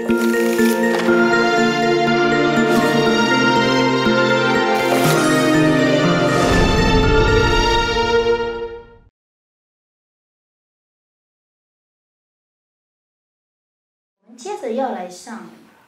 接着要来上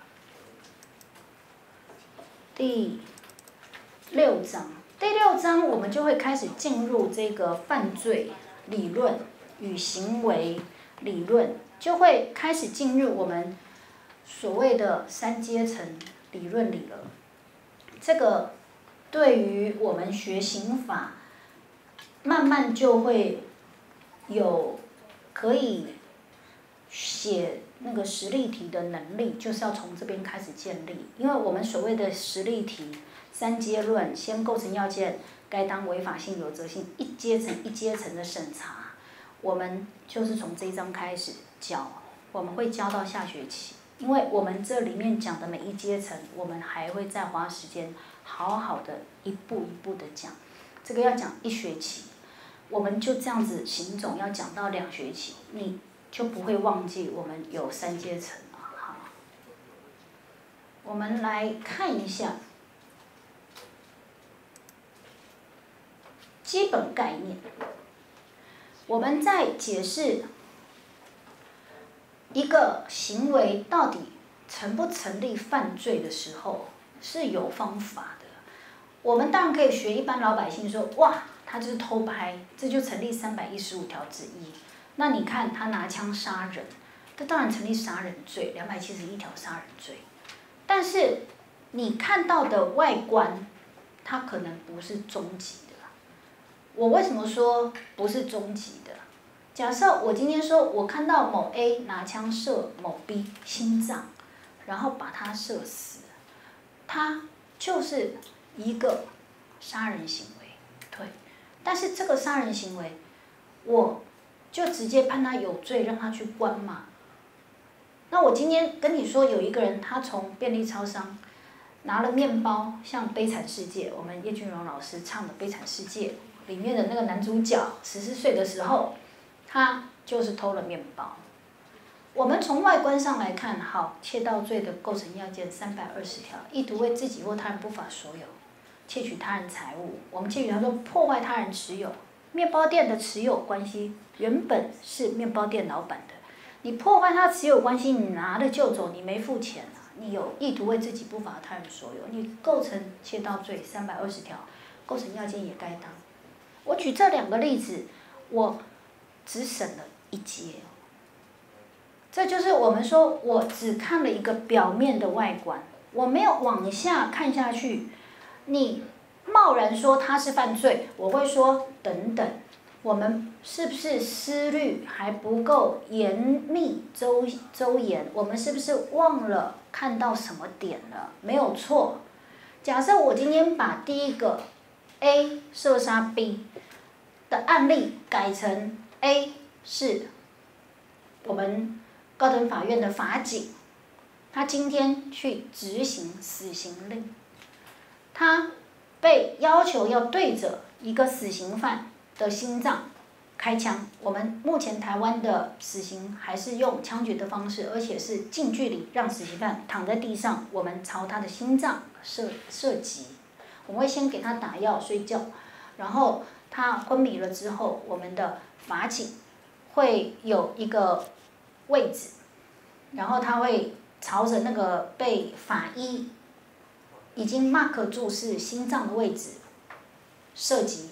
第6章。第6章我们就会开始进入这个犯罪理论与行为理论，就会开始进入我们所谓的3阶层理论里了。这个对于我们学刑法，慢慢就会有可以写那个实例题的能力，就是要从这边开始建立。因为我们所谓的实例题3阶论，先构成要件，该当违法性、有责性，一阶层一阶层的审查，我们就是从这一章开始教，我们会教到下学期。因为我们这里面讲的每一阶层，我们还会再花时间好好的一步一步的讲。这个要讲1学期，我们就这样子行总要讲到2学期，你就不会忘记我们有3阶层了。好，我们来看一下基本概念。我们在解释一个行为到底成不成立犯罪的时候，是有方法的。我们当然可以学一般老百姓说，哇，他就是偷拍，这就成立315条之一。那你看他拿枪杀人，这当然成立杀人罪，271条杀人罪。但是你看到的外观，它可能不是终极的。我为什么说不是终极的？假设我今天说我看到某 A 拿枪射某 B 心脏，然后把他射死，他就是一个杀人行为，对。但是这个杀人行为，我就直接判他有罪，让他去关嘛。那我今天跟你说，有一个人他从便利超商拿了面包，像《悲惨世界》，我们叶君荣老师唱的《悲惨世界》里面的那个男主角14岁的时候，他就是偷了面包。我们从外观上来看，好，窃盗罪的构成要件320条，意图为自己或他人不法所有，窃取他人财物。我们窃取他说破坏他人持有。面包店的持有关系原本是面包店老板的，你破坏他持有关系，你拿了就走，你没付钱啊，你有意图为自己不法他人所有，你构成窃盗罪320条，构成要件也该当。我举这2个例子，我只审了1阶。这就是我们说，我只看了一个表面的外观，我没有往下看下去。你贸然说他是犯罪，我会说等等，我们是不是思虑还不够严密周延？我们是不是忘了看到什么点了？没有错。假设我今天把第一个 A 射杀 B 的案例改成 A 是我们高等法院的法警，他今天去执行死刑令，他被要求要对着一个死刑犯的心脏开枪。我们目前台湾的死刑还是用枪决的方式，而且是近距离让死刑犯躺在地上，我们朝他的心脏射击。我们会先给他打药睡觉，然后他昏迷了之后，我们的法警会有一个位置，然后他会朝着那个被法医已经 mark 住是心脏的位置射击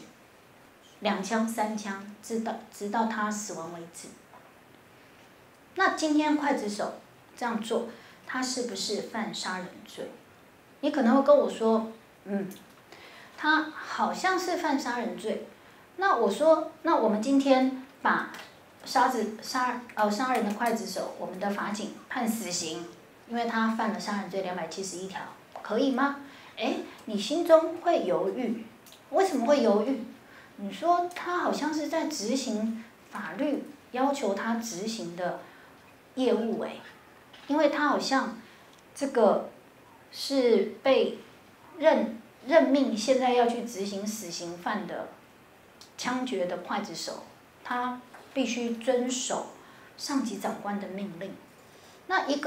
2枪3枪，直到他死亡为止。那今天刽子手这样做，他是不是犯杀人罪？你可能会跟我说，他好像是犯杀人罪。那我说，那我们今天把杀人的刽子手，我们的法警判死刑，因为他犯了杀人罪271条，可以吗？你心中会犹豫，为什么会犹豫？你说他好像是在执行法律要求他执行的业务因为他好像这个是被任命现在要去执行死刑犯的枪决的刽子手，他必须遵守上级长官的命令。那一个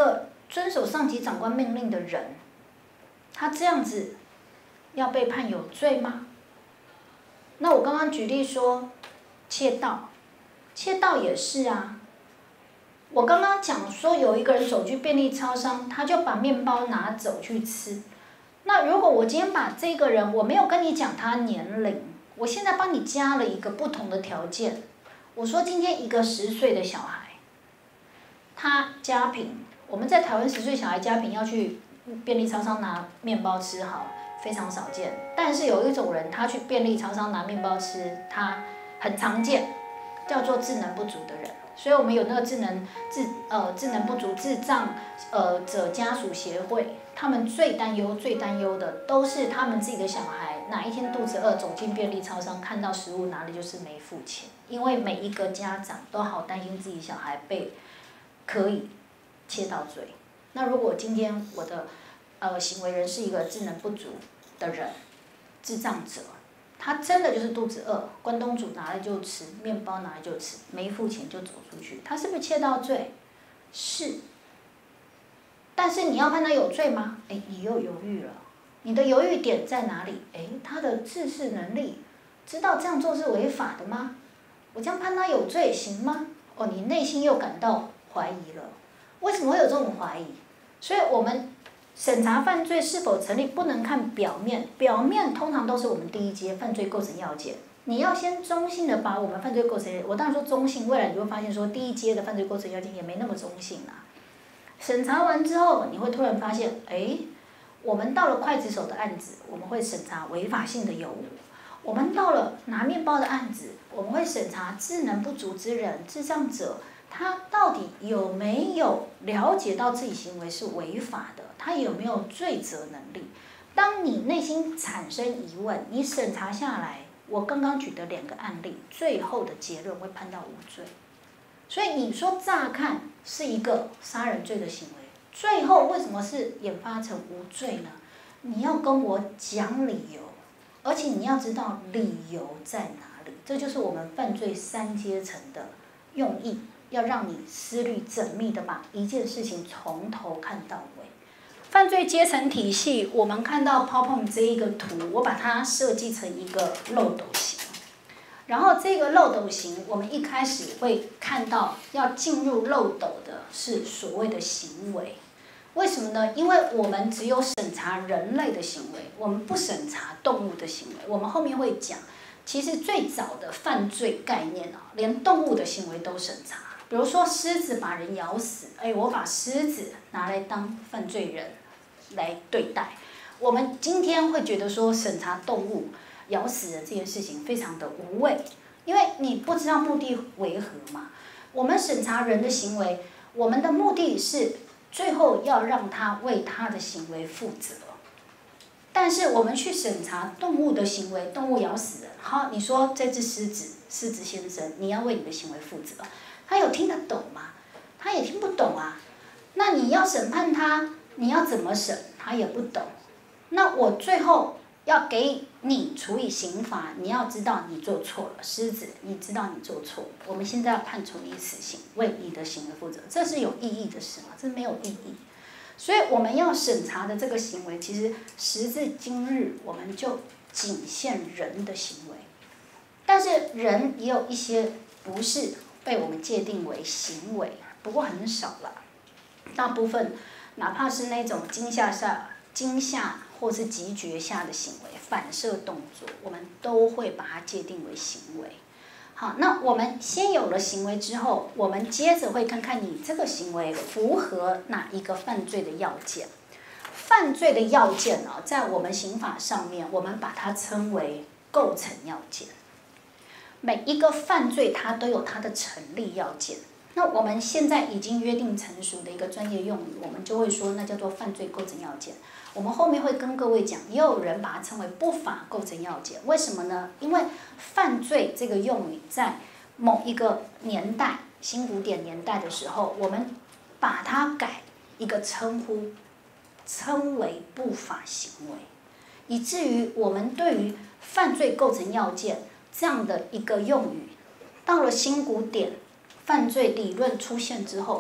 遵守上级长官命令的人，他这样子要被判有罪吗？那我刚刚举例说，窃盗，窃盗也是啊。我刚刚讲说有一个人走去便利超商，他就把面包拿走去吃。那如果我今天把这个人，我没有跟你讲他年龄，我现在帮你加了一个不同的条件。我说今天一个10岁的小孩，他家贫，我们在台湾10岁小孩家贫要去便利超商拿面包吃，好，非常少见。但是有一种人，他去便利超商拿面包吃，他很常见，叫做智能不足的人。所以我们有那个智能不足智障者家属协会，他们最担忧的都是他们自己的小孩哪一天肚子饿走进便利超商，看到食物拿了就是没付钱，因为每一个家长都好担心自己小孩被可以窃盗罪。那如果今天我的行为人是一个智能不足的人，智障者。他真的就是肚子饿，关东煮拿来就吃，面包拿来就吃，没付钱就走出去，他是不是窃盗罪？是。但是你要判他有罪吗？哎，你又犹豫了，你的犹豫点在哪里？哎，他的自识能力，知道这样做是违法的吗？我这样判他有罪行吗？哦，你内心又感到怀疑了，为什么会有这种怀疑？所以我们审查犯罪是否成立，不能看表面，表面通常都是我们第一阶犯罪构成要件。你要先中性的把我们犯罪构成，我当然说中性，未来你会发现说第一阶的犯罪构成要件也没那么中性啦。审查完之后，你会突然发现，哎，我们到了刽子手的案子，我们会审查违法性的有无；我们到了拿面包的案子，我们会审查智能不足之人、智障者。他到底有没有了解到自己行为是违法的？他有没有罪责能力？当你内心产生疑问，你审查下来，我刚刚举的2个案例，最后的结论会判到无罪。所以你说乍看是一个杀人罪的行为，最后为什么是演发成无罪呢？你要跟我讲理由，而且你要知道理由在哪里。这就是我们犯罪3阶层的用意。要让你思虑缜密的把一件事情从头看到尾。犯罪阶层体系，我们看到 PowerPoint 这一个图，我把它设计成一个漏斗形。然后这个漏斗形，我们一开始会看到要进入漏斗的是所谓的行为。为什么呢？因为我们只有审查人类的行为，我们不审查动物的行为。我们后面会讲，其实最早的犯罪概念啊，连动物的行为都审查。比如说狮子把人咬死，哎，我把狮子拿来当犯罪人来对待。我们今天会觉得说审查动物咬死人这件事情非常的无谓，因为你不知道目的为何嘛。我们审查人的行为，我们的目的是最后要让他为他的行为负责。但是我们去审查动物的行为，动物咬死人，好，你说这只狮子先生，你要为你的行为负责。他有听得懂吗？他也听不懂啊。那你要审判他，你要怎么审？他也不懂。那我最后要给你处以刑罚，你要知道你做错了。狮子，你知道你做错了，我们现在要判处你死刑，为你的行为负责，这是有意义的事吗？这没有意义。所以我们要审查的这个行为，其实时至今日，我们就仅限人的行为，但是人也有一些不是被我们界定为行为，不过很少啦。大部分哪怕是那种惊吓或是急觉下的行为、反射动作，我们都会把它界定为行为。好，那我们先有了行为之后，我们接着会看看你这个行为符合哪一个犯罪的要件。犯罪的要件啊，在我们刑法上面，我们把它称为构成要件。每一个犯罪它都有它的成立要件。那我们现在已经约定成熟的一个专业用语，我们就会说那叫做犯罪构成要件。我们后面会跟各位讲，也有人把它称为不法构成要件。为什么呢？因为犯罪这个用语在某一个年代，新古典年代的时候，我们把它改一个称呼，称为不法行为，以至于我们对于犯罪构成要件这样的一个用语，到了新古典犯罪理论出现之后，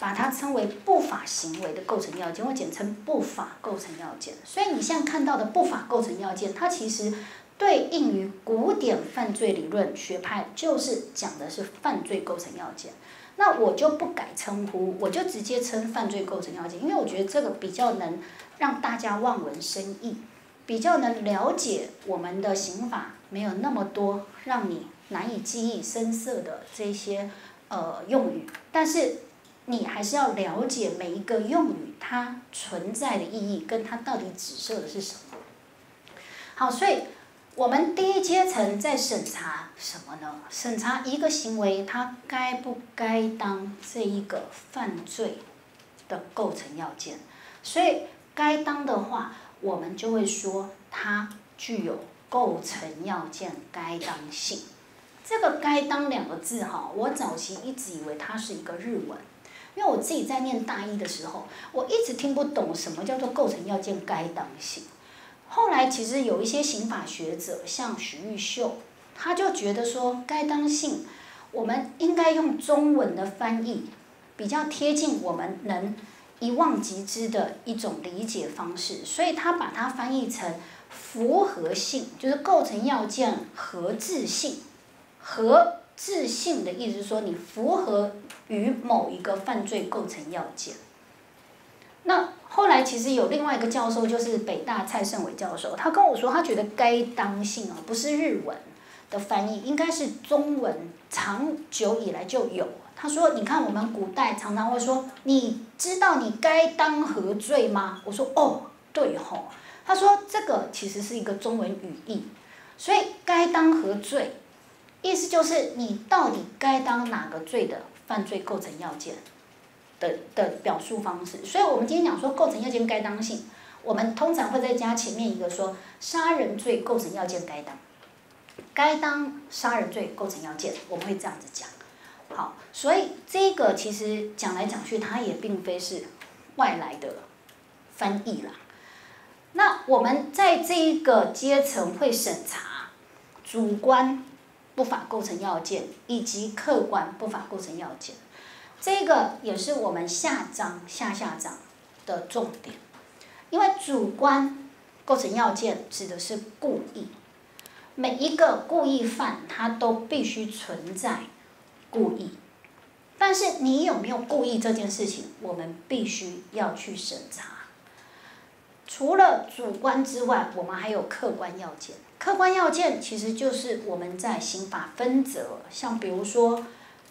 把它称为不法行为的构成要件，或简称不法构成要件。所以你现在看到的不法构成要件，它其实对应于古典犯罪理论学派，就是讲的是犯罪构成要件。那我就不改称呼，我就直接称犯罪构成要件，因为我觉得这个比较能让大家望文生义，比较能了解我们的刑法没有那么多让你难以记忆深涩的这些用语，但是你还是要了解每一个用语它存在的意义，跟它到底指涉的是什么。好，所以我们第一阶层在审查什么呢？审查一个行为它该不该当这一个犯罪的构成要件。所以该当的话，我们就会说它具有构成要件该当性。这个“该当”两个字哈，我早期一直以为它是一个日文，因为我自己在念大一的时候，我一直听不懂什么叫做构成要件该当性。后来其实有一些刑法学者，像许玉秀，他就觉得说该当性，我们应该用中文的翻译，比较贴近我们能一望即知的一种理解方式，所以他把它翻译成符合性，就是构成要件合致性。合致性的意思是说，你符合于某一个犯罪构成要件。那后来其实有另外一个教授，就是北大蔡胜伟教授，他跟我说，他觉得该当性啊，不是日文的翻译，应该是中文长久以来就有。他说，你看我们古代常常会说，你知道你该当何罪吗？我说，哦，对吼。他说这个其实是一个中文语义，所以该当何罪，意思就是你到底该当哪个罪的犯罪构成要件的表述方式。所以我们今天讲说构成要件该当性，我们通常会再加前面一个说杀人罪构成要件该当，该当杀人罪构成要件，我们会这样子讲。好，所以这个其实讲来讲去，它也并非是外来的翻译啦。那我们在这一个阶层会审查主观不法构成要件以及客观不法构成要件，这个也是我们下章的重点。因为主观构成要件指的是故意，每一个故意犯它都必须存在故意，但是你有没有故意这件事情，我们必须要去审查。除了主观之外，我们还有客观要件。客观要件其实就是我们在刑法分则，像比如说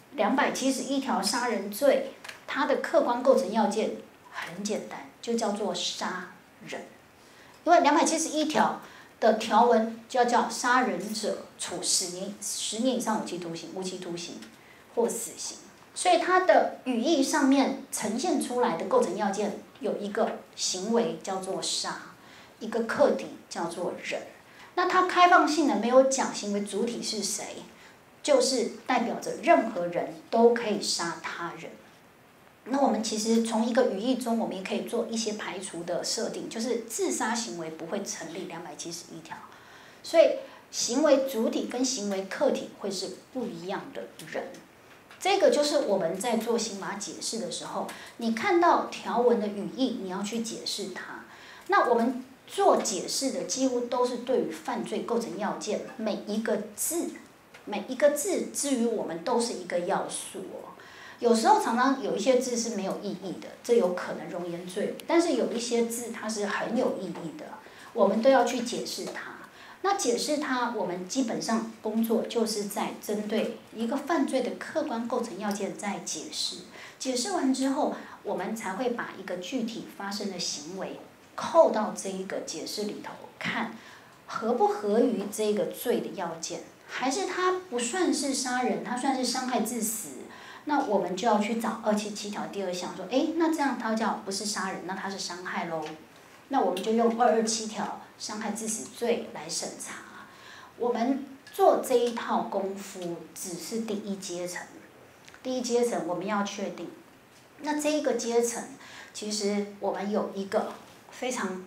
271条杀人罪，它的客观构成要件很简单，就叫做杀人。因为271条的条文就要叫杀人者处10年以上有期徒刑、无期徒刑或死刑，所以它的语义上面呈现出来的构成要件有一个行为叫做杀，一个客体叫做人。那它开放性的没有讲行为主体是谁，就是代表着任何人都可以杀他人。那我们其实从一个语义中，我们也可以做一些排除的设定，就是自杀行为不会成立271条，所以行为主体跟行为客体会是不一样的人。这个就是我们在做刑法解释的时候，你看到条文的语义，你要去解释它。那我们做解释的几乎都是对于犯罪构成要件每一个字至于我们都是一个要素哦。有时候常常有一些字是没有意义的，这有可能容颜罪，但是有一些字它是很有意义的，我们都要去解释它。那解释它，我们基本上工作就是在针对一个犯罪的客观构成要件在解释，解释完之后，我们才会把一个具体发生的行为扣到这一个解释里头，看合不合于这个罪的要件，还是它不算是杀人，它算是伤害致死，那我们就要去找277条第2项说，那这样它叫不是杀人，那它是伤害咯。那我们就用227条伤害致死罪来审查。我们做这一套功夫只是第一阶层，第一阶层我们要确定。那这一个阶层，其实我们有一个非常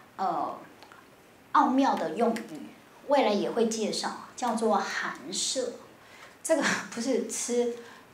奥妙的用语，未来也会介绍，叫做含摄。这个不是吃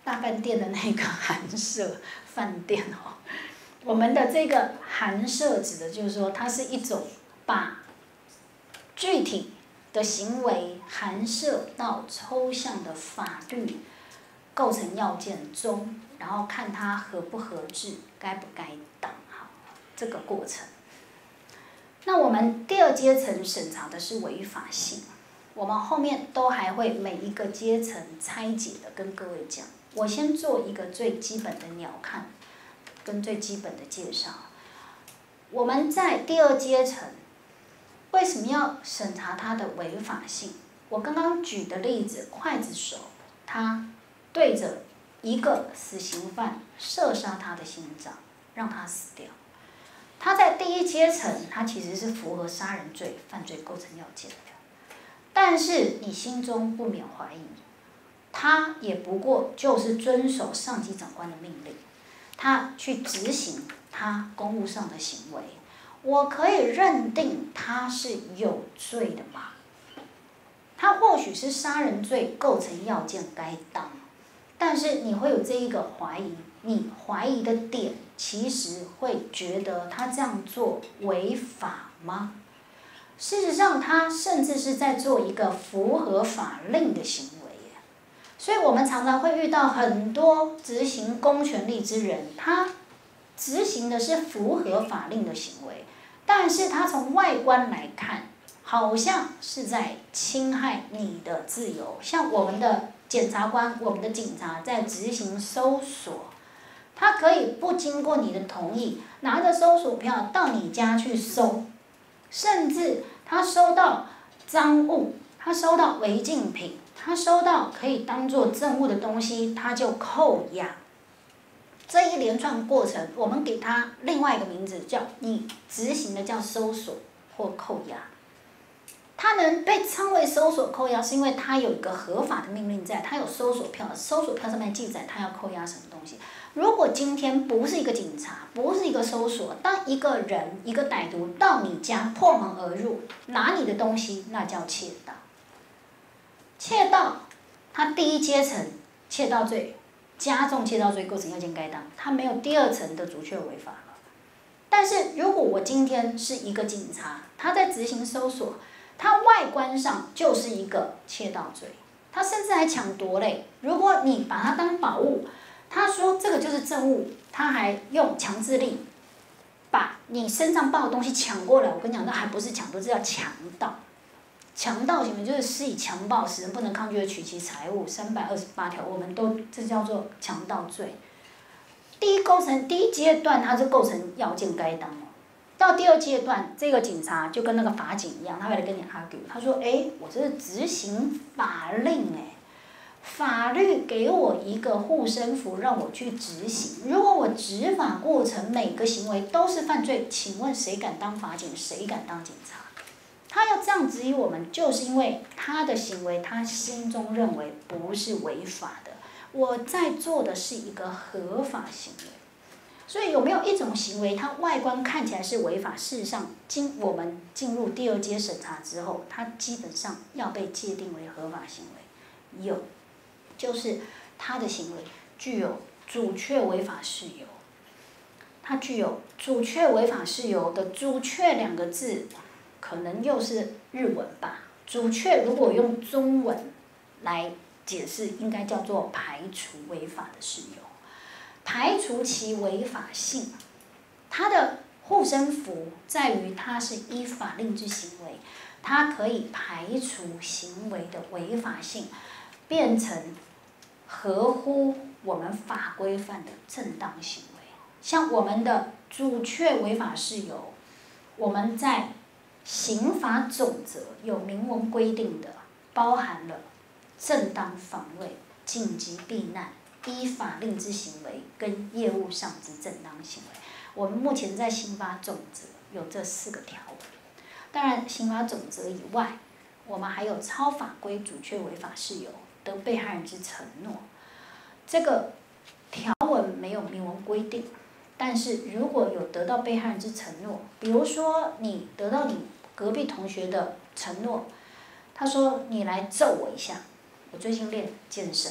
大饭店的那个寒舍饭店哦，我们的这个寒舍指的就是说，它是一种把具体的行为寒舍到抽象的法律构成要件中，然后看它合不合致，该不该当好这个过程。那我们第二阶层审查的是违法性，我们后面都还会每一个阶层拆解的跟各位讲。我先做一个最基本的鸟瞰跟最基本的介绍。我们在第二阶层为什么要审查它的违法性？我刚刚举的例子，刽子手他对着一个死刑犯射杀他的心脏，让他死掉。他在第一阶层，他其实是符合杀人罪犯罪构成要件的，但是你心中不免怀疑，他也不过就是遵守上级长官的命令，他去执行他公务上的行为，我可以认定他是有罪的吗？他或许是杀人罪构成要件该当，但是你会有这一个怀疑，你怀疑的点其实会觉得他这样做违法吗？事实上，他甚至是在做一个符合法令的行为耶。所以我们常常会遇到很多执行公权力之人，他执行的是符合法令的行为，但是他从外观来看，好像是在侵害你的自由。像我们的检察官、我们的警察在执行搜索，他可以不经过你的同意，拿着搜索票到你家去搜，甚至他收到赃物，他收到违禁品，他收到可以当作证物的东西，他就扣押。这一连串过程，我们给他另外一个名字，叫你执行的叫搜索或扣押。它能被称为搜索扣押，是因为它有一个合法的命令在，它有搜索票，搜索票上面记载它要扣押什么东西。如果今天不是一个警察，不是一个搜索，当一个人一个歹徒到你家破门而入，拿你的东西，那叫窃盗。窃盗，它第一阶层窃盗罪，加重窃盗罪构成要件该当，它没有第二层的阻却违法了。但是如果我今天是一个警察，他在执行搜索，它外观上就是一个窃盗罪，他甚至还抢夺嘞。如果你把它当宝物，他说这个就是证物，他还用强制力把你身上抱的东西抢过来。我跟你讲，那还不是抢夺，这叫强盗。强盗行为就是施以强暴，使人不能抗拒的取其财物，328条，我们都这叫做强盗罪。第一阶段，它是构成要件该当哦。到第二阶段，这个警察就跟那个法警一样，他会来跟你 argue， 他说：“我这是执行法令法律给我一个护身符，让我去执行。如果我执法过程每个行为都是犯罪，请问谁敢当法警？谁敢当警察？”他要这样质疑我们，就是因为他的行为，他心中认为不是违法的。我在做的是一个合法行为。所以有没有一种行为，它外观看起来是违法，事实上，我们进入第二阶审查之后，它基本上要被界定为合法行为。有，就是他的行为具有阻却违法事由。它具有阻却违法事由的阻却两个字，可能又是日文吧。阻却如果用中文来解释，应该叫做排除违法的事由。排除其违法性，它的护身符在于它是依法令之行为，它可以排除行为的违法性，变成合乎我们法规范的正当行为。像我们的阻却违法事由，我们在刑法总则有明文规定的，包含了正当防卫、紧急避难、依法令之行为跟业务上之正当行为。我们目前在刑法总则有这4个条文。当然，刑法总则以外，我们还有超法规阻却违法事由得被害人之承诺。这个条文没有明文规定，但是如果有得到被害人之承诺，比如说你得到你隔壁同学的承诺，他说你来揍我一下，我最近练健身，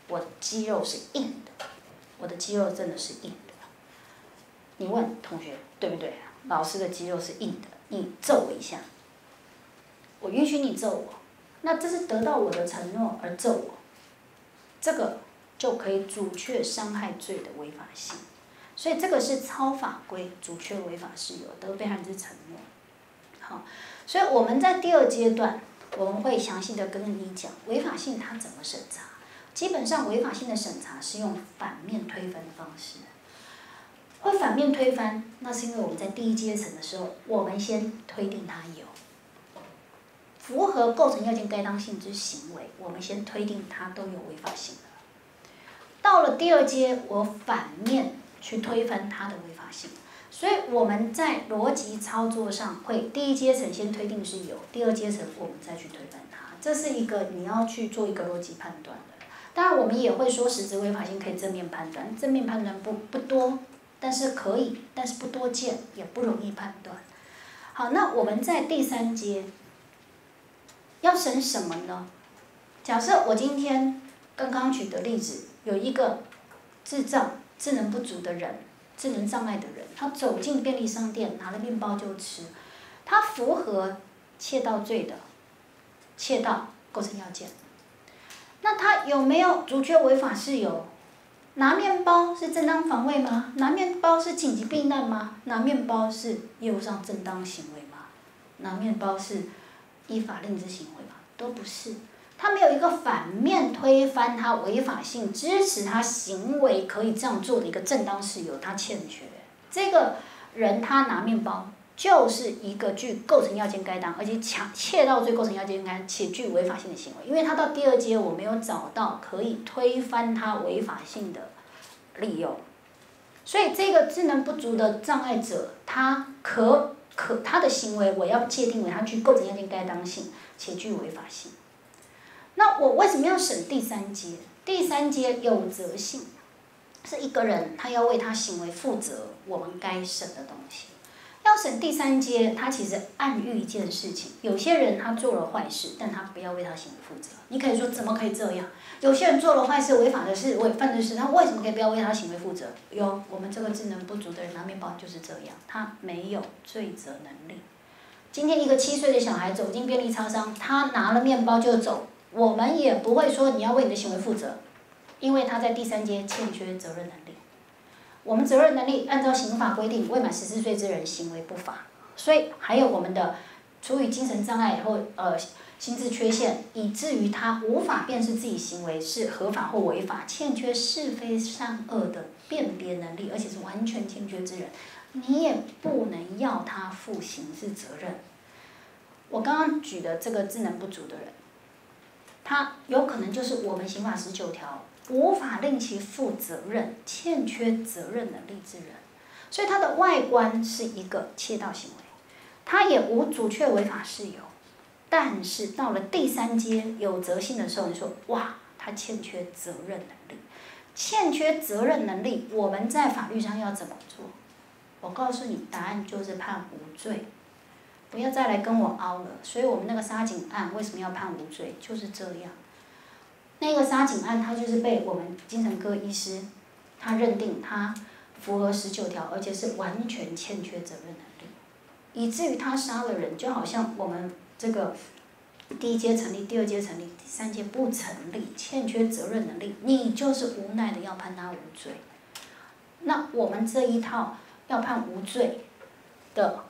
我肌肉是硬的，我的肌肉真的是硬的。你问同学对不对？老师的肌肉是硬的，你揍我一下，我允许你揍我，那这是得到我的承诺而揍我，这个就可以阻却伤害罪的违法性。所以这个是超法规阻却违法事由，得被害人之承诺。好，所以我们在第2阶段，我们会详细的跟你讲违法性它怎么审查。基本上违法性的审查是用反面推翻的方式。会反面推翻，那是因为我们在第1阶层的时候，我们先推定它有符合构成要件该当性之行为，我们先推定它都有违法性了。到了第2阶，我反面去推翻它的违法性。所以我们在逻辑操作上会第1阶层先推定是有，第2阶层我们再去推翻它，这是一个你要去做一个逻辑判断的。当然我们也会说实质违法性可以正面判断，正面判断不多，但是可以，但是不多见，也不容易判断。好，那我们在第3阶要审什么呢？假设我今天刚刚举的例子，有一个智障、智能不足的人，智能障碍的人，他走进便利商店拿了面包就吃，他符合窃盗罪的窃盗构成要件。那他有没有阻却违法事由？拿面包是正当防卫吗？拿面包是紧急避难吗？拿面包是业务上正当行为吗？拿面包是依法令之行为吗？都不是。他没有一个反面推翻他违法性、支持他行为可以这样做的一个正当事由，他欠缺。这个人他拿面包就是一个具构成要件该当，而且窃盗罪构成要件该当且具违法性的行为，因为他到第2阶我没有找到可以推翻他违法性的理由，所以这个智能不足的障碍者，他他的行为我要界定为他具构成要件该当性且具违法性。那我为什么要审第3阶？第3阶有责性，是一个人他要为他行为负责，我们该审的东西。要审第3阶，他其实暗喻一件事情：有些人他做了坏事，但他不要为他行为负责。你可以说怎么可以这样？有些人做了坏事、违法的事、违犯的事，他为什么可以不要为他行为负责？有，我们这个智能不足的人拿面包就是这样，他没有罪责能力。今天一个7岁的小孩走进便利超商，他拿了面包就走，我们也不会说你要为你的行为负责，因为他在第3阶欠缺责任能力。我们责任能力按照刑法规定，未满14岁之人行为不法，所以还有我们的处于精神障碍或心智缺陷，以至于他无法辨识自己行为是合法或违法，欠缺是非善恶的辨别能力，而且是完全欠缺之人，你也不能要他负刑事责任。我刚刚举的这个智能不足的人，他有可能就是我们刑法19条无法令其负责任、欠缺责任能力之人，所以他的外观是一个窃盗行为，他也无阻却违法事由，但是到了第3阶有责性的时候，你说哇，他欠缺责任能力，欠缺责任能力，我们在法律上要怎么做？我告诉你，答案就是判无罪。不要再来跟我凹了。所以我们那个沙井案为什么要判无罪？就是这样。那个沙井案，他就是被我们精神科医师，他认定他符合19条，而且是完全欠缺责任能力，以至于他杀了人，就好像我们这个第1阶成立，第2阶成立，第3阶不成立，欠缺责任能力，你就是无奈的要判他无罪。那我们这一套要判无罪的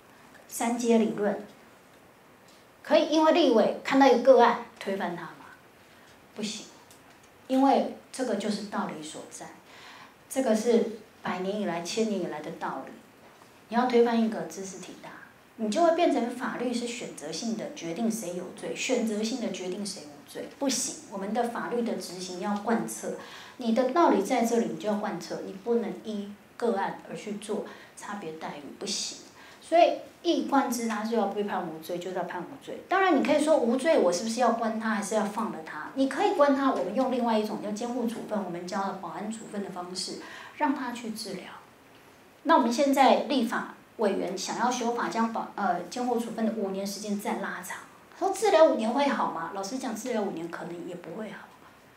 3阶理论，可以因为立委看到一个个案推翻他吗？不行，因为这个就是道理所在，这个是100年以来、1000年以来的道理。你要推翻一个知识体大，你就会变成法律是选择性的决定谁有罪，选择性的决定谁无罪，不行。我们的法律的执行要贯彻，你的道理在这里，你就要贯彻，你不能依个案而去做差别待遇，不行。所以一以贯之，他是要被判无罪，就是要判无罪。当然，你可以说无罪，我是不是要关他，还是要放了他？你可以关他，我们用另外一种叫监护处分，我们教了保安处分的方式，让他去治疗。那我们现在立法委员想要修法，将监护处分的5年时间再拉长，说治疗5年会好吗？老实讲，治疗5年可能也不会好。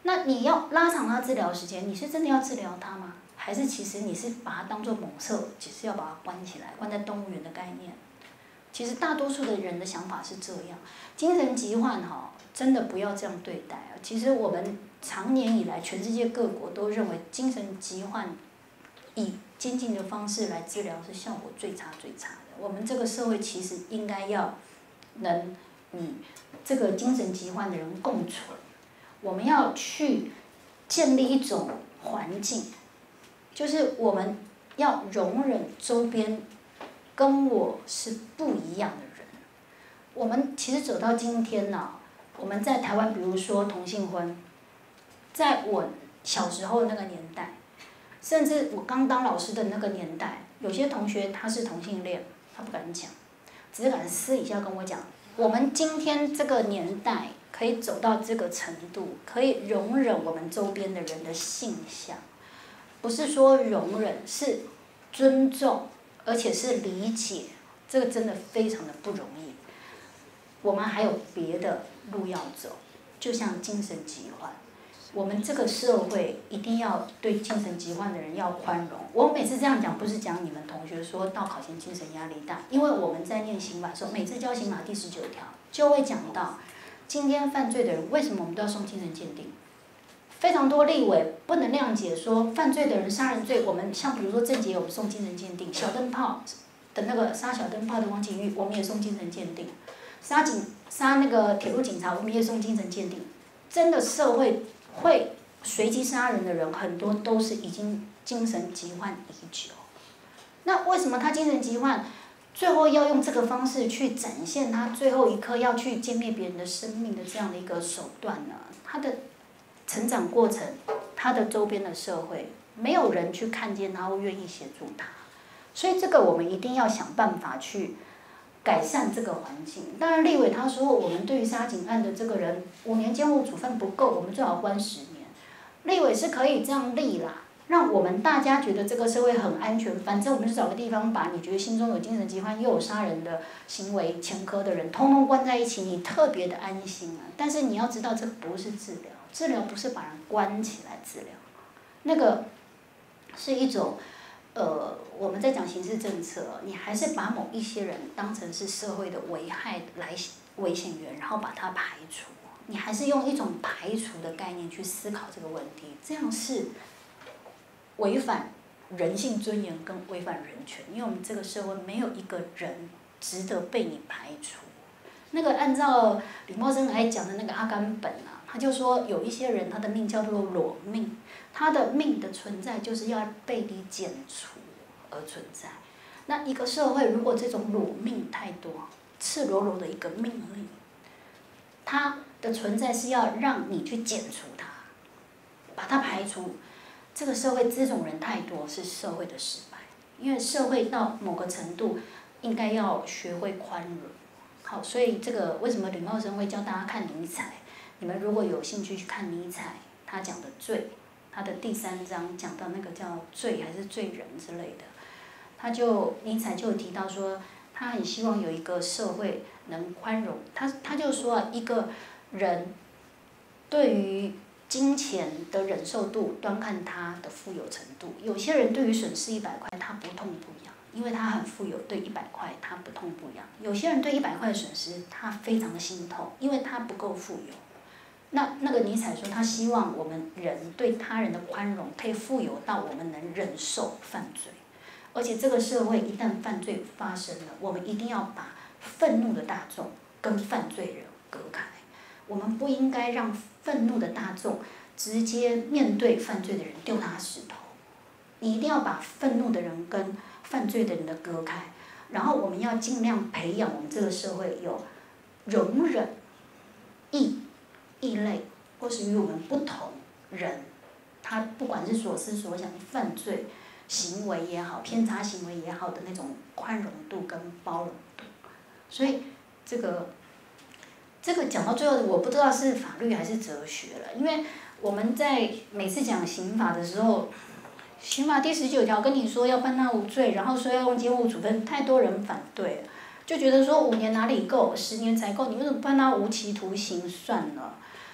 那你要拉长他治疗时间，你是真的要治疗他吗？还是其实你是把它当作猛兽，只是要把它关起来，关在动物园的概念？其实大多数的人的想法是这样，精神疾患真的不要这样对待啊！其实我们长年以来，全世界各国都认为精神疾患以监禁的方式来治疗是效果最差最差的。我们这个社会其实应该要能与这个精神疾患的人共存，我们要去建立一种环境，就是我们要容忍周边跟我是不一样的人。我们其实走到今天我们在台湾，比如说同性婚，在我小时候那个年代，甚至我刚当老师的那个年代，有些同学他是同性恋，他不敢讲，只是敢私底下跟我讲。我们今天这个年代可以走到这个程度，可以容忍我们周边的人的性向，不是说容忍，是尊重，而且是理解，这个真的非常的不容易。我们还有别的路要走，就像精神疾患，我们这个社会一定要对精神疾患的人要宽容。我每次这样讲，不是讲你们同学说到考前精神压力大，因为我们在念刑法的时候，每次教刑法第19条就会讲到，今天犯罪的人为什么我们都要送精神鉴定？非常多立委不能谅解说，犯罪的人杀人罪，我们像比如说郑捷，我们送精神鉴定；小灯泡的那个杀小灯泡的王景玉，我们也送精神鉴定；杀那个铁路警察，我们也送精神鉴定。真的社会会随机杀人的人，很多都是已经精神疾患已久。那为什么他精神疾患，最后要用这个方式去展现他最后一刻要去歼灭别人的生命的这样的一个手段呢？他的成长过程，他的周边的社会，没有人去看见他，或愿意协助他，所以这个我们一定要想办法去改善这个环境。当然，立委他说，我们对于杀警案的这个人5年监护处分不够，我们最好关10年。立委是可以这样立啦，让我们大家觉得这个社会很安全。反正我们就找个地方，把你觉得心中有精神疾患又有杀人的行为前科的人，通通关在一起，你特别的安心啊。但是你要知道，这不是治疗，治疗不是把人关起来治疗，那个是一种。我们在讲刑事政策，你还是把某一些人当成是社会的危害危险源，然后把它排除。你还是用一种排除的概念去思考这个问题，这样是违反人性尊严跟违反人权。因为我们这个社会没有一个人值得被你排除。那个按照李茂生来讲的那个阿甘本他就说有一些人他的命叫做裸命。他的命的存在就是要被你剪除而存在。那一个社会如果这种裸命太多，赤裸裸的一个命而已，它的存在是要让你去剪除它，把它排除。这个社会这种人太多，是社会的失败。因为社会到某个程度，应该要学会宽容。好，所以这个为什么李茂生会教大家看尼采？你们如果有兴趣去看尼采，他讲的罪。他的第3章讲到那个叫罪还是罪人之类的，尼采就提到说，他很希望有一个社会能宽容。他就说一个人对于金钱的忍受度，端看他的富有程度。有些人对于损失100块，他不痛不痒，因为他很富有，对100块他不痛不痒。有些人对100块的损失，他非常的心痛，因为他不够富有。那个尼采说，他希望我们人对他人的宽容可以富有到我们能忍受犯罪，而且这个社会一旦犯罪发生了，我们一定要把愤怒的大众跟犯罪人隔开。我们不应该让愤怒的大众直接面对犯罪的人丢他石头，你一定要把愤怒的人跟犯罪的人的隔开，然后我们要尽量培养我们这个社会有容忍异类或是与我们不同人，他不管是所思所想、犯罪行为也好、偏差行为也好的那种宽容度跟包容度。所以这个讲到最后，我不知道是法律还是哲学了，因为我们在每次讲刑法的时候，刑法第19条跟你说要判他无罪，然后说要用监护处分，太多人反对了，就觉得说5年哪里够，10年才够，你为什么不判他无期徒刑算了？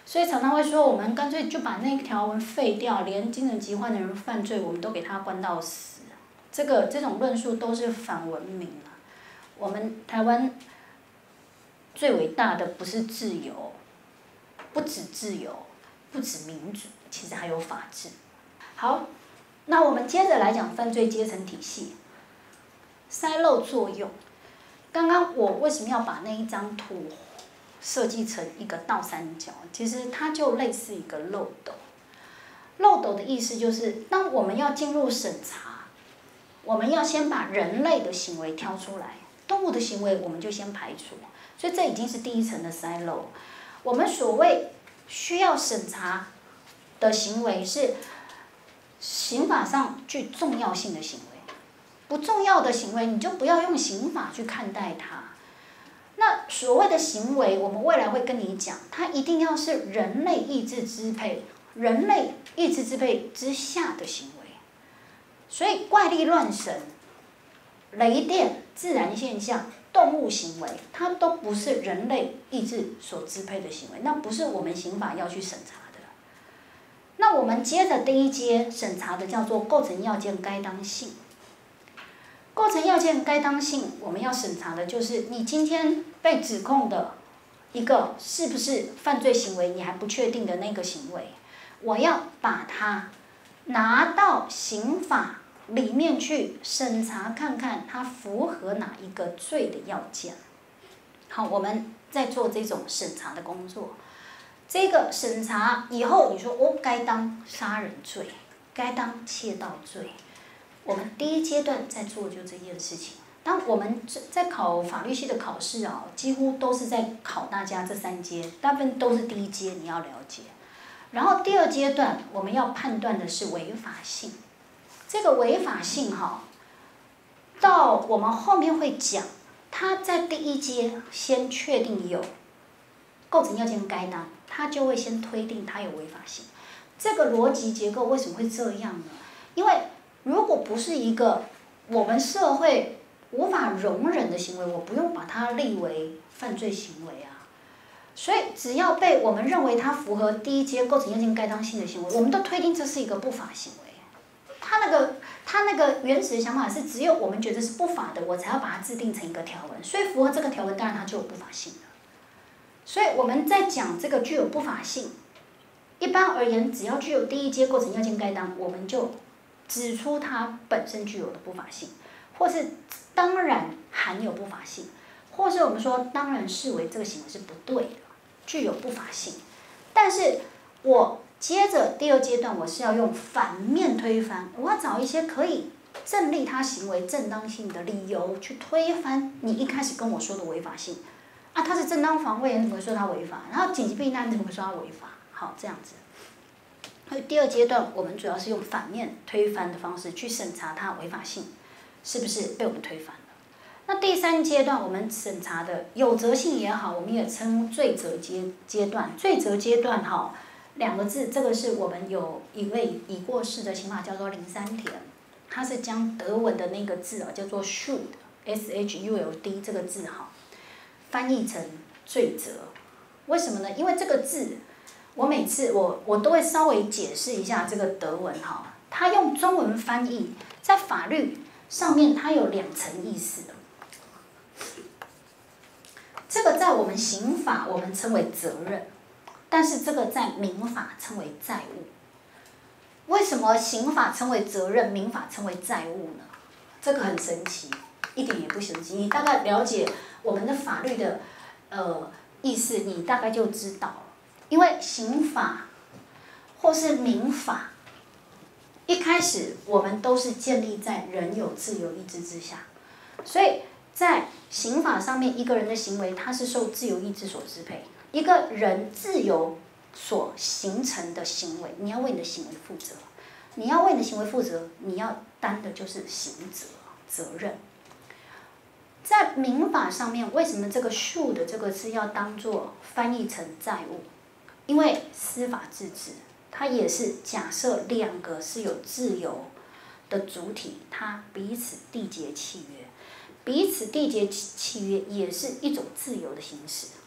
所以常常会说，我们干脆就把那条文废掉，连精神疾患的人犯罪，我们都给他关到死。这种论述都是反文明啊！我们台湾最伟大的不是自由，不止自由，不止民主，其实还有法治。好，那我们接着来讲犯罪阶层体系，筛漏作用。刚刚我为什么要把那一张图设计成一个倒三角？其实它就类似一个漏斗。漏斗的意思就是，当我们要进入审查，我们要先把人类的行为挑出来，动物的行为我们就先排除。所以这已经是第一层的筛漏。我们所谓需要审查的行为是刑法上具重要性的行为，不重要的行为你就不要用刑法去看待它。那所谓的行为，我们未来会跟你讲，它一定要是人类意志支配、人类意志支配之下的行为。所以怪力乱神、雷电、自然现象、动物行为，它都不是人类意志所支配的行为，那不是我们刑法要去审查的。那我们接着第一阶审查的叫做构成要件该当性。构成要件该当性，我们要审查的就是你今天被指控的一个是不是犯罪行为，你还不确定的那个行为，我要把它拿到刑法里面去审查看看它符合哪一个罪的要件。好，我们在做这种审查的工作。这个审查以后，你说哦，该当杀人罪，该当窃盗罪，我们第一阶段在做就这件事情。当我们在考法律系的考试啊，几乎都是在考大家这3阶，大部分都是第一阶你要了解。然后第二阶段我们要判断的是违法性。这个违法性哈，到我们后面会讲，它在第一阶先确定有构成要件该当，它就会先推定它有违法性。这个逻辑结构为什么会这样呢？因为如果不是一个我们社会无法容忍的行为，我不用把它立为犯罪行为啊。所以只要被我们认为它符合第一阶构成要件该当性的行为，我们都推定这是一个不法行为。他那个原始的想法是，只有我们觉得是不法的，我才要把它制定成一个条文。所以符合这个条文，当然它就有不法性了。所以我们在讲这个具有不法性，一般而言，只要具有第一阶构成要件该当，我们就指出它本身具有的不法性，或是当然含有不法性，或是我们说当然视为这个行为是不对的，具有不法性。但是我接着第二阶段，我是要用反面推翻，我要找一些可以正立他行为正当性的理由去推翻你一开始跟我说的违法性。啊，他是正当防卫，你怎么会说他违法？然后紧急避难，你怎么会说他违法？好，这样子。所以第二阶段，我们主要是用反面推翻的方式去审查它违法性是不是被我们推翻了。那第三阶段，我们审查的有责性也好，我们也称罪责阶段。罪责阶段哈，2个字，这个是我们有一位已过世的刑法教授林山田，他是将德文的那个字啊叫做 should，shuld 这个字哈，翻译成罪责。为什么呢？因为这个字，我每次我都会稍微解释一下这个德文哈，它用中文翻译，在法律上面它有2层意思的。这个在我们刑法我们称为责任，但是这个在民法称为债务。为什么刑法称为责任，民法称为债务呢？这个很神奇，一点也不神奇。你大概了解我们的法律的意思，你大概就知道了。因为刑法或是民法，一开始我们都是建立在人有自由意志之下，所以在刑法上面，一个人的行为他是受自由意志所支配。一个人自由所形成的行为，你要为你的行为负责。你要为你的行为负责，你要担的就是刑责任。在民法上面，为什么这个 should 这个字要当作翻译成债务？因为司法自治，它也是假设2个是有自由的主体，它彼此缔结契约，彼此缔结契约也是一种自由的行使。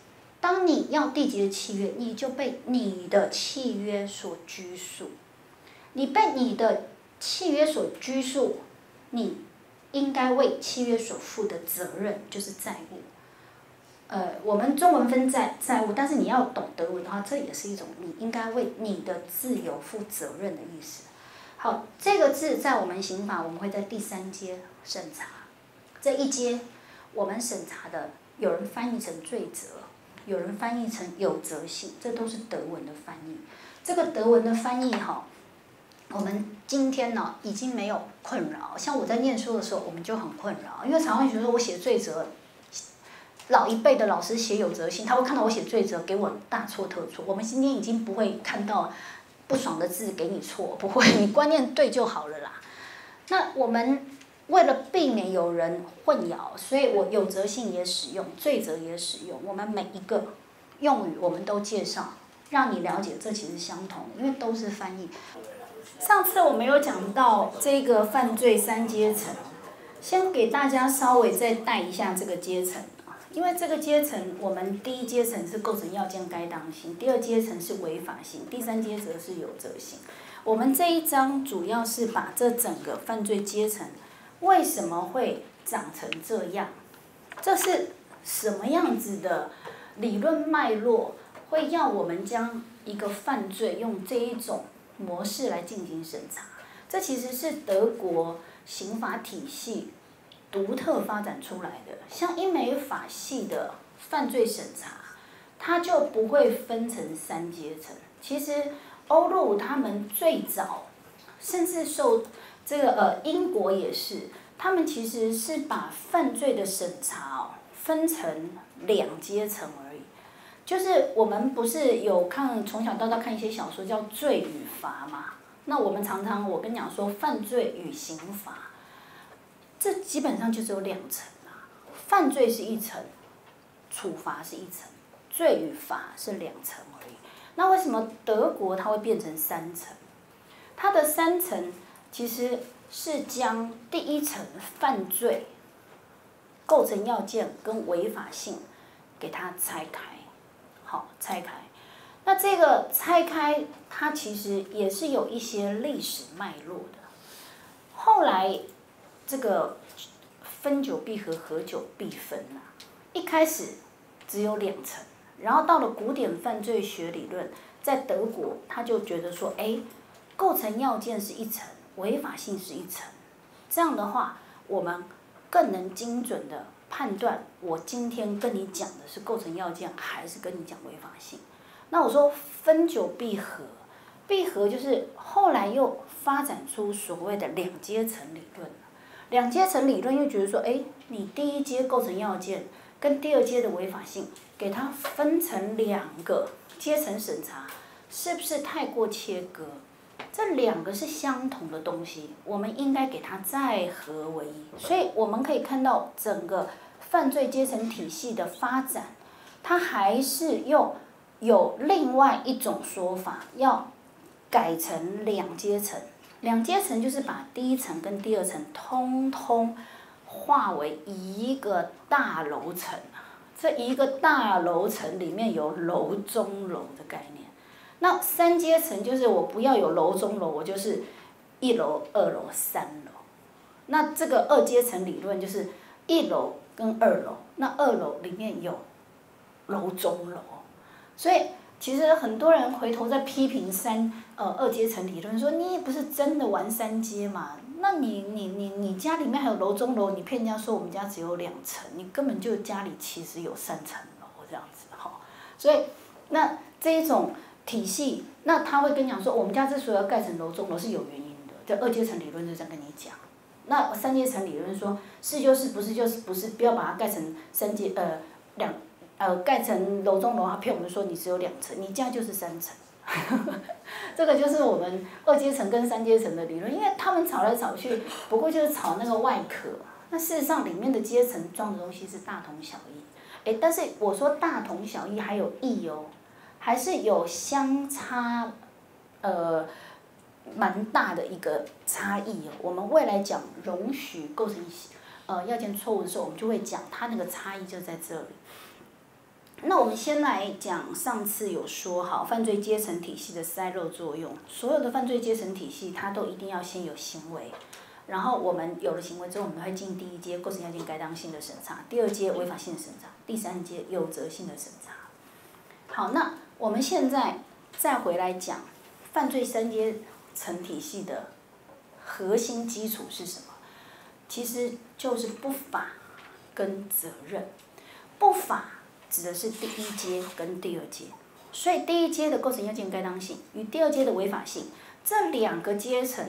当你要缔结契约，你就被你的契约所拘束，你被你的契约所拘束，你应该为契约所负的责任就是债务。我们中文分债务，但是你要懂德文的话，这也是一种你应该为你的自由负责任的意思。好，这个字在我们刑法，我们会在第3阶审查。这一阶我们审查的，有人翻译成罪责，有人翻译成有责性，这都是德文的翻译。这个德文的翻译哈，我们今天呢已经没有困扰。像我在念书的时候，我们就很困扰，因为常会觉得我写罪责。老一辈的老师写有责性，他会看到我写罪责，给我大错特错。我们今天已经不会看到不爽的字给你错，不会，你观念对就好了啦。那我们为了避免有人混淆，所以我有责性也使用，罪责也使用。我们每一个用语我们都介绍，让你了解这其实相同，因为都是翻译。上次我们有讲到这个犯罪3阶层，先给大家稍微再带一下这个阶层。因为这个阶层，我们第1阶层是构成要件该当性，第2阶层是违法性，第3阶层是有责性。我们这一章主要是把这整个犯罪阶层为什么会长成这样，这是什么样子的理论脉络，会要我们将一个犯罪用这一种模式来进行审查。这其实是德国刑法体系独特发展出来的，像英美法系的犯罪审查，它就不会分成3阶层。其实欧陆他们最早，甚至受这个英国也是，他们其实是把犯罪的审查分成2阶层而已。就是我们不是有看从小到大看一些小说叫罪与罚嘛？那我们常常我跟你讲说犯罪与刑罚。这基本上就只有2层啦，犯罪是1层，处罚是1层，罪与罚是2层而已。那为什么德国它会变成3层？它的3层其实是将第1层犯罪构成要件跟违法性给它拆开，好，拆开。那这个拆开，它其实也是有一些历史脉络的。后来这个分久必合，合久必分啊。一开始只有2层，然后到了古典犯罪学理论，在德国他就觉得说，构成要件是1层，违法性是1层，这样的话，我们更能精准的判断，我今天跟你讲的是构成要件，还是跟你讲违法性。那我说分久必合，必合就是后来又发展出所谓的2阶层理论。2阶层理论又觉得说，你第1阶构成要件跟第2阶的违法性，给它分成2个阶层审查，是不是太过切割？这2个是相同的东西，我们应该给它再合为一。所以我们可以看到整个犯罪阶层体系的发展，它还是又有另外一种说法，要改成2阶层。2阶层就是把第1层跟第2层通通化为一个大楼层啊，这一个大楼层里面有楼中楼的概念。那3阶层就是我不要有楼中楼，我就是1楼、2楼、3楼。那这个2阶层理论就是1楼跟2楼，那2楼里面有楼中楼，所以其实很多人回头在批评2阶层理论，说你也不是真的玩3阶嘛？那你家里面还有楼中楼，你骗人家说我们家只有2层，你根本就家里其实有3层楼这样子哈。所以那这一种体系，那他会跟你讲说，我们家之所以要盖成楼中楼是有原因的，这2阶层理论就这样跟你讲。那3阶层理论说是就是不是就是不是，不要把它盖成盖成楼中楼，他骗我们说你只有2层，你家就是3层。这个就是我们2阶层跟3阶层的理论，因为他们吵来吵去，不过就是吵那个外壳。那事实上里面的阶层装的东西是大同小异。但是我说大同小异还有异哦，还是有相差蛮大的一个差异哦。我们未来讲容许构成要件错误的时候，我们就会讲它那个差异就在这里。 那我们先来讲上次有说好犯罪阶层体系的塞漏作用。所有的犯罪阶层体系，它都一定要先有行为，然后我们有了行为之后，我们会进第一阶构成要件该当性的审查，第二阶违法性的审查，第三阶有责性的审查。好，那我们现在再回来讲犯罪三阶层体系的核心基础是什么？其实就是不法跟责任。不法指的是第一阶跟第二阶，所以第一阶的构成要件该当性与第二阶的违法性这两个阶层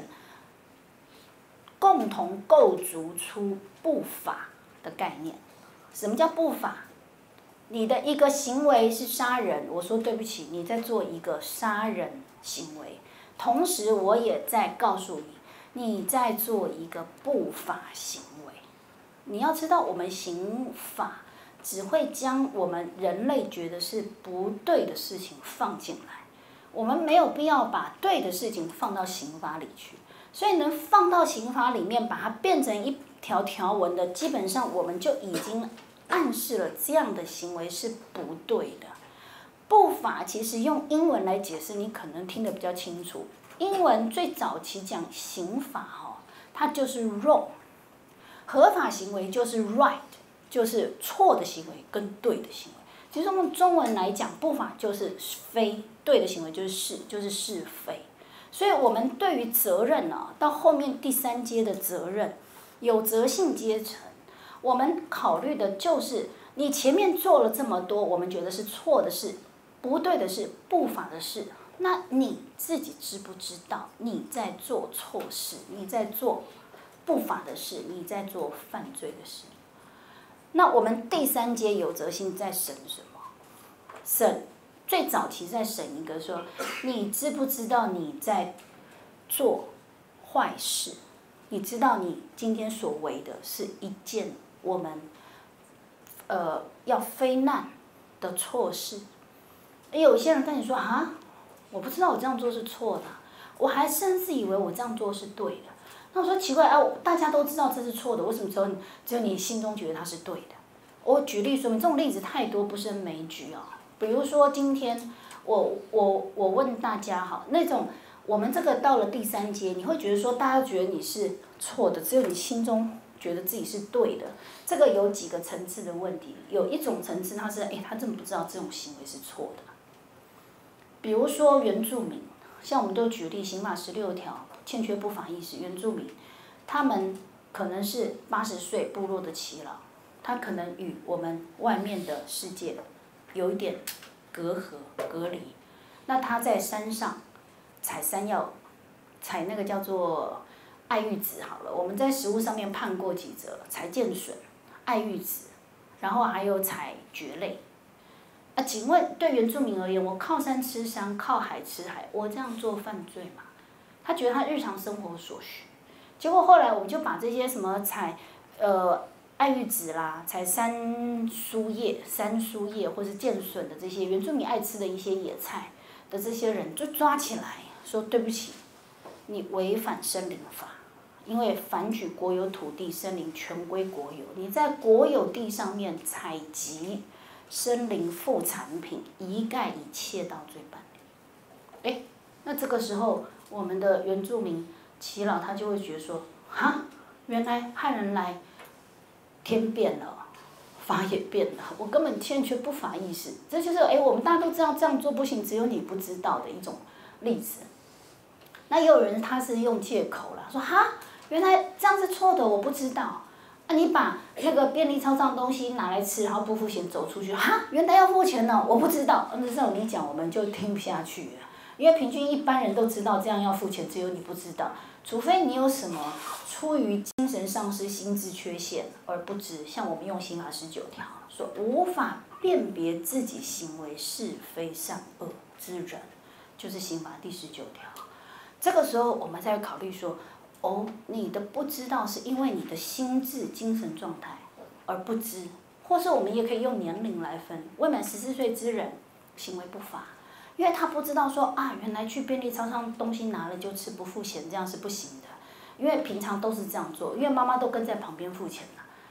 共同构筑出不法的概念。什么叫不法？你的一个行为是杀人，我说对不起，你在做一个杀人行为，同时我也在告诉你，你在做一个不法行为。你要知道，我们刑法只会将我们人类觉得是不对的事情放进来，我们没有必要把对的事情放到刑法里去。所以能放到刑法里面，把它变成一条条文的，基本上我们就已经暗示了这样的行为是不对的。不法其实用英文来解释，你可能听得比较清楚。英文最早期讲刑法它就是 wrong， 合法行为就是 right， 就是错的行为跟对的行为。其实用中文来讲，不法就是非，对的行为就是是非。所以我们对于责任到后面第三阶的责任，有责性阶层，我们考虑的就是你前面做了这么多，我们觉得是错的事、不对的事、不法的事，那你自己知不知道你在做错事，你在做不法的事，你在做犯罪的事？那我们第三阶有责性在审什么？审最早期在审一个说，你知不知道你在做坏事？你知道你今天所为的是一件我们要非难的错事。有些人跟你说啊，我不知道我这样做是错的，我还甚至以为我这样做是对的。那我说奇怪大家都知道这是错的，为什么只有你心中觉得它是对的？我举例说明，这种例子太多，不胜枚举比如说今天我问大家那种我们这个到了第三阶，你会觉得说大家觉得你是错的，只有你心中觉得自己是对的。这个有几个层次的问题，有一种层次他是他真的不知道这种行为是错的。比如说原住民，像我们都举例刑法16条，欠缺不法意识，原住民他们可能是80岁部落的耆老，他可能与我们外面的世界有一点隔阂隔离，那他在山上采山药，采那个叫做爱玉子好了，我们在实务上面判过几则，采剑笋、爱玉子，然后还有采蕨类。请问对原住民而言，我靠山吃山，靠海吃海，我这样做犯罪吗？他觉得他日常生活所需，结果后来我们就把这些什么采爱玉子啦，采山苏叶或是剑笋的这些原住民爱吃的一些野菜的这些人，就抓起来说对不起，你违反森林法，因为凡举国有土地，森林全归国有，你在国有地上面采集森林副产品，一概以窃盗罪办理。那这个时候我们的原住民耆老他就会觉得说，原来汉人来，天变了，法也变了，我根本欠缺不法意识。这就是我们大家都知道这样做不行，只有你不知道的一种例子。那也有人他是用借口啦，说原来这样是错的，我不知道。你把那个便利超商东西拿来吃，然后不付钱走出去，原来要付钱呢，我不知道。那这种你讲我们就听不下去了，因为平均一般人都知道这样要付钱，只有你不知道。除非你有什么出于精神丧失、心智缺陷而不知，像我们用刑法19条说无法辨别自己行为是非善恶之人，就是刑法第19条。这个时候我们再考虑说，你的不知道是因为你的心智、精神状态而不知，或是我们也可以用年龄来分，未满14岁之人行为不法，因为他不知道说原来去便利超商东西拿了就吃不付钱，这样是不行的，因为平常都是这样做，因为妈妈都跟在旁边付钱了。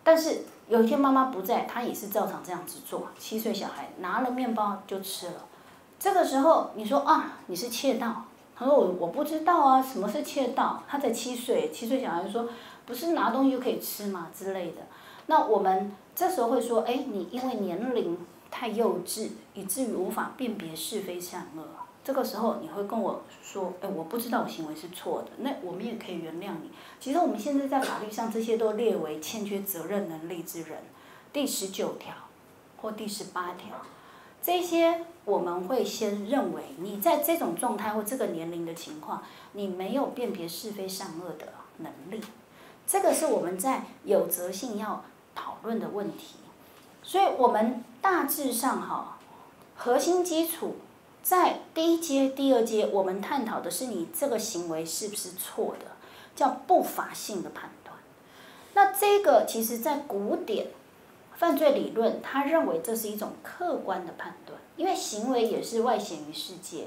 但是有一天妈妈不在，他也是照常这样子做。7岁小孩拿了面包就吃了，这个时候你说啊，你是窃盗？他说我不知道啊，什么是窃盗？他才7岁，7岁小孩就说不是拿东西就可以吃嘛之类的。那我们这时候会说，哎，你因为年龄太幼稚，以至于无法辨别是非善恶。这个时候你会跟我说，哎，我不知道我行为是错的，那我们也可以原谅你。其实我们现在在法律上这些都列为欠缺责任能力之人，第19条或第18条，这些我们会先认为你在这种状态或这个年龄的情况，你没有辨别是非善恶的能力，这个是我们在有责性要讨论的问题。所以我们大致上核心基础在第1阶、第2阶，我们探讨的是你这个行为是不是错的，叫不法性的判断。那这个其实在古典犯罪理论，他认为这是一种客观的判断，因为行为也是外显于世界，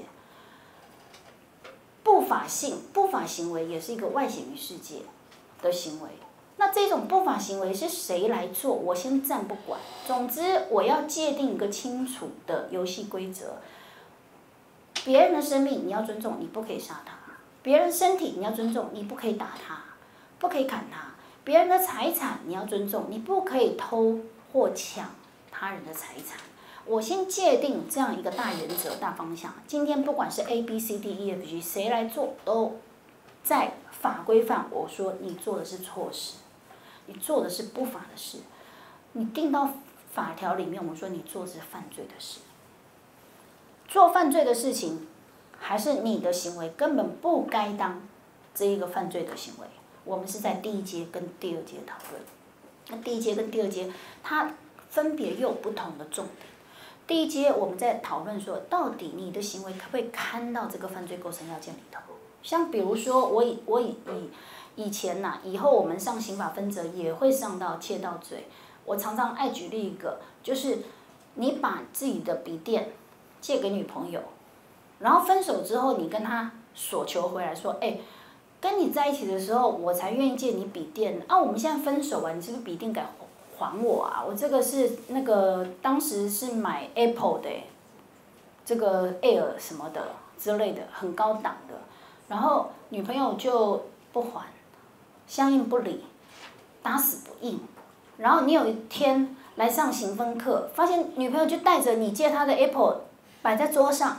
不法行为也是一个外显于世界的行为。那这种不法行为是谁来做？我先暂不管。总之，我要界定一个清楚的游戏规则。别人的生命你要尊重，你不可以杀他；别人身体你要尊重，你不可以打他，不可以砍他；别人的财产你要尊重，你不可以偷或抢他人的财产。我先界定这样一个大原则、大方向。今天不管是 A、B、C、D、E、F、G 谁来做，都在法规范。我说你做的是错事。你做的是不法的事，你定到法条里面，我们说你做的是犯罪的事。做犯罪的事情，还是你的行为根本不该当这一个犯罪的行为。我们是在第1阶跟第2阶讨论。那第1阶跟第2阶，它分别又有不同的重点。第1阶我们在讨论说，到底你的行为可不可以堪到这个犯罪构成要件里头？像比如说，以前以后我们上刑法分则也会上到窃盗罪。我常常爱举例一个，就是你把自己的笔电借给女朋友，然后分手之后，你跟她索求回来说，哎，跟你在一起的时候，我才愿意借你笔电啊，我们现在分手啊，你是不是笔电该还我啊？我这个是那个当时是买 Apple 的，这个 Air 什么的之类的，很高档的，然后女朋友就不还。相应不理，打死不应，然后你有一天来上刑分课，发现女朋友就带着你借她的 Apple 摆在桌上，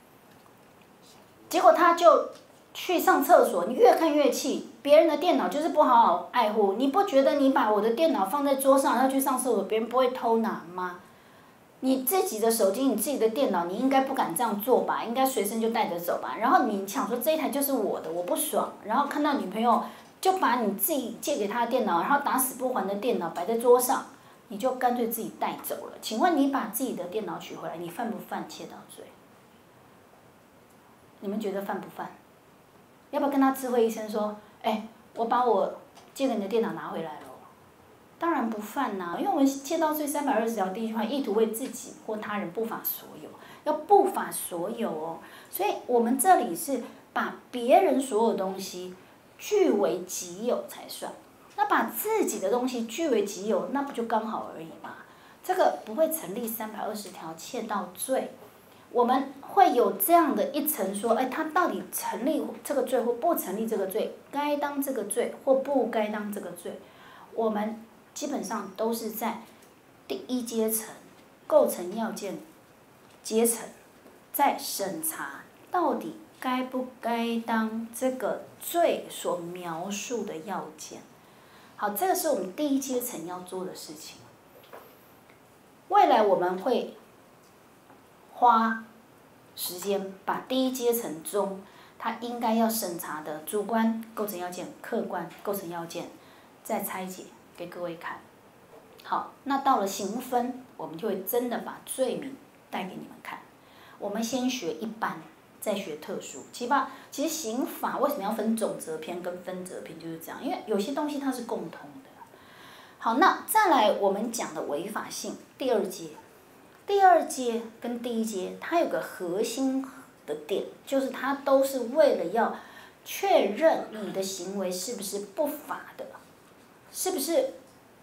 结果他就去上厕所，你越看越气。别人的电脑就是不好好爱护，你不觉得你把我的电脑放在桌上，要去上厕所，别人不会偷拿吗？你自己的手机、你自己的电脑，你应该不敢这样做吧？应该随身就带着走吧？然后你想说这一台就是我的，我不爽，然后看到女朋友就把你自己借给他的电脑，然后打死不还的电脑摆在桌上，你就干脆自己带走了。请问你把自己的电脑取回来，你犯不犯窃盗罪？你们觉得犯不犯？要不要跟他知会一声说，哎，我把我借给你的电脑拿回来了？当然不犯因为我们窃盗罪320条第1句话，意图为自己或他人不法所有，要不法所有哦。所以我们这里是把别人所有东西据为己有才算，那把自己的东西据为己有，那不就刚好而已吗？这个不会成立320条窃盗罪。我们会有这样的一层说，哎，他到底成立这个罪或不成立这个罪，该当这个罪或不该当这个罪，我们基本上都是在第1阶层构成要件阶层，在审查到底该不该当这个罪所描述的要件。好，这个是我们第1阶层要做的事情。未来我们会花时间把第1阶层中它应该要审查的主观构成要件、客观构成要件再拆解给各位看。好，那到了刑分，我们就会真的把罪名带给你们看。我们先学一般，再学特殊。其实刑法为什么要分总则篇跟分则篇，就是这样，因为有些东西它是共通的。好，那再来我们讲的违法性，第2阶。第2阶跟第1阶，它有个核心的点，就是它都是为了要确认你的行为是不是不法的，是不是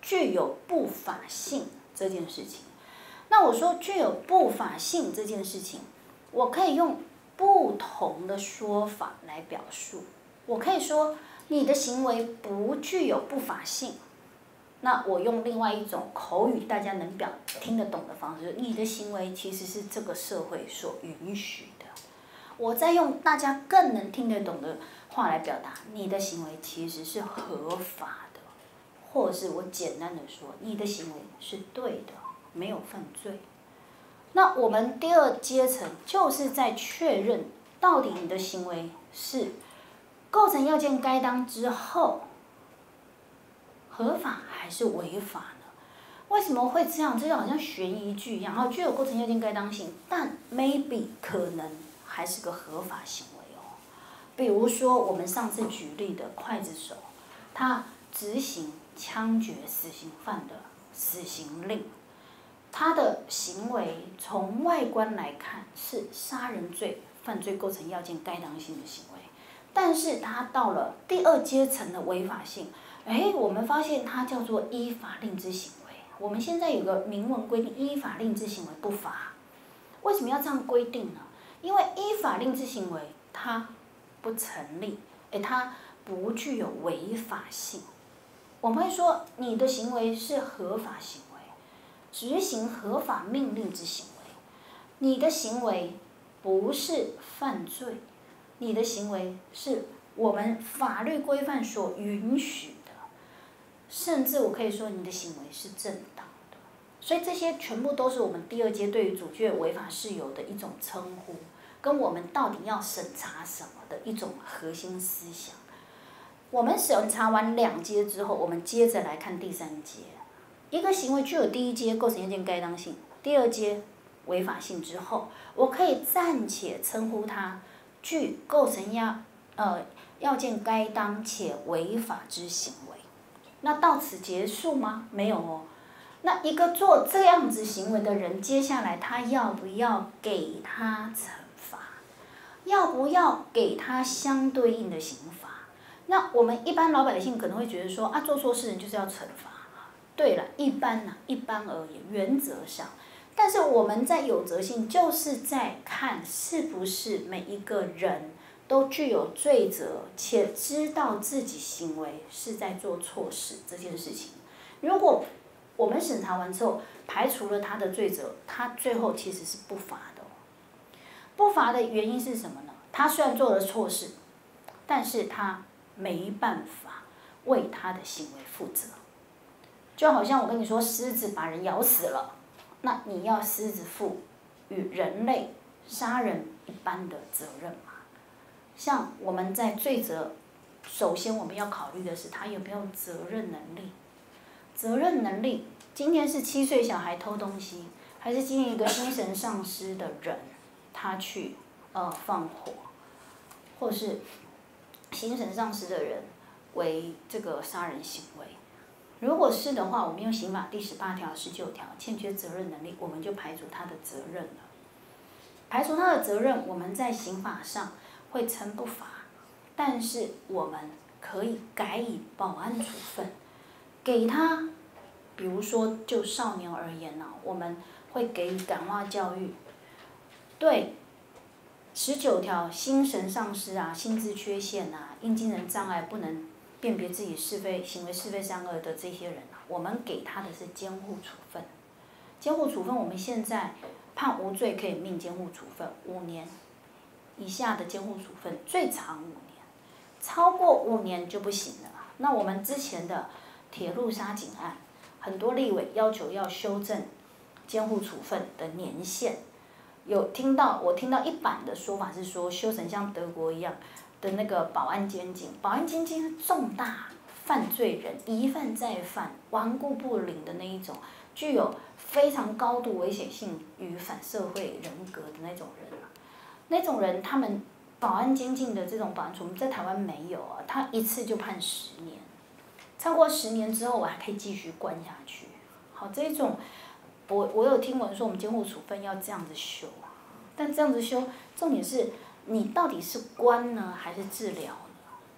具有不法性这件事情。那我说具有不法性这件事情，我可以用不同的说法来表述。我可以说你的行为不具有不法性，那我用另外一种口语大家能听得懂的方式，你的行为其实是这个社会所允许的。我再用大家更能听得懂的话来表达，你的行为其实是合法的，或者是我简单的说，你的行为是对的，没有犯罪。那我们第二阶层就是在确认，到底你的行为是构成要件该当之后，合法还是违法呢？为什么会这样？这就好像悬疑剧一样，然后具有构成要件该当性，但 maybe 可能还是个合法行为哦。比如说我们上次举例的刽子手，他执行枪决死刑犯的死刑令，他的行为从外观来看是杀人罪犯罪构成要件该当性的行为，但是他到了第二阶层的违法性，我们发现它叫做依法令之行为。我们现在有个明文规定，依法令之行为不罚。为什么要这样规定呢？因为依法令之行为它不成立，它不具有违法性。我们会说你的行为是合法行为，执行合法命令之行为，你的行为不是犯罪，你的行为是我们法律规范所允许的，甚至我可以说你的行为是正当的。所以这些全部都是我们第二阶对于阻却违法事由的一种称呼，跟我们到底要审查什么的一种核心思想。我们审查完2阶之后，我们接着来看第3阶。一个行为具有第1阶构成要件该当性，第2阶违法性之后，我可以暂且称呼它具构成要件该当且违法之行为。那到此结束吗？没有哦。那一个做这样子行为的人，接下来他要不要给他惩罚？要不要给他相对应的刑罚？那我们一般老百姓可能会觉得说做错事人就是要惩罚。对了，一般而言，原则上，但是我们在有责性就是在看是不是每一个人都具有罪责，且知道自己行为是在做错事这件事情。如果我们审查完之后排除了他的罪责，他最后其实是不罚的。不罚的原因是什么呢？他虽然做了错事，但是他没办法为他的行为负责。就好像我跟你说，狮子把人咬死了，那你要狮子负与人类杀人一般的责任嘛？像我们在罪责，首先我们要考虑的是他有没有责任能力。责任能力，今天是7岁小孩偷东西，还是今天一个精神丧失的人，他去放火，或是精神丧失的人为这个杀人行为？如果是的话，我们用刑法第18条、19条欠缺责任能力，我们就排除他的责任了。排除他的责任，我们在刑法上会称不罚，但是我们可以改以保安处分，给他，比如说就少年而言我们会给予感化教育。对，19条精神丧失心智缺陷因精神障碍不能辨别自己是非行为是非善恶的这些人我们给他的是监护处分。监护处分我们现在判无罪可以命监护处分5年以下的监护处分，最长5年，超过5年就不行了。那我们之前的铁路杀警案，很多立委要求要修正监护处分的年限。我听到一版的说法是说，修成像德国一样的那个保安监禁，保安监禁是重大犯罪人一犯再犯、顽固不灵的那一种，具有非常高度危险性与反社会人格的那种人那种人他们保安监禁的这种保安处分在台湾没有他一次就判10年，超过10年之后我还可以继续关下去。好，这种我有听闻说我们监护处分要这样子修但这样子修，重点是你到底是关呢还是治疗呢？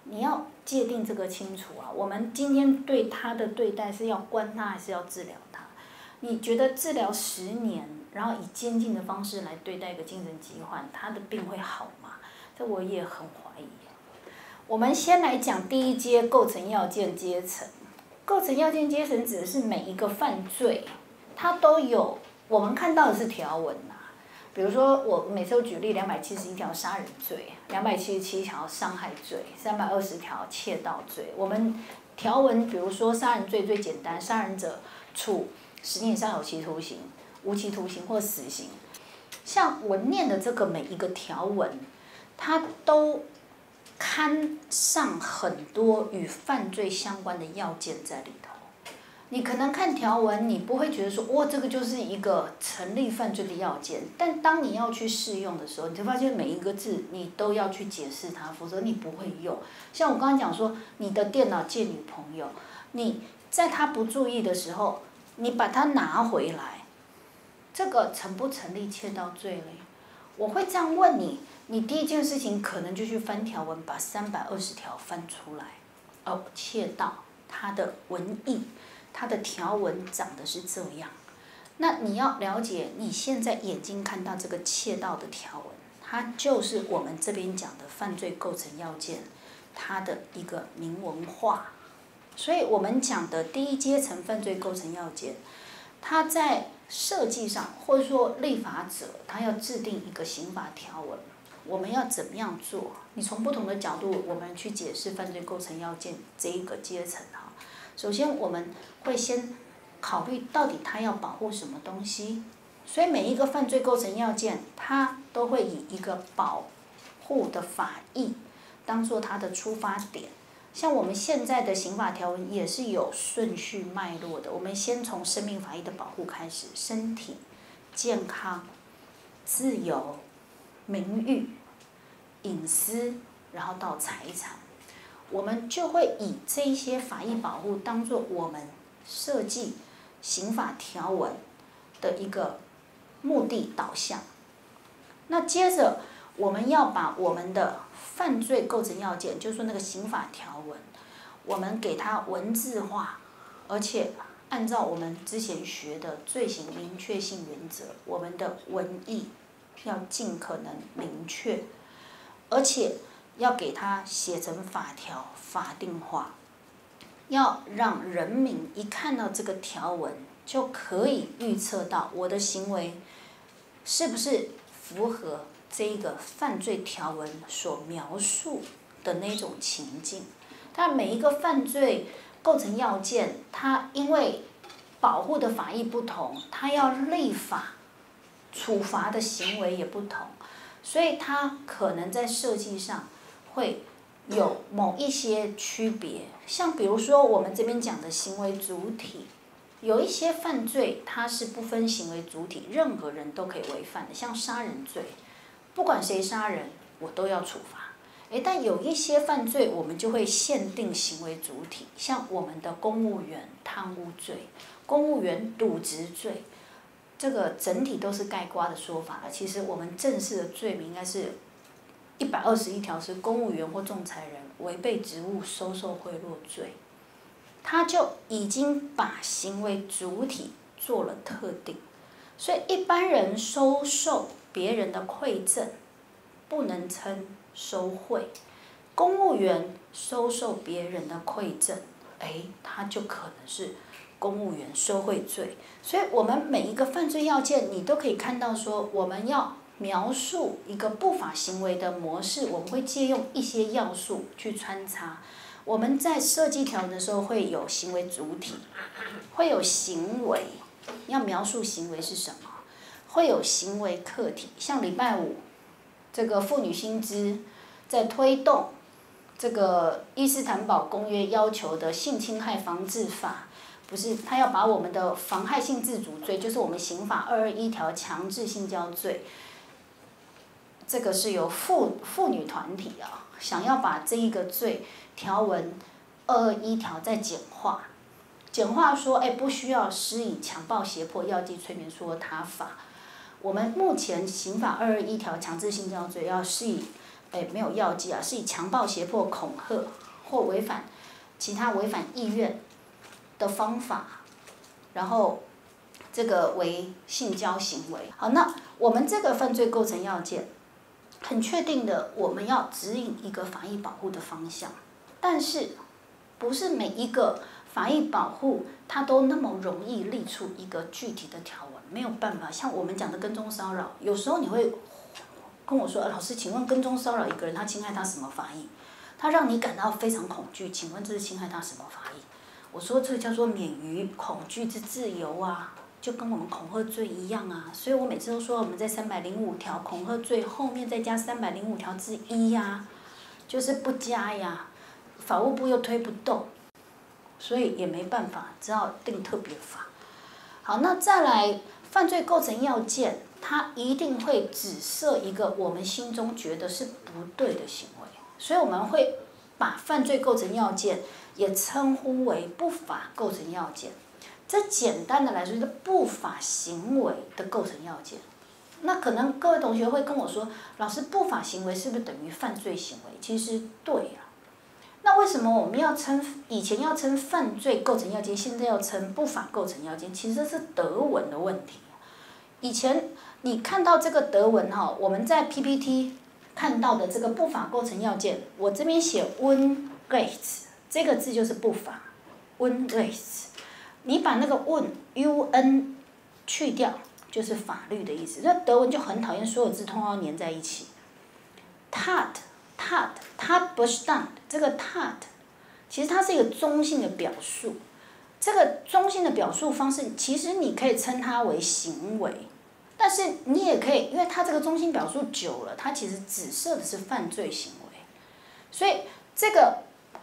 你要界定这个清楚啊。我们今天对他的对待是要关他还是要治疗他？你觉得治疗10年，然后以监禁的方式来对待一个精神疾患，他的病会好吗？这我也很怀疑。我们先来讲第一阶构成要件阶层。构成要件阶层指的是每一个犯罪，它都有我们看到的是条文呐。比如说我每次都举例271条杀人罪，277条伤害罪，320条窃盗罪。我们条文比如说杀人罪最简单，杀人者处10年以上有期徒刑、无期徒刑或死刑。像文念的这个每一个条文，它都刊上很多与犯罪相关的要件在里头。你可能看条文，你不会觉得说，哇，这个就是一个成立犯罪的要件。但当你要去适用的时候，你就发现每一个字你都要去解释它，否则你不会用。像我刚刚讲说，你的电脑借女朋友，你在他不注意的时候，你把它拿回来，这个成不成立窃盗罪嘞？我会这样问你。你第一件事情可能就去翻条文，把320条翻出来。哦，窃盗，它的文义，它的条文长得是这样。那你要了解，你现在眼睛看到这个窃盗的条文，它就是我们这边讲的犯罪构成要件，它的一个明文化。所以我们讲的第一阶层犯罪构成要件，它在设计上，或者说立法者他要制定一个刑法条文。我们要怎么样做？你从不同的角度，我们去解释犯罪构成要件这一个阶层哈。首先，我们会先考虑到底它要保护什么东西。所以每一个犯罪构成要件，它都会以一个保护的法益当做它的出发点。像我们现在的刑法条文也是有顺序脉络的。我们先从生命法益的保护开始，身体健康、自由、名誉、隐私，然后到财产，我们就会以这一些法益保护当作我们设计刑法条文的一个目的导向。那接着我们要把我们的犯罪构成要件，就是说那个刑法条文，我们给它文字化，而且按照我们之前学的罪行明确性原则，我们的文义要尽可能明确，而且要给它写成法条法定化，要让人民一看到这个条文就可以预测到我的行为是不是符合这个犯罪条文所描述的那种情境。但每一个犯罪构成要件，它因为保护的法益不同，它要立法处罚的行为也不同，所以它可能在设计上会有某一些区别。像比如说我们这边讲的行为主体，有一些犯罪它是不分行为主体，任何人都可以违犯的，像杀人罪，不管谁杀人我都要处罚。但有一些犯罪我们就会限定行为主体，像我们的公务员贪污罪、公务员渎职罪，这个整体都是概括的说法了。其实我们正式的罪名应该是121条，是公务员或仲裁人违背职务收受贿赂罪，他就已经把行为主体做了特定。所以一般人收受别人的馈赠不能称收贿，公务员收受别人的馈赠，他就可能是公务员收贿罪。所以我们每一个犯罪要件，你都可以看到说，我们要描述一个不法行为的模式，我们会借用一些要素去穿插。我们在设计条文的时候会有行为主体，会有行为，要描述行为是什么，会有行为客体，像礼拜五这个妇女新知在推动这个伊斯坦堡公约要求的性侵害防治法，不是他要把我们的妨害性自主罪，就是我们刑法221条强制性交罪，这个是由妇女团体想要把这一个罪条文221条再简化，说不需要施以强暴、胁迫、药剂、催眠、说他法。我们目前刑法221条强制性交罪要施以没有药剂啊，是以强暴、胁迫、恐吓或其他违反意愿的方法，然后这个为性交行为。好，那我们这个犯罪构成要件，很确定的，我们要指引一个法益保护的方向，但是不是每一个法益保护它都那么容易立出一个具体的条文，没有办法。像我们讲的跟踪骚扰，有时候你会跟我说，老师，请问跟踪骚扰一个人，他侵害他什么法益？他让你感到非常恐惧，请问这是侵害他什么法益？我说这个叫做免于恐惧之自由啊，就跟我们恐吓罪一样啊。所以我每次都说我们在305条恐吓罪后面再加305条之一呀，就是不加呀，法务部又推不动，所以也没办法，只好定特别法。好，那再来犯罪构成要件，它一定会指涉一个我们心中觉得是不对的行为，所以我们会把犯罪构成要件也称呼为不法构成要件。这简单的来说，就是不法行为的构成要件。那可能各位同学会跟我说，老师，不法行为是不是等于犯罪行为？其实对啊。那为什么我们要称以前要称犯罪构成要件，现在要称不法构成要件？其实这是德文的问题。以前你看到这个德文哈，我们在 PPT 看到的这个不法构成要件，我这边写 Unrecht 这个字就是不法 ，Unrecht， 你把那个 un 去掉，就是法律的意思。那德文就很讨厌所有字通要粘在一起。Tatbestand 这个 tat， 其实它是一个中性的表述。这个中性的表述方式，其实你可以称它为行为，但是你也可以，因为它这个中性表述久了，它其实指涉的是犯罪行为。所以这个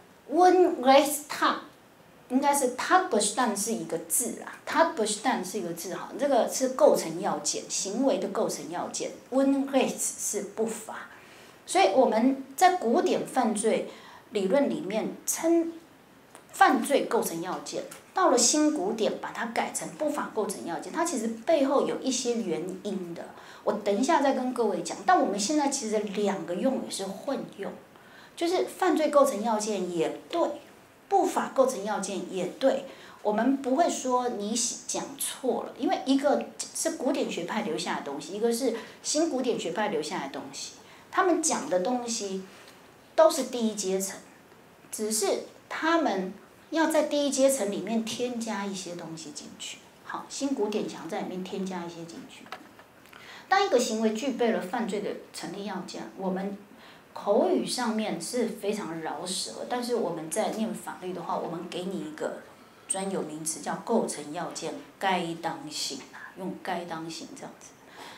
Unrecht 应该是 Tatbestand 是一个字啦 ，Tatbestand 是一个字哈，这个是构成要件，行为的构成要件 ，Unrecht 是不法。所以我们在古典犯罪理论里面称犯罪构成要件，到了新古典把它改成不法构成要件，它其实背后有一些原因的，我等一下再跟各位讲。但我们现在其实两个用语是混用，就是犯罪构成要件也对，不法构成要件也对，我们不会说你讲错了，因为一个是古典学派留下的东西，一个是新古典学派留下来的东西。他们讲的东西都是第一阶层，只是他们要在第一阶层里面添加一些东西进去。好，新古典想在里面添加一些进去。当一个行为具备了犯罪的成立要件，我们口语上面是非常饶舌，但是我们在念法律的话，我们给你一个专有名词叫构成要件该当性啊，用该当性这样子。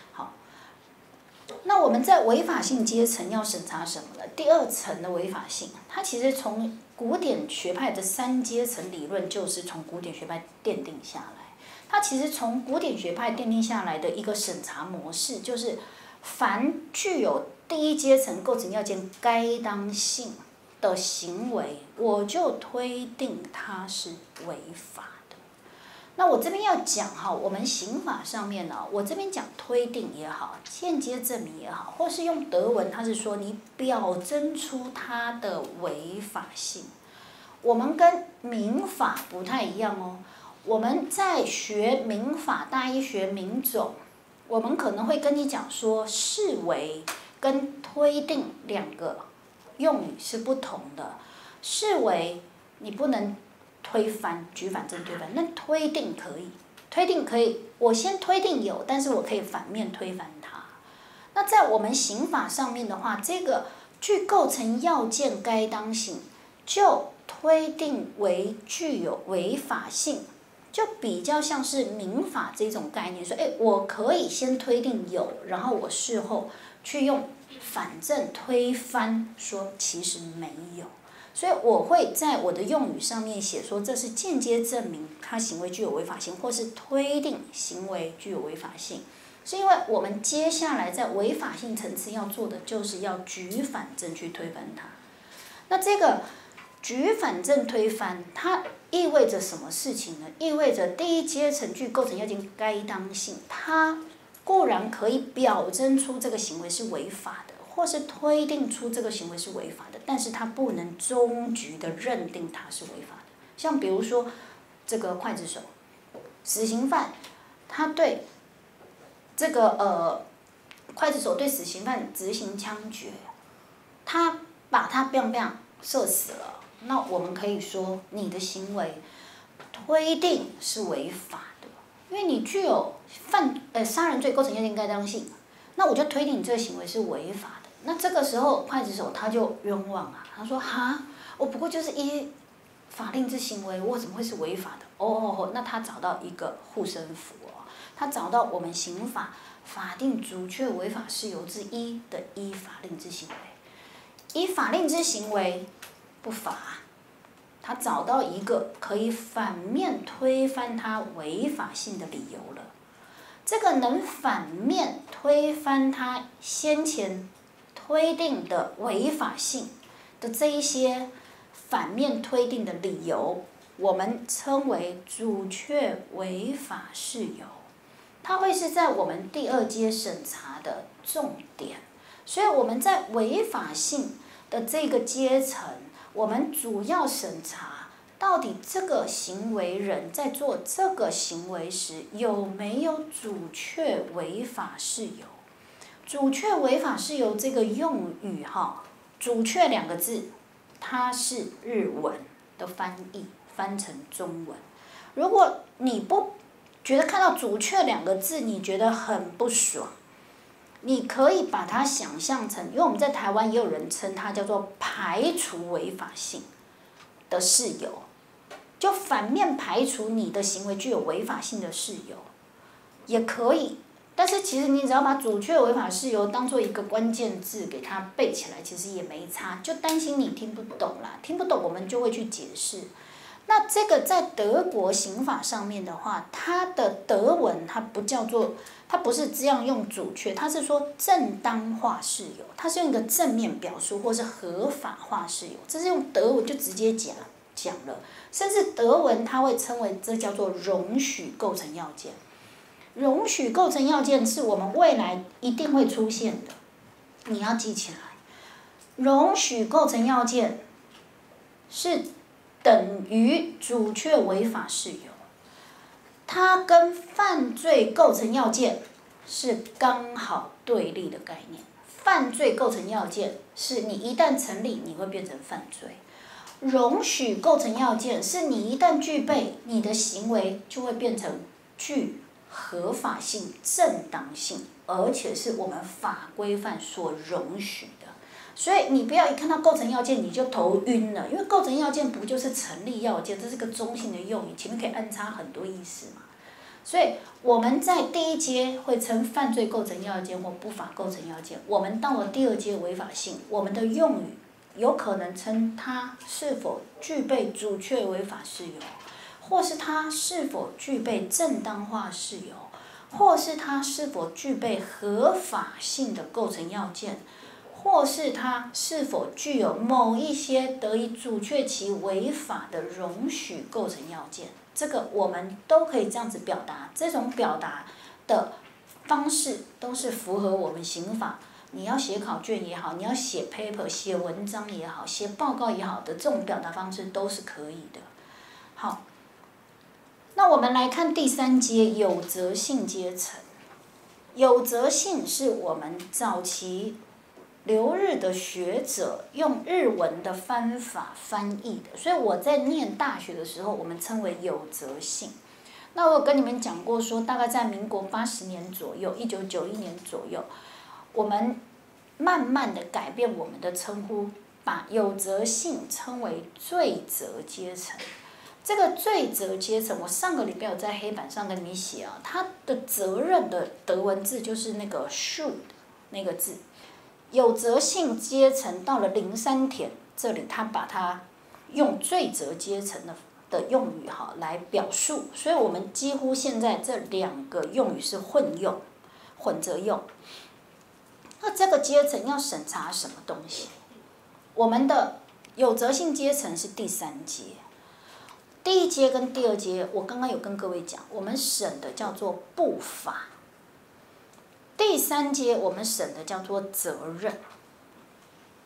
那我们在违法性阶层要审查什么呢？第二层的违法性，它其实从古典学派的3阶层理论就是从古典学派奠定下来。它其实从古典学派奠定下来的一个审查模式，就是凡具有第一阶层构成要件该当性的行为，我就推定它是违法。那我这边要讲哈，我们刑法上面呢，我这边讲推定也好，间接证明也好，或是用德文，它是说你表征出它的违法性。我们跟民法不太一样哦。我们在学民法，大一学民种，我们可能会跟你讲说，视为跟推定两个用语是不同的。视为你不能推翻，举反证推翻，那推定可以，推定可以，我先推定有，但是我可以反面推翻它。那在我们刑法上面的话，这个具构成要件该当性，就推定为具有违法性，就比较像是民法这种概念，说，我可以先推定有，然后我事后去用反证推翻，说其实没有。所以我会在我的用语上面写说，这是间接证明它行为具有违法性，或是推定行为具有违法性，是因为我们接下来在违法性层次要做的，就是要举反证去推翻它。那这个举反证推翻，它意味着什么事情呢？意味着第一阶层具构成要件该当性，它固然可以表征出这个行为是违法的， 或是推定出这个行为是违法的，但是他不能终局的认定它是违法的。像比如说这个刽子手，死刑犯，他对这个刽子手对死刑犯执行枪决，他把他 biang biang 射死了，那我们可以说你的行为推定是违法的，因为你具有杀人罪构成要件该当性，那我就推定你这个行为是违法的。那这个时候刽子手他就冤枉啊，他说哈，我不过就是依法令之行为，我怎么会是违法的？那他找到一个护身符哦，他找到我们刑法法定阻却违法事由之一的依法令之行为，依法令之行为不法，他找到一个可以反面推翻他违法性的理由了。这个能反面推翻他先前推定的违法性的这一些反面推定的理由，我们称为阻却违法事由，它会是在我们第二阶审查的重点。所以我们在违法性的这个阶层，我们主要审查到底这个行为人在做这个行为时有没有阻却违法事由。阻却违法事由这个用语哈，阻却2个字，它是日文的翻译，翻成中文。如果你不觉得看到阻却2个字你觉得很不爽，你可以把它想象成，因为我们在台湾也有人称它叫做排除违法性的事由，就反面排除你的行为具有违法性的事由，也可以。但是其实你只要把阻却违法事由当做一个关键字给它背起来，其实也没差，就担心你听不懂啦，听不懂我们就会去解释。那这个在德国刑法上面的话，它的德文它不叫做，它不是这样用阻却，它是说正当化事由，它是用一个正面表述或是合法化事由，这是用德文就直接讲了，甚至德文它会称为这叫做容许构成要件。容许构成要件是我们未来一定会出现的，你要记起来。容许构成要件是等于阻却违法事由，它跟犯罪构成要件是刚好对立的概念。犯罪构成要件是你一旦成立，你会变成犯罪；容许构成要件是你一旦具备，你的行为就会变成具合法性、正当性，而且是我们法规范所容许的。所以你不要一看到构成要件你就头晕了，因为构成要件不就是成立要件，这是个中性的用语，前面可以安插很多意思嘛。所以我们在第一阶会称犯罪构成要件或不法构成要件，我们到了第二阶违法性，我们的用语有可能称它是否具备阻却违法事由，或是它是否具备正当化事由，或是它是否具备合法性的构成要件，或是它是否具有某一些得以阻却其违法的容许构成要件，这个我们都可以这样子表达。这种表达的方式都是符合我们刑法，你要写考卷也好，你要写 paper 写文章也好，写报告也好的这种表达方式都是可以的。好，那我们来看第3阶有责性阶层。有责性是我们早期留日的学者用日文的翻法翻译的，所以我在念大学的时候，我们称为有责性。那我有跟你们讲过说，大概在民国80年左右，1991年左右，我们慢慢的改变我们的称呼，把有责性称为罪责阶层。这个罪责阶层，我上个礼拜有在黑板上跟你们写啊，它的责任的德文字就是那个 should 那个字。有责性阶层到了03田这里，他把它用罪责阶层的用语哈来表述，所以我们几乎现在这2个用语是混着用。那这个阶层要审查什么东西？我们的有责性阶层是第3阶，第1阶跟第2阶，我刚刚有跟各位讲，我们审的叫做不法。第3阶我们审的叫做责任。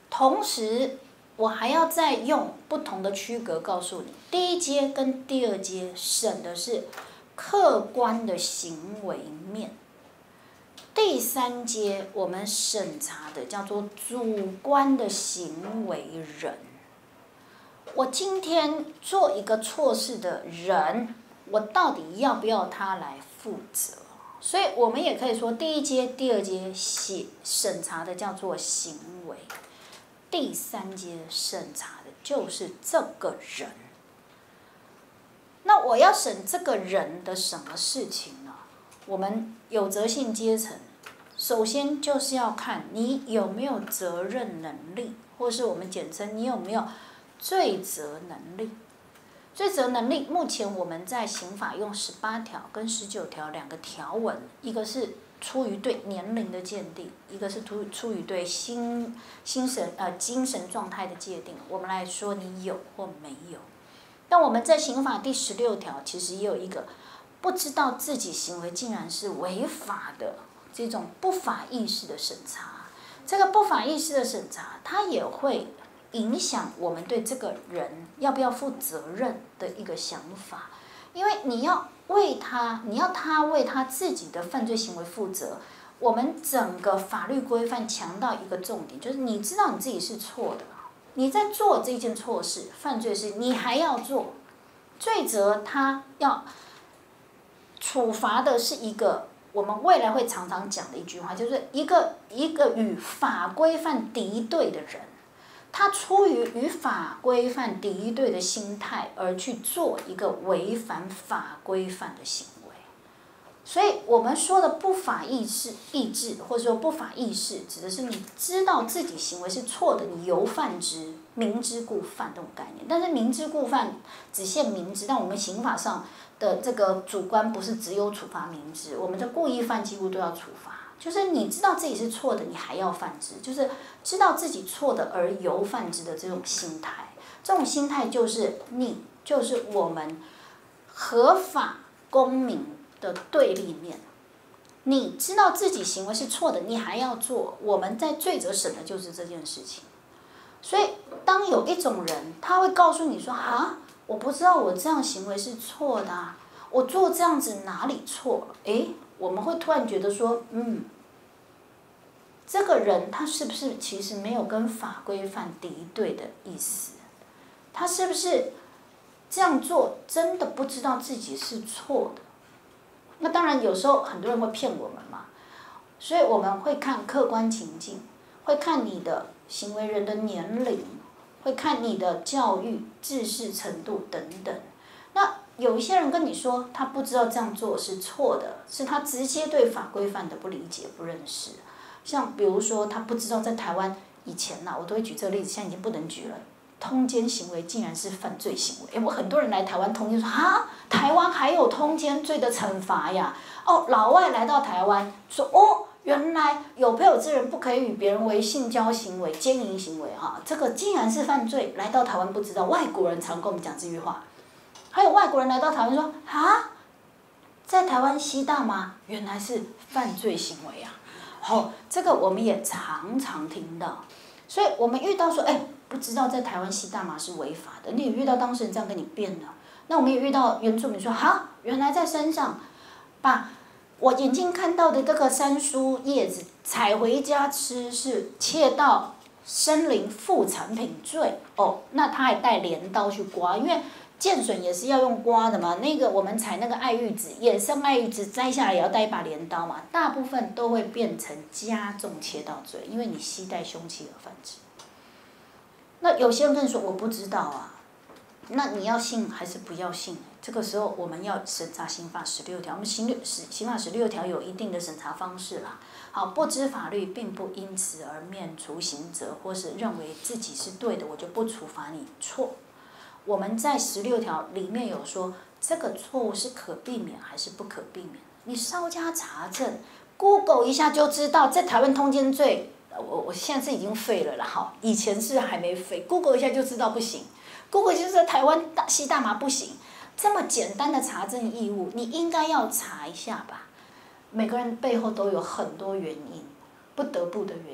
同时我还要再用不同的区隔告诉你，第一阶跟第二阶审的是客观的行为面，第三阶我们审查的叫做主观的行为人。我今天做一个错事的人，我到底要不要他来负责？所以我们也可以说，第一阶、第二阶审查的叫做行为，第三阶审查的就是这个人。那我要审这个人的什么事情呢？我们有责性阶层，首先就是要看你有没有责任能力，或是我们简称你有没有罪责能力。罪责能力，目前我们在刑法用18条跟19条2个条文，一个是出于对年龄的鉴定，一个是出于对精神状态的界定。我们来说你有或没有。但我们在刑法第16条其实也有一个不知道自己行为竟然是违法的这种不法意识的审查。这个不法意识的审查，它也会影响我们对这个人要不要负责任的一个想法，因为你要他为他自己的犯罪行为负责。我们整个法律规范强调一个重点，就是你知道你自己是错的，你在做这件错事、犯罪事，你还要做，罪责他要处罚的是一个我们未来会常常讲的一句话，就是一个与法规范敌对的人。他出于与法规范敌对的心态而去做一个违反法规范的行为，所以我们说的不法意志，或者说不法意识，指的是你知道自己行为是错的，你犹犯之，明知故犯这种概念。但是明知故犯只限明知，但我们刑法上的这个主观不是只有处罚明知，我们的故意犯几乎都要处罚。就是你知道自己是错的，你还要犯之，就是知道自己错的而犹犯之的这种心态。这种心态就是我们合法公民的对立面。你知道自己行为是错的，你还要做，我们在罪责审的就是这件事情。所以当有一种人他会告诉你说啊，我不知道我这样行为是错的啊，我做这样子哪里错了？我们会突然觉得说，这个人他是不是其实没有跟法规范敌对的意思？他是不是这样做真的不知道自己是错的？那当然有时候很多人会骗我们嘛，所以我们会看客观情境，会看你的行为人的年龄，会看你的教育、知识程度等等。那有一些人跟你说他不知道这样做是错的，是他直接对法规范的不理解、不认识。像比如说他不知道在台湾以前我都会举这个例子，现在已经不能举了。通奸行为竟然是犯罪行为，我很多人来台湾通奸说啊，台湾还有通奸罪的惩罚呀？老外来到台湾说原来有配偶之人不可以与别人为性交行为、奸淫行为这个竟然是犯罪。来到台湾不知道，外国人常跟我们讲这句话。还有外国人来到台湾说啊，在台湾吸大麻原来是犯罪行为啊！这个我们也常常听到，所以我们遇到说不知道在台湾吸大麻是违法的，你也遇到当事人这样跟你辩了。那我们也遇到原住民说原来在山上把我眼睛看到的这个山蔬叶子采回家吃是窃盗森林副产品罪那他还带镰刀去刮，因为剑笋也是要用刮的嘛，那个我们采那个爱玉子，野生爱玉子摘下来也要带一把镰刀嘛，大部分都会变成加重窃盗罪，因为你携带凶器而犯之。那有些人跟你说我不知道啊，那你要信还是不要信？这个时候我们要审查刑法16条，我们刑法16条有一定的审查方式啦。不知法律并不因此而免除刑责，或是认为自己是对的，我就不处罚你错。我们在16条里面有说，这个错误是可避免还是不可避免？你稍加查证 ，Google 一下就知道，在台湾通奸罪，我现在是已经废了啦，以前是还没废 ，Google 一下就知道不行。Google 就是在台湾吸大麻不行，这么简单的查证义务，你应该要查一下吧。每个人背后都有很多原因，不得不的原因。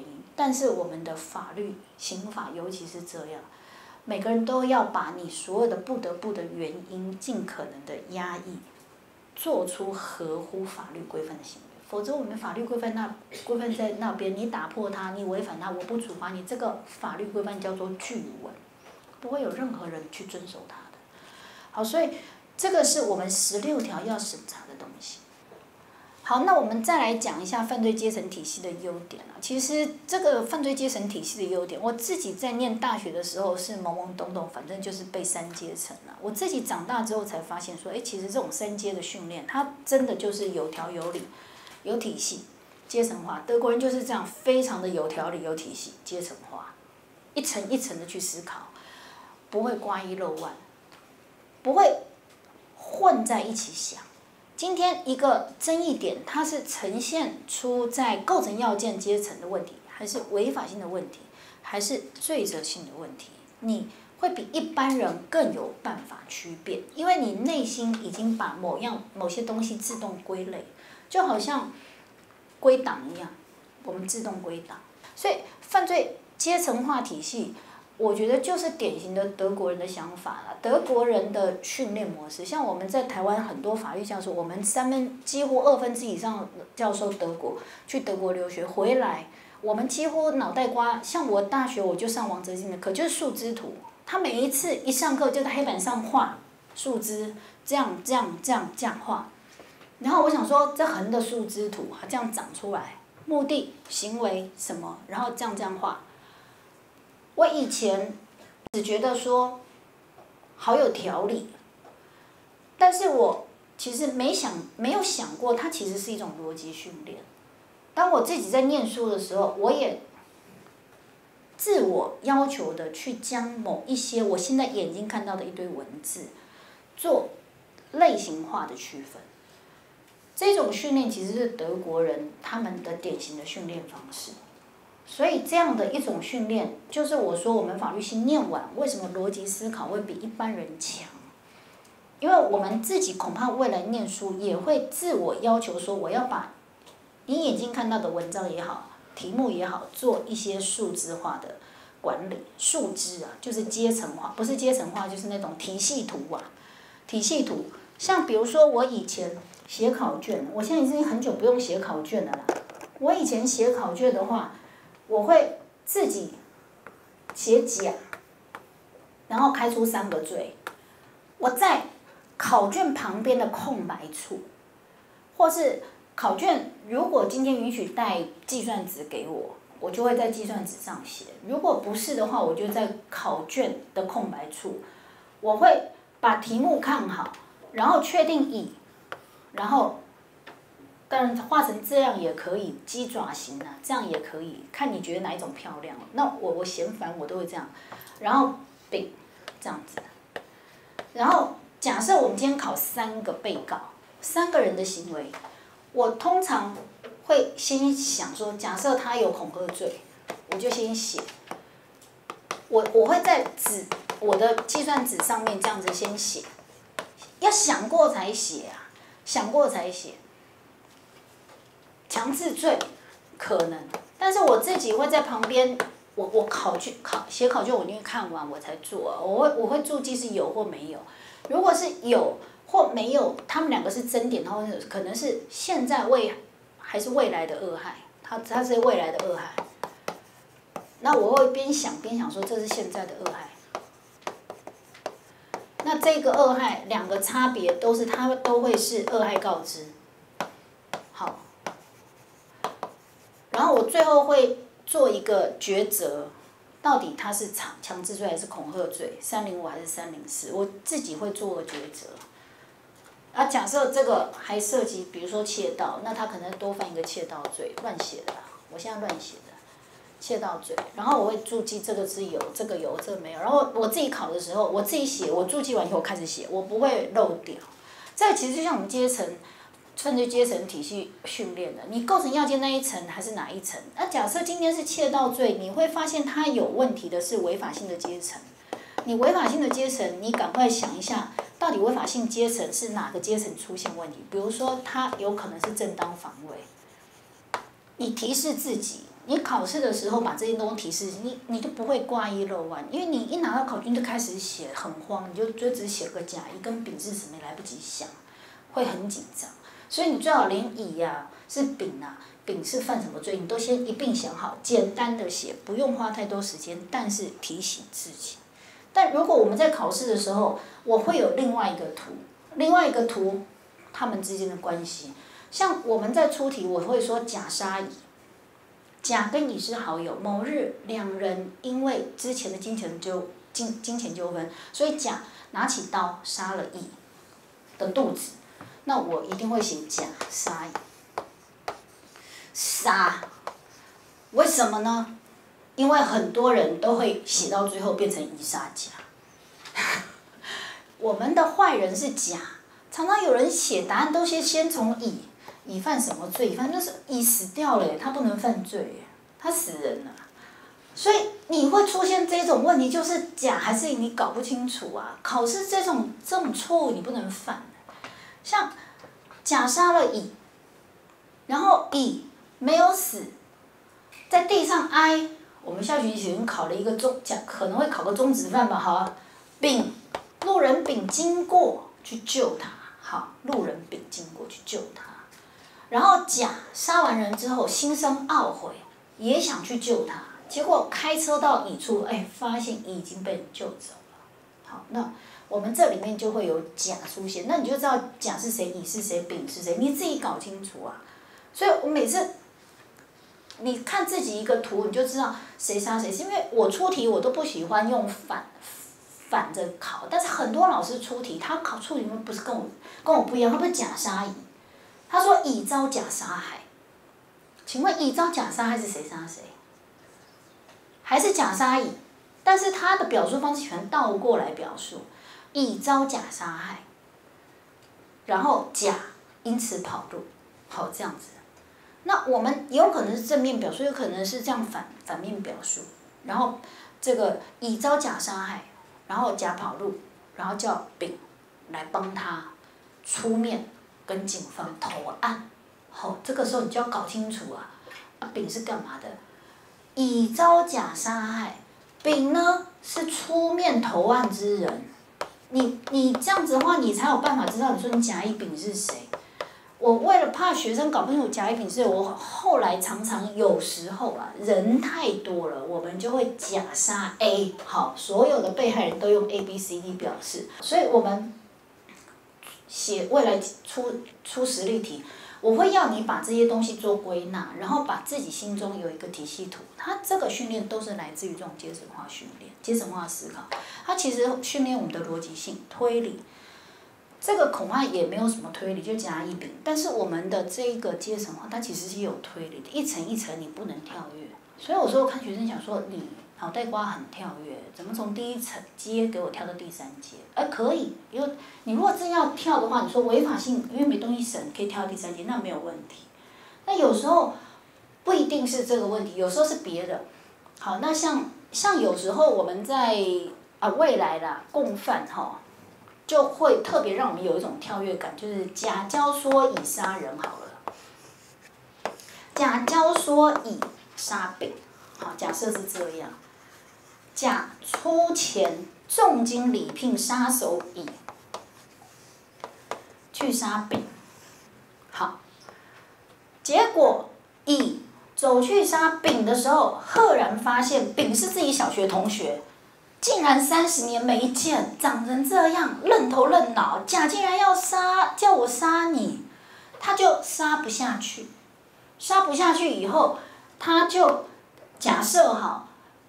但是我们的法律刑法尤其是这样，每个人都要把你所有的不得不的原因尽可能的压抑，做出合乎法律规范的行为。否则我们法律规范在那边，你打破它，你违反它，我不处罚你，这个法律规范叫做据文，不会有任何人去遵守它的。好，所以这个是我们16条要审查的东西。好，那我们再来讲一下犯罪阶层体系的优点啊。其实这个犯罪阶层体系的优点，我自己在念大学的时候是懵懵懂懂，反正就是背3阶层啊。我自己长大之后才发现说，其实这种3阶的训练，它真的就是有条有理、有体系、阶层化。德国人就是这样，非常的有条理、有体系、阶层化，一层一层的去思考，不会刮一漏万，不会混在一起想。今天一个争议点，它是呈现出在构成要件阶层的问题，还是违法性的问题，还是罪责性的问题？你会比一般人更有办法区辨，因为你内心已经把某些东西自动归类，就好像归档一样，我们自动归档。所以犯罪阶层化体系，我觉得就是典型的德国人的想法了。德国人的训练模式，像我们在台湾很多法律教授，我们几乎1/2以上教授去德国留学回来，我们几乎脑袋瓜，像我大学我就上王哲金的课，就是树枝图，他每一次一上课就在黑板上画树枝，这样画。然后我想说，这横的树枝图这样长出来，目的、行为什么，然后这样画。我以前只觉得说好有条理，但是我其实没有想过，它其实是一种逻辑训练。当我自己在念书的时候，我也自我要求的去将某一些我现在眼睛看到的一堆文字，做类型化的区分。这种训练其实是德国人他们的典型的训练方式。所以这样的一种训练，就是我说我们法律系念完，为什么逻辑思考会比一般人强？因为我们自己恐怕未来念书也会自我要求说，我要把你眼睛看到的文章也好，题目也好，做一些数字化的管理。数支就是阶层化，不是阶层化，就是那种体系图体系图，像比如说我以前写考卷，我现在已经很久不用写考卷了啦。我以前写考卷的话，我会自己写甲，然后开出3个罪。我在考卷旁边的空白处，或是考卷如果今天允许带计算纸给我，我就会在计算纸上写；如果不是的话，我就在考卷的空白处，我会把题目看好，然后确定乙，然后。当然画成这样也可以，鸡爪形这样也可以，看你觉得哪一种漂亮。那我嫌烦我都会这样，然后丙这样子。然后假设我们今天考3个被告，3个人的行为，我通常会先想说，假设他有恐吓罪，我就先写。我会在我的计算纸上面这样子先写，要想过才写想过才写。强制罪可能，但是我自己会在旁边，我写考卷我一定看完我才做我会注记是有或没有。如果是有或没有，他们2个是争点，然后可能是现在还是未来的恶害，它是未来的恶害。那我会边想说这是现在的恶害。那这个恶害2个差别它都会是恶害告知。好。然后我最后会做一个抉择，到底它是强制罪还是恐吓罪，305还是304，我自己会做个抉择。假设这个还涉及，比如说窃盗，那他可能多犯一个窃盗罪，乱写的我现在乱写的，窃盗罪。然后我会注记这个是有，这个有，这个没有。然后我自己考的时候，我自己写，我注记完以后我开始写，我不会漏掉。这其实就像我们犯罪阶层体系训练的，你构成要件那一层还是哪一层？那假设今天是窃盗罪，你会发现它有问题的是违法性的阶层。你违法性的阶层，你赶快想一下，到底违法性阶层是哪个阶层出现问题？比如说，它有可能是正当防卫。你提示自己， 你考试的时候把这些东西提示，你就不会挂一漏万，因为你一拿到考卷就开始写，很慌，你就只写个甲乙跟丙是什么也来不及想，会很紧张。所以你最好连乙呀、是丙啊，丙是犯什么罪，你都先一并想好，简单的写，不用花太多时间，但是提醒自己。但如果我们在考试的时候，我会有另外一个图，他们之间的关系。像我们在出题，我会说甲杀乙，甲跟乙是好友，某日两人因为之前的金钱纠纷，所以甲拿起刀杀了乙的肚子，那我一定会写甲杀乙。杀，为什么呢？因为很多人都会写到最后变成乙杀甲。我们的坏人是甲，常常有人写答案都先从乙。乙犯什么罪？反正就是乙死掉了，他不能犯罪，他死人了。所以你会出现这种问题，就是甲还是乙你搞不清楚啊。考试这种错误你不能犯。像甲杀了乙，然后乙没有死，在地上挨。我们下学期已经考了一个可能会考个中职犯吧，好，丙，路人丙经过去救他，好，路人丙经过去救他。然后甲杀完人之后心生懊悔，也想去救他，结果开车到乙处，发现乙已经被人救走了。好，那我们这里面就会有甲出现，那你就知道甲是谁，乙是谁，丙是谁，你自己搞清楚啊。所以我每次你看自己一个图，你就知道谁杀谁，是因为我出题我都不喜欢用反着考，但是很多老师出题，他出题不是跟我不一样，他不是甲杀乙。他说乙遭甲杀害，请问乙遭甲杀害是谁杀谁？还是甲杀乙？但是他的表述方式全倒过来表述，乙遭甲杀害，然后甲因此跑路，好这样子。那我们有可能是正面表述，有可能是这样反面表述。然后这个乙遭甲杀害，然后甲跑路，然后叫丙来帮他出面。跟警方投案，好，这个时候你就要搞清楚啊，丙是干嘛的？乙遭甲杀害，丙呢是出面投案之人。你这样子的话，你才有办法知道，你说你甲乙丙是谁。我为了怕学生搞不清楚甲乙丙是谁，我后来常常有时候啊，人太多了，我们就会甲杀 A， 好，所有的被害人都用 A、B、C、D 表示，所以我们。写未来出实例题，我会要你把这些东西做归纳，然后把自己心中有一个体系图。它这个训练都是来自于这种阶层化训练、阶层化思考。它其实训练我们的逻辑性、推理。这个恐怕也没有什么推理，就甲乙丙。但是我们的这个阶层化，它其实是有推理的，一层一层你不能跳跃。所以有时候看学生讲说你。脑袋瓜很跳跃，怎么从第一层阶给我跳到第三阶？可以，因为你如果真要跳的话，你说违法性，因为没东西审，可以跳到第三阶，那没有问题。那有时候不一定是这个问题，有时候是别的。好，那像有时候我们在未来啦共犯就会特别让我们有一种跳跃感，就是甲交说乙杀人好了，甲交说乙杀丙，好，假设是这样。甲出钱重金礼聘杀手乙去杀丙，好，结果乙走去杀丙的时候，赫然发现丙是自己小学同学，竟然30年没见，长成这样，愣头愣脑，甲竟然叫我杀你，他就杀不下去，杀不下去以后，他就假设好。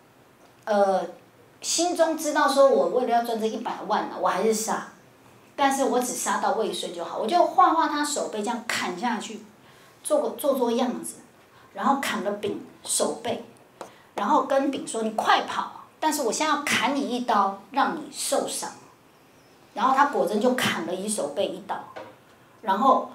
心中知道说，我为了要赚这100万我还是杀，但是我只杀到未遂就好，我就画他手背，这样砍下去，做样子，然后砍了丙手背，然后跟丙说你快跑，但是我现在要砍你一刀，让你受伤，然后他果真就砍了乙手背一刀，然后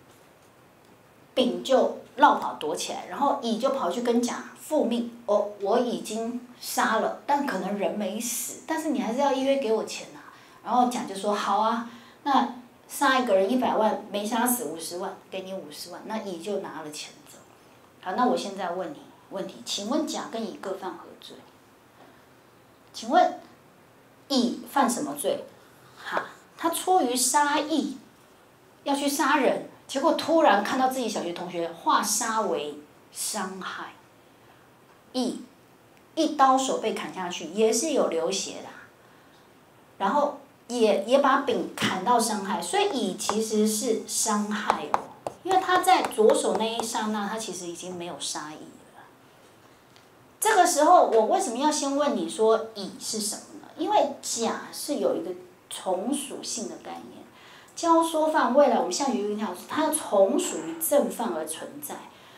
丙就绕跑躲起来，然后乙就跑去跟甲复命，我已经杀了，但可能人没死，但是你还是要约给我钱啊。然后甲就说好啊，那杀一个人100万，没杀死50万，给你50万，那乙就拿了钱走。好，那我现在问你， 问题，请问甲跟乙各犯何罪？请问乙犯什么罪？哈，他出于杀意要去杀人，结果突然看到自己小学同学化杀为伤害，乙一刀手被砍下去，也是有流血的，然后也把丙砍到伤害，所以乙其实是伤害哦，因为他在左手那一刹那，他其实已经没有杀意了。这个时候，我为什么要先问你说乙是什么呢？因为甲是有一个从属性的概念，教唆犯未来我们下学有一条，它从属于正犯而存在。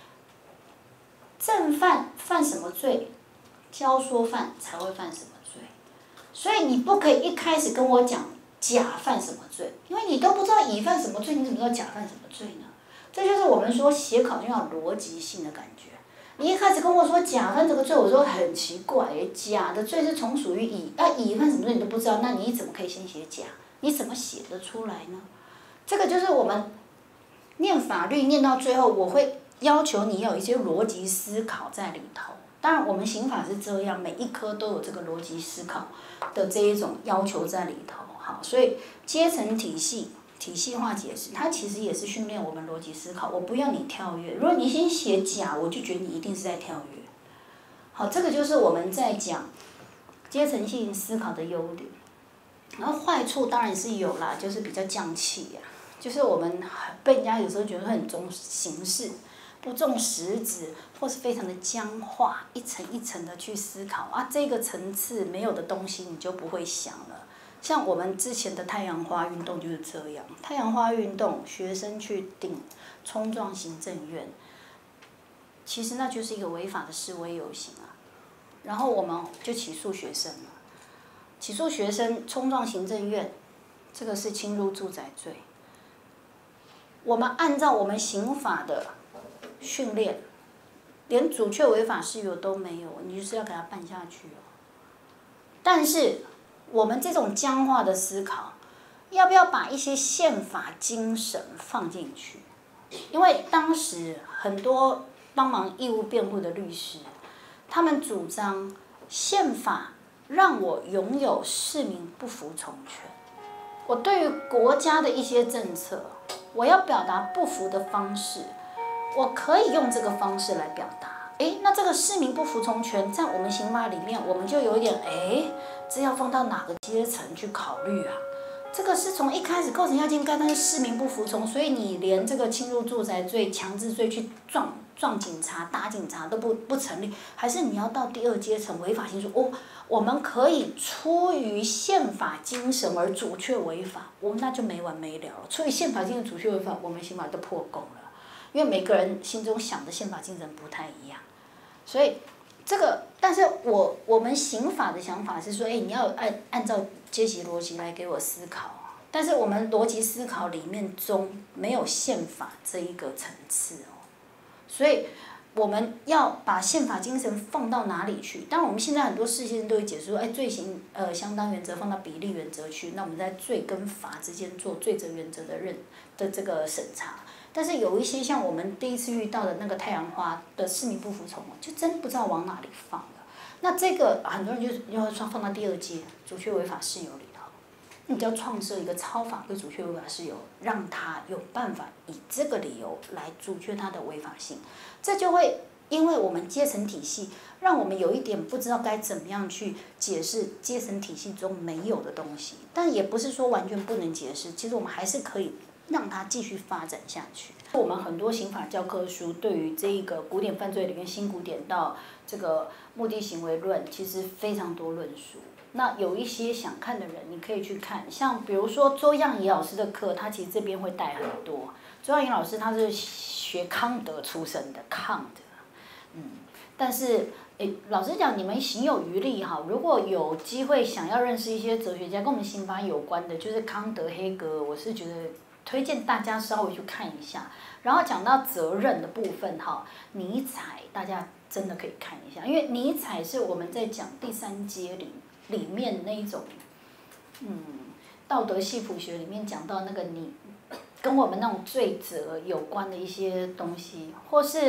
正犯犯什么罪，教唆犯才会犯什么罪。所以你不可以一开始跟我讲甲犯什么罪，因为你都不知道乙犯什么罪，你怎么知道甲犯什么罪呢？这就是我们说写考卷要有逻辑性的感觉。你一开始跟我说甲犯这个罪，我说很奇怪，甲的罪是从属于乙，那乙犯什么罪你都不知道，那你怎么可以先写甲？你怎么写得出来呢？这个就是我们念法律念到最后，我会要求你要有一些逻辑思考在里头。当然，我们刑法是这样，每一科都有这个逻辑思考的这一种要求在里头。好，所以阶层体系化解释，它其实也是训练我们逻辑思考。我不要你跳跃，如果你先写甲，我就觉得你一定是在跳跃。好，这个就是我们在讲阶层性思考的优点。然后坏处当然是有啦，就是比较匠气呀，就是我们被人家有时候觉得很重形式，不重实质，或是非常的僵化，一层一层的去思考啊，这个层次没有的东西你就不会想了。像我们之前的太阳花运动就是这样，太阳花运动学生去顶冲撞行政院，其实那就是一个违法的示威游行啊，然后我们就起诉学生了。起诉学生冲撞行政院，这个是侵入住宅罪。我们按照我们刑法的训练，连阻却违法事由都没有，你就是要给他办下去哦。但是我们这种僵化的思考，要不要把一些宪法精神放进去？因为当时很多帮忙义务辩护的律师，他们主张宪法让我拥有市民不服从权。我对于国家的一些政策，我要表达不服的方式，我可以用这个方式来表达。那这个市民不服从权在我们刑法里面，我们就有一点这要放到哪个阶层去考虑啊？这个是从一开始构成要件概，但是市民不服从，所以你连这个侵入住宅罪、强制罪去撞警察、打警察都不成立，还是你要到第二阶层违法性说我们可以出于宪法精神而阻却违法，那就没完没了了。出于宪法精神阻却违法，我们刑法都破功了，因为每个人心中想的宪法精神不太一样，所以这个，但是我们刑法的想法是说，你要按照阶级逻辑来给我思考，但是我们逻辑思考里面中没有宪法这一个层次哦，所以我们要把宪法精神放到哪里去？当然，我们现在很多事件都会解释说，罪刑相当原则放到比例原则去，那我们在罪跟罚之间做罪责原则的这个审查。但是有一些像我们第一次遇到的那个太阳花的市民不服从，就真不知道往哪里放了。那这个很多人就要放到第二阶阻却违法事由里头，你就要创设一个超法规阻却违法事由，让他有办法以这个理由来阻却他的违法性。这就会因为我们阶层体系，让我们有一点不知道该怎么样去解释阶层体系中没有的东西，但也不是说完全不能解释，其实我们还是可以让它继续发展下去。我们很多刑法教科书对于这一个古典犯罪里面新古典到这个目的行为论，其实非常多论述。那有一些想看的人，你可以去看，像比如说周样仪老师的课，他其实这边会带很多。周样仪老师他是学康德出身的，康德，但是老实讲，你们行有余力哈，如果有机会想要认识一些哲学家跟我们刑法有关的，就是康德、黑格，我是觉得推荐大家稍微去看一下。然后讲到责任的部分哈，尼采大家真的可以看一下，因为尼采是我们在讲第三阶里面那一种，道德系谱学里面讲到那个你跟我们那种罪责有关的一些东西，或是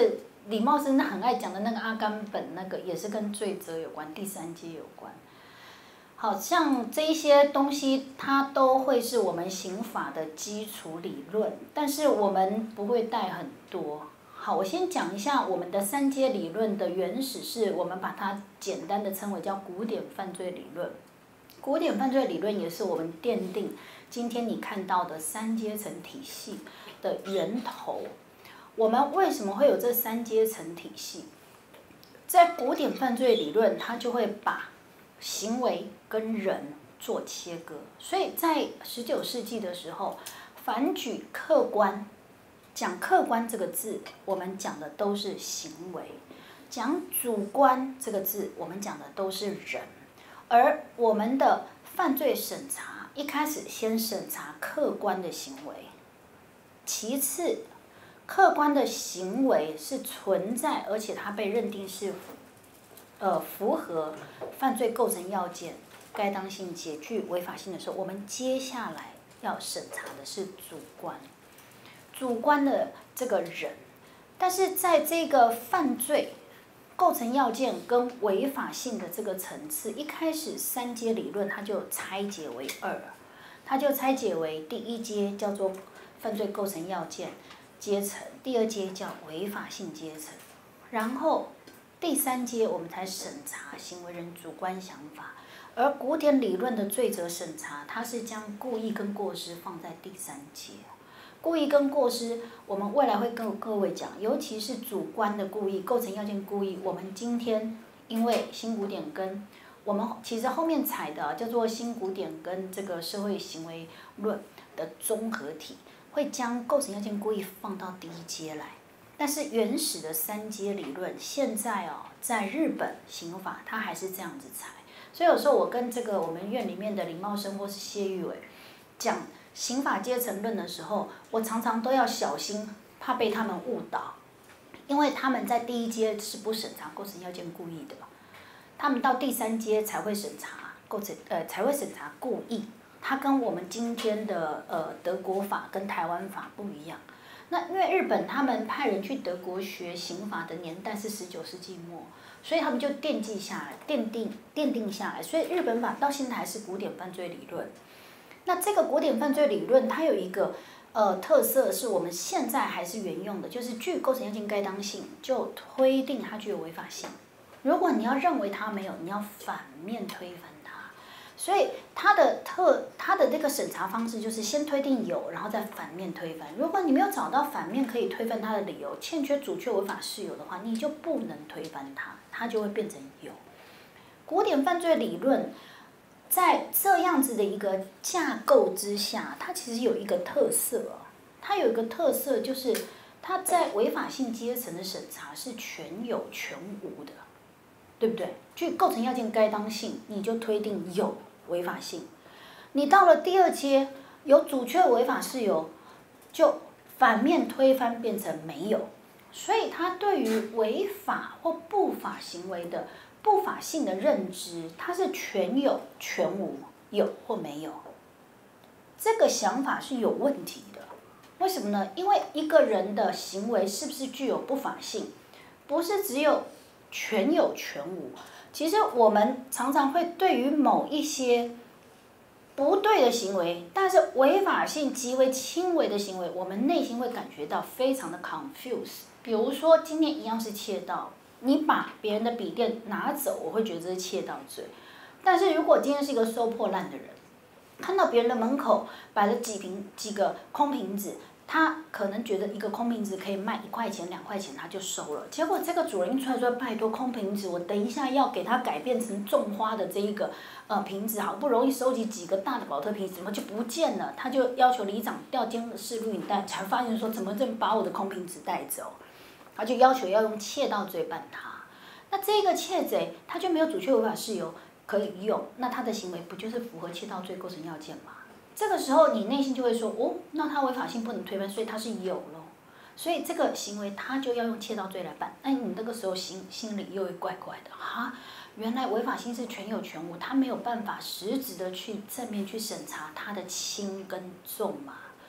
李茂生很爱讲的那个阿甘本那个也是跟罪责有关，第三阶有关。好像这一些东西，它都会是我们刑法的基础理论，但是我们不会带很多。好，我先讲一下我们的三阶理论的原始是，我们把它简单的称为叫古典犯罪理论。古典犯罪理论也是我们奠定今天你看到的三阶层体系的源头。我们为什么会有这三阶层体系？在古典犯罪理论，它就会把行为跟人做切割，所以在19世纪的时候，凡举客观，讲客观这个字，我们讲的都是行为；讲主观这个字，我们讲的都是人。而我们的犯罪审查一开始先审查客观的行为，其次，客观的行为是存在，而且它被认定是符合犯罪构成要件、该当性、解具、违法性的时候，我们接下来要审查的是主观，主观的这个人。但是在这个犯罪构成要件跟违法性的这个层次，一开始三阶理论它就拆解为二，它就拆解为第一阶叫做犯罪构成要件阶层，第二阶叫违法性阶层，然后第三阶我们才审查行为人主观想法。而古典理论的罪责审查，它是将故意跟过失放在第三阶。故意跟过失，我们未来会跟各位讲，尤其是主观的故意、构成要件故意。我们今天因为新古典跟我们其实后面采的叫做新古典跟这个社会行为论的综合体，会将构成要件故意放到第一阶来。但是原始的三阶理论，现在在日本刑法它还是这样子裁。所以有时候我跟这个我们院里面的林茂生或是谢玉伟讲刑法阶层论的时候，我常常都要小心，怕被他们误导，因为他们在第一阶是不审查构成要件故意的，他们到第三阶才会审查才会审查故意，它跟我们今天的德国法跟台湾法不一样。那因为日本他们派人去德国学刑法的年代是19世纪末，所以他们就奠定下来，所以日本法到现在还是古典犯罪理论。那这个古典犯罪理论它有一个特色，是我们现在还是沿用的，就是具构成要件该当性就推定它具有违法性。如果你要认为它没有，你要反面推翻它。所以它的这个审查方式就是先推定有，然后再反面推翻。如果你没有找到反面可以推翻它的理由，欠缺主确违法事由的话，你就不能推翻它，它就会变成有。古典犯罪理论在这样子的一个架构之下，它其实有一个特色它有一个特色就是它在违法性阶层的审查是全有全无的，对不对？具构成要件该当性，你就推定有违法性。你到了第二阶，有主确违法事由，就反面推翻变成没有。所以它对于违法或不法行为的不法性的认知，它是全有全无，有或没有。这个想法是有问题的。为什么呢？因为一个人的行为是不是具有不法性，不是只有全有全无。其实我们常常会对于某一些不对的行为，但是违法性极为轻微的行为，我们内心会感觉到非常的 confuse。比如说今天一样是窃盗，你把别人的笔电拿走，我会觉得这是窃盗罪。但是如果今天是一个收破烂的人，看到别人的门口摆了几个空瓶子，他可能觉得一个空瓶子可以卖1块钱2块钱，他就收了。结果这个主人一出来说：“拜托，空瓶子，我等一下要给它改变成种花的这一个瓶子，好不容易收集几个大的保特瓶子，怎么就不见了？”他就要求里长调监视录影带，才发现说怎么这把我的空瓶子带走，他就要求要用窃盗罪办他。那这个窃贼他就没有主确违法事由可以用，那他的行为不就是符合窃盗罪构成要件吗？这个时候你内心就会说，哦，那他违法性不能推翻，所以他是有咯。所以这个行为他就要用窃盗罪来办。那你这个时候心里又会怪怪的哈，原来违法性是全有全无，他没有办法实质的去正面去审查他的轻跟重嘛。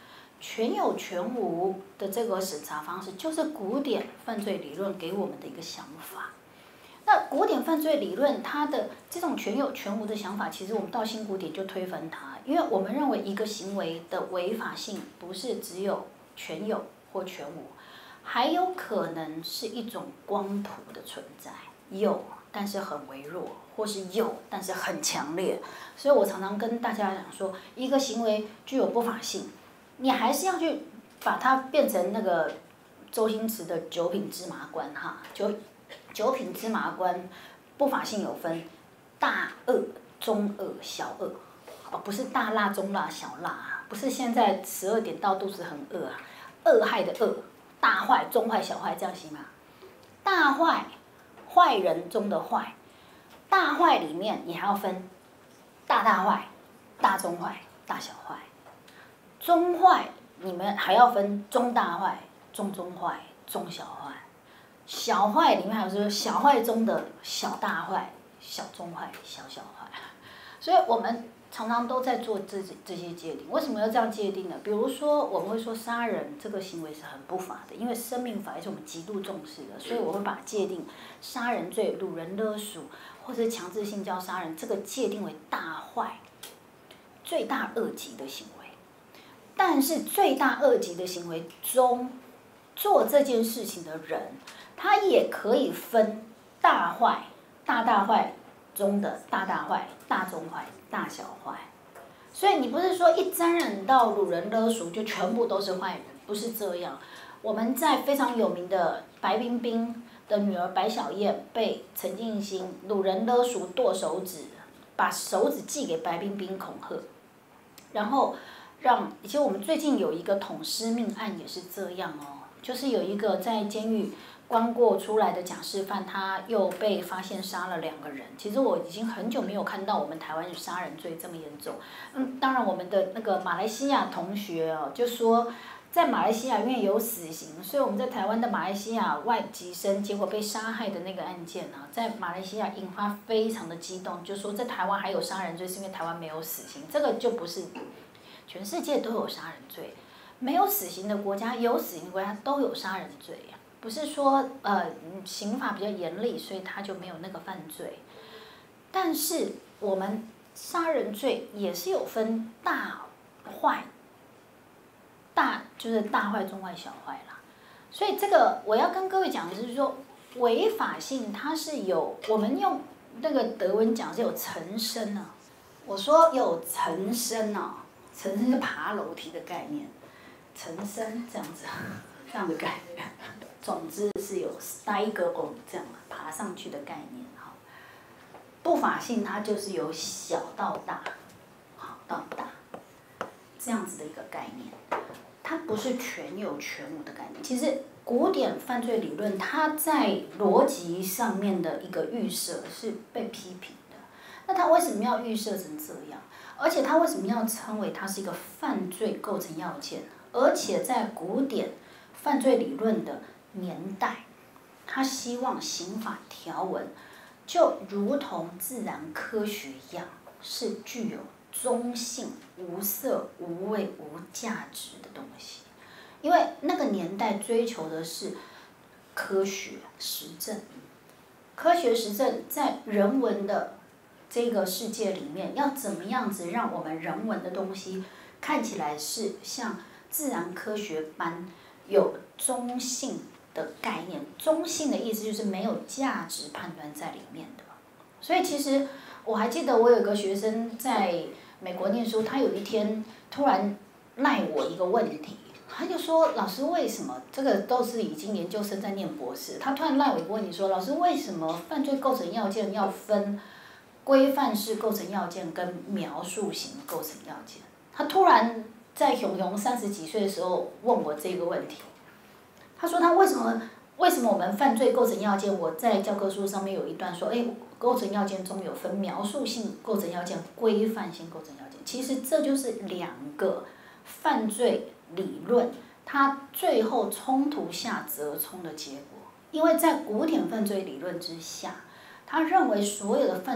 全有全无的这个审查方式，就是古典犯罪理论给我们的一个想法。那古典犯罪理论它的这种全有全无的想法，其实我们到新古典就推翻它，因为我们认为一个行为的违法性不是只有全有或全无，还有可能是一种光谱的存在，有但是很微弱，或是有但是很强烈。所以我常常跟大家讲说，一个行为具有不法性，你还是要去把它变成那个周星驰的九品芝麻官哈，九品芝麻官，不法性有分大恶、中恶、小恶，不是大辣、中辣、小辣啊，不是现在12点到肚子很饿啊，恶害的恶，大坏、中坏、小坏，这样行吗？大坏，坏人中的坏，大坏里面你还要分大坏、大中坏、大小坏，中坏你们还要分中大坏、中坏、中小坏。小坏里面还有说小坏中的小大坏、小中坏、小小坏，所以我们常常都在做这些界定。为什么要这样界定呢？比如说我们会说杀人这个行为是很不法的，因为生命法也是我们极度重视的，所以我会把界定杀人罪、掳人勒赎或者强制性交杀人这个界定为大坏、罪大恶极的行为。但是罪大恶极的行为中，做这件事情的人，他也可以分大坏、大坏中的大坏、大中坏、大小坏。所以你不是说一沾染到掳人勒赎就全部都是坏人，不是这样。我们在非常有名的白冰冰的女儿白小燕被陈进兴掳人勒赎剁手指，把手指寄给白冰冰恐吓，然后其实我们最近有一个捅尸命案也是这样哦，就是有一个在监狱关过出来的假释犯，他又被发现杀了2个人。其实我已经很久没有看到我们台湾杀人罪这么严重。当然我们的那个马来西亚同学哦，就说在马来西亚因为有死刑，所以我们在台湾的马来西亚外籍生结果被杀害的那个案件啊，在马来西亚引发非常的激动，就说在台湾还有杀人罪是因为台湾没有死刑，这个就不是。全世界都有杀人罪，没有死刑的国家、有死刑的国家都有杀人罪呀。不是说刑法比较严厉，所以他就没有那个犯罪。但是我们杀人罪也是有分大坏、就是大坏、中坏、小坏啦。所以这个我要跟各位讲的就是说，违法性它是有，我们用那个德文讲是有层升啊。我说有层升啊。层升是爬楼梯的概念，层升这样子，这样的概念。总之是有 steigerung 这样爬上去的概念哈。不法性它就是由小到大，好到大，这样子的一个概念，它不是全有全无的概念。其实古典犯罪理论它在逻辑上面的一个预设是被批评的。那它为什么要预设成这样？而且他为什么要称为它是一个犯罪构成要件？而且在古典犯罪理论的年代，他希望刑法条文就如同自然科学一样，是具有中性、无色、无味、无价值的东西。因为那个年代追求的是科学实证，科学实证在人文的这个世界里面，要怎么样子让我们人文的东西看起来是像自然科学般有中性的概念？中性的意思就是没有价值判断在里面的。所以其实我还记得我有个学生在美国念书，他有一天突然赖我一个问题，他就说：“老师，为什么这个都是已经研究生在念博士？他突然赖我一个问题说：老师，为什么犯罪构成要件要分规范式构成要件跟描述型构成要件？”他突然在熊30几岁的时候问我这个问题。他说他为什么我们犯罪构成要件？我在教科书上面有一段说，构成要件中有分描述性构成要件、规范性构成要件。其实这就是2个犯罪理论它最后冲突下折冲的结果。因为在古典犯罪理论之下，他认为所有的犯罪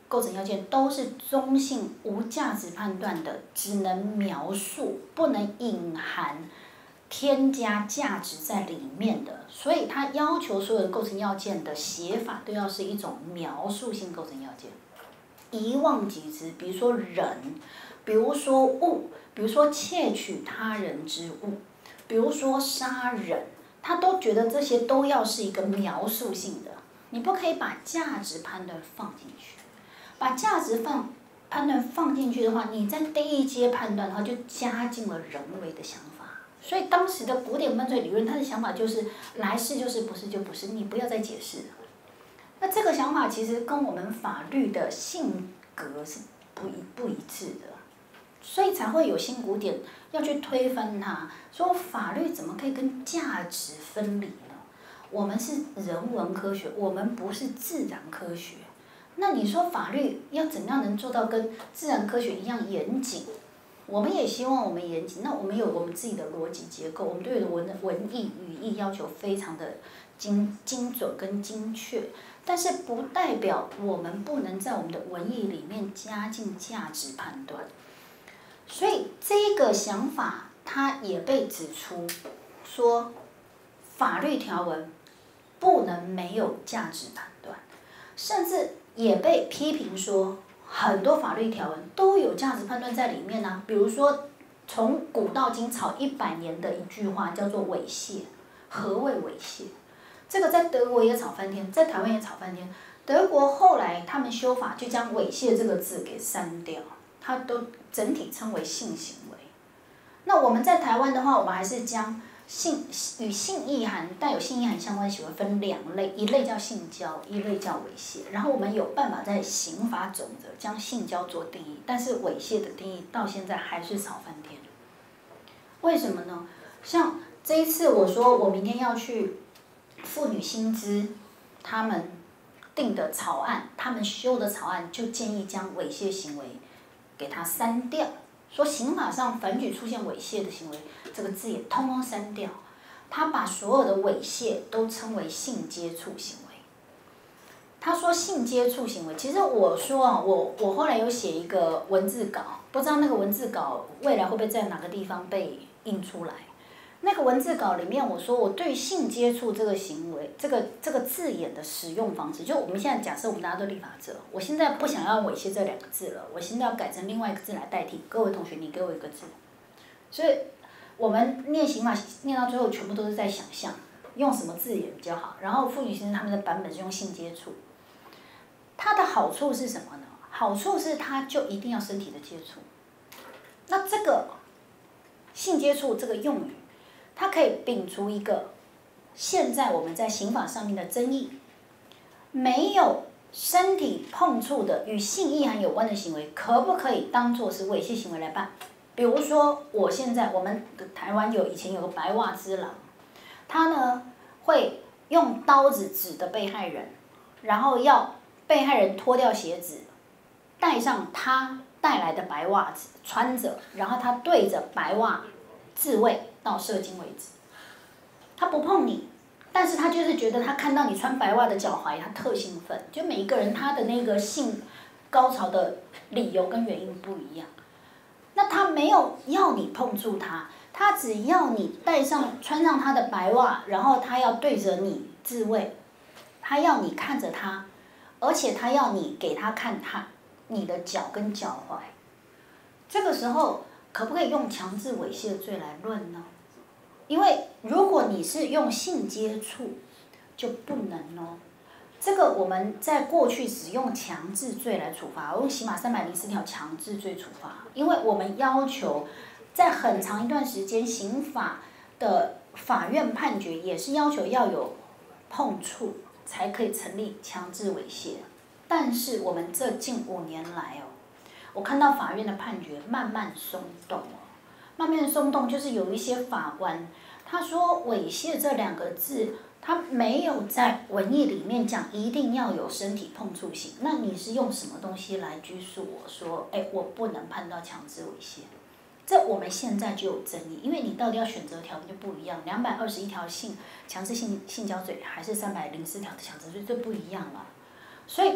构成要件都是中性无价值判断的，只能描述，不能隐含添加价值在里面的，所以它要求所有的构成要件的写法都要是一种描述性构成要件。一望即知，比如说人，比如说物，比如说窃取他人之物，比如说杀人，他都觉得这些都要是一个描述性的，你不可以把价值判断放进去。把价值判断放进去的话，你在第一阶判断的话，就加进了人为的想法。所以当时的古典犯罪理论，他的想法就是来是就是，不是就不是，你不要再解释了。那这个想法其实跟我们法律的性格是不一致的，所以才会有新古典要去推翻它，说法律怎么可以跟价值分离呢？我们是人文科学，我们不是自然科学。那你说法律要怎样能做到跟自然科学一样严谨？我们也希望我们严谨，那我们有我们自己的逻辑结构，我们对文意语义要求非常的精准跟精确，但是不代表我们不能在我们的文意里面加进价值判断。所以这个想法它也被指出，说法律条文不能没有价值判断，甚至也被批评说很多法律条文都有价值判断在里面啊。比如说从古到今吵100年的一句话叫做猥亵，何谓猥亵？这个在德国也吵翻天，在台湾也吵翻天。德国后来他们修法就将猥亵这个字给删掉，它都整体称为性行为。那我们在台湾的话，我们还是将与性意涵带有性意涵相关的行为分2类，一类叫性交，一类叫猥亵。然后我们有办法在刑法总则将性交做定义，但是猥亵的定义到现在还是吵翻天。为什么呢？像这一次我说我明天要去妇女新知他们定的草案，他们修的草案就建议将猥亵行为给它删掉。说刑法上凡举出现猥亵的行为，这个字也通通删掉。他把所有的猥亵都称为性接触行为。他说性接触行为，其实我说啊，我后来有写一个文字稿，不知道那个文字稿未来会不会在哪个地方被印出来。那个文字稿里面我说，我对性接触这个行为，这个字眼的使用方式，就我们现在假设我们大家都立法者，我现在不想要猥亵这2个字了，我现在要改成另外一个字来代替。各位同学，你给我一个字。所以我们念刑法念到最后，全部都是在想象用什么字眼比较好。然后妇女新知他们的版本是用性接触，它的好处是什么呢？好处是它就一定要身体的接触。那这个性接触这个用语，它可以摒除一个现在我们在刑法上面的争议，没有身体碰触的与性意涵有关的行为，可不可以当作是猥亵行为来办？比如说，我们台湾以前有个白袜之狼，他呢会用刀子指着被害人，然后要被害人脱掉鞋子，带上他带来的白袜子穿着，然后他对着白袜自慰到射精为止。他不碰你，但是他就是觉得他看到你穿白袜的脚踝，他特兴奋。就每一个人他的那个性高潮的理由跟原因不一样。那他没有要你碰触他，他只要你穿上他的白袜，然后他要对着你自慰，他要你看着他，而且他要你给他看你的脚跟脚踝。这个时候可不可以用强制猥亵罪来论呢？因为如果你是用性接触，就不能哦。这个我们在过去使用强制罪来处罚，用刑法304条强制罪处罚，因为我们要求在很长一段时间，刑法的法院判决也是要求要有碰触才可以成立强制猥亵。但是我们这近5年来哦，我看到法院的判决慢慢松动哦，慢慢松动就是有一些法官他说猥亵这2个字。他没有在文义里面讲一定要有身体碰触性，那你是用什么东西来拘束我说，我不能判到强制猥亵？这我们现在就有争议，因为你到底要选择条文就不一样，221条强制性交罪还是304条的强制罪，这不一样了。所以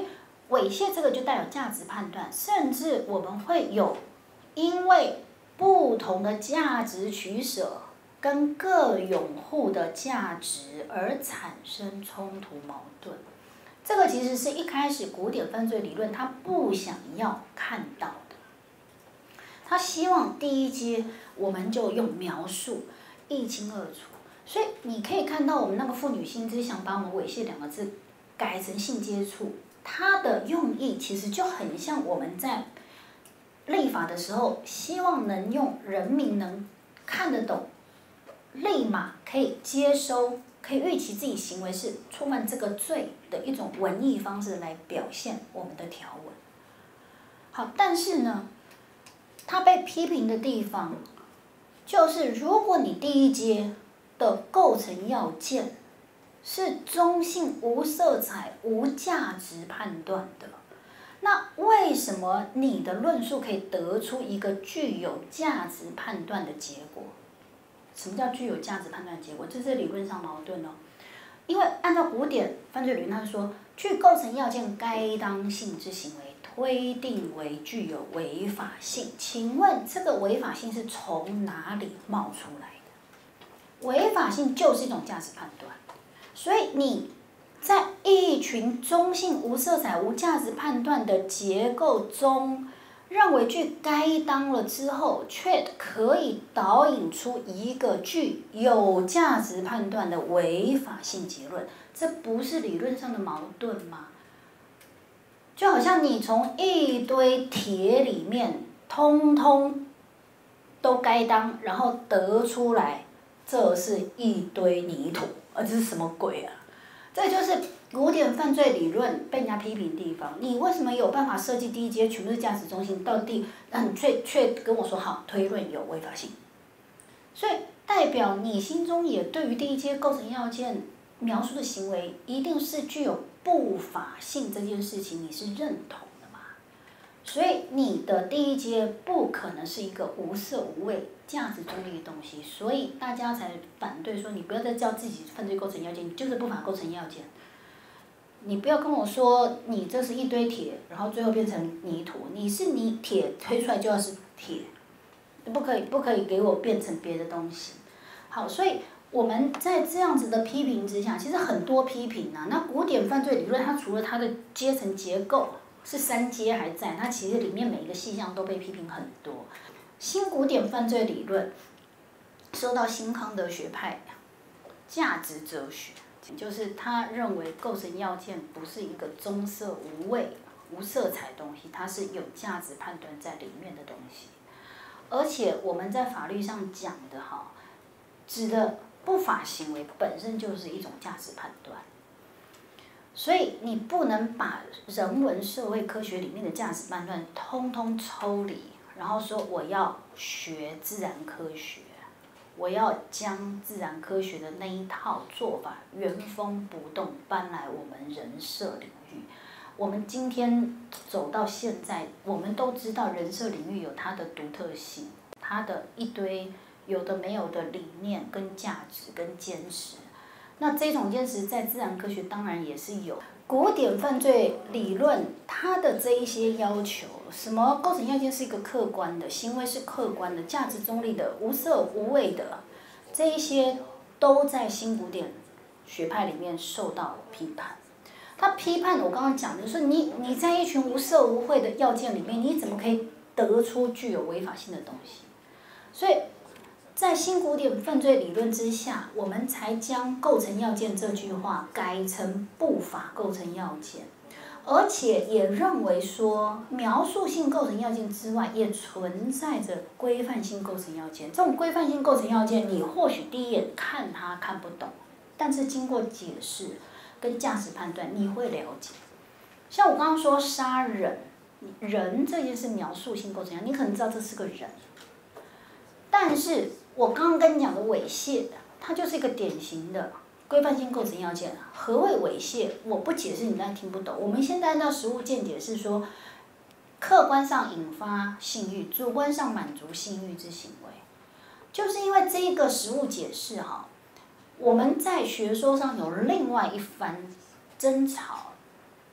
猥亵这个就带有价值判断，甚至我们会有因为不同的价值取舍跟各拥护的价值而产生冲突矛盾。这个其实是一开始古典犯罪理论他不想要看到的，他希望第一阶我们就用描述一清二楚。所以你可以看到我们那个妇女新知想把我们猥亵2个字改成性接触，它的用意其实就很像我们在立法的时候，希望能用人民能看得懂，立马可以接收，可以预期自己行为是触犯这个罪的一种文艺方式来表现我们的条文。好，但是呢，他被批评的地方，就是如果你第一阶的构成要件是中性、无色彩、无价值判断的，那为什么你的论述可以得出一个具有价值判断的结果？什么叫具有价值判断的结果？这是理论上矛盾哦。因为按照古典犯罪理论，他说，具构成要件该当性之行为，推定为具有违法性。请问这个违法性是从哪里冒出来的？违法性就是一种价值判断，所以你在一群中性、无色彩、无价值判断的结构中，认为具该当了之后，却可以导引出一个具有价值判断的违法性结论，这不是理论上的矛盾吗？就好像你从一堆铁里面通通都该当，然后得出来这是一堆泥土，这是什么鬼啊？这就是古典犯罪理论被人家批评的地方。你为什么有办法设计第一阶全部是价值中心，到底你却跟我说好推论有违法性？所以代表你心中也对于第一阶构成要件描述的行为，一定是具有不法性这件事情，你是认同的嘛？所以你的第一阶不可能是一个无色无味、价值中立的东西，所以大家才反对说你不要再叫自己犯罪构成要件，你就是不法构成要件。你不要跟我说你这是一堆铁，然后最后变成泥土，你是铁推出来就要是铁，不可以给我变成别的东西。好，所以我们在这样子的批评之下，其实很多批评啊。那古典犯罪理论它除了它的阶层结构是3阶还在，它其实里面每一个细项都被批评很多。新古典犯罪理论受到新康德学派价值哲学，就是他认为构成要件不是一个中色无味、无色彩的东西，它是有价值判断在里面的东西。而且我们在法律上讲的指的不法行为本身就是一种价值判断，所以你不能把人文社会科学里面的价值判断通通抽离，然后说我要学自然科学，我要将自然科学的那一套做法原封不动搬来我们人社领域。我们今天走到现在，我们都知道人社领域有它的独特性，它的一堆有的没有的理念跟价值跟坚持。那这种坚持在自然科学当然也是有。古典犯罪理论它的这一些要求，什么构成要件是一个客观的，行为是客观的，价值中立的，无色无味的，这一些都在新古典学派里面受到批判。他批判我刚刚讲的就是你在一群无色无味的要件里面，你怎么可以得出具有违法性的东西？所以在新古典犯罪理论之下，我们才将构成要件这句话改成不法构成要件，而且也认为说描述性构成要件之外，也存在着规范性构成要件。这种规范性构成要件，你或许第一眼看它看不懂，但是经过解释跟价值判断，你会了解。像我刚刚说杀人，人这件事描述性构成要件，你可能知道这是个人，但是我刚刚跟你讲的猥亵，它就是一个典型的规范性构成要件。何谓猥亵？我不解释你当然听不懂。我们现在按照实务见解是说，客观上引发性欲，主观上满足性欲之行为。就是因为这一个实务解释我们在学说上有另外一番争吵。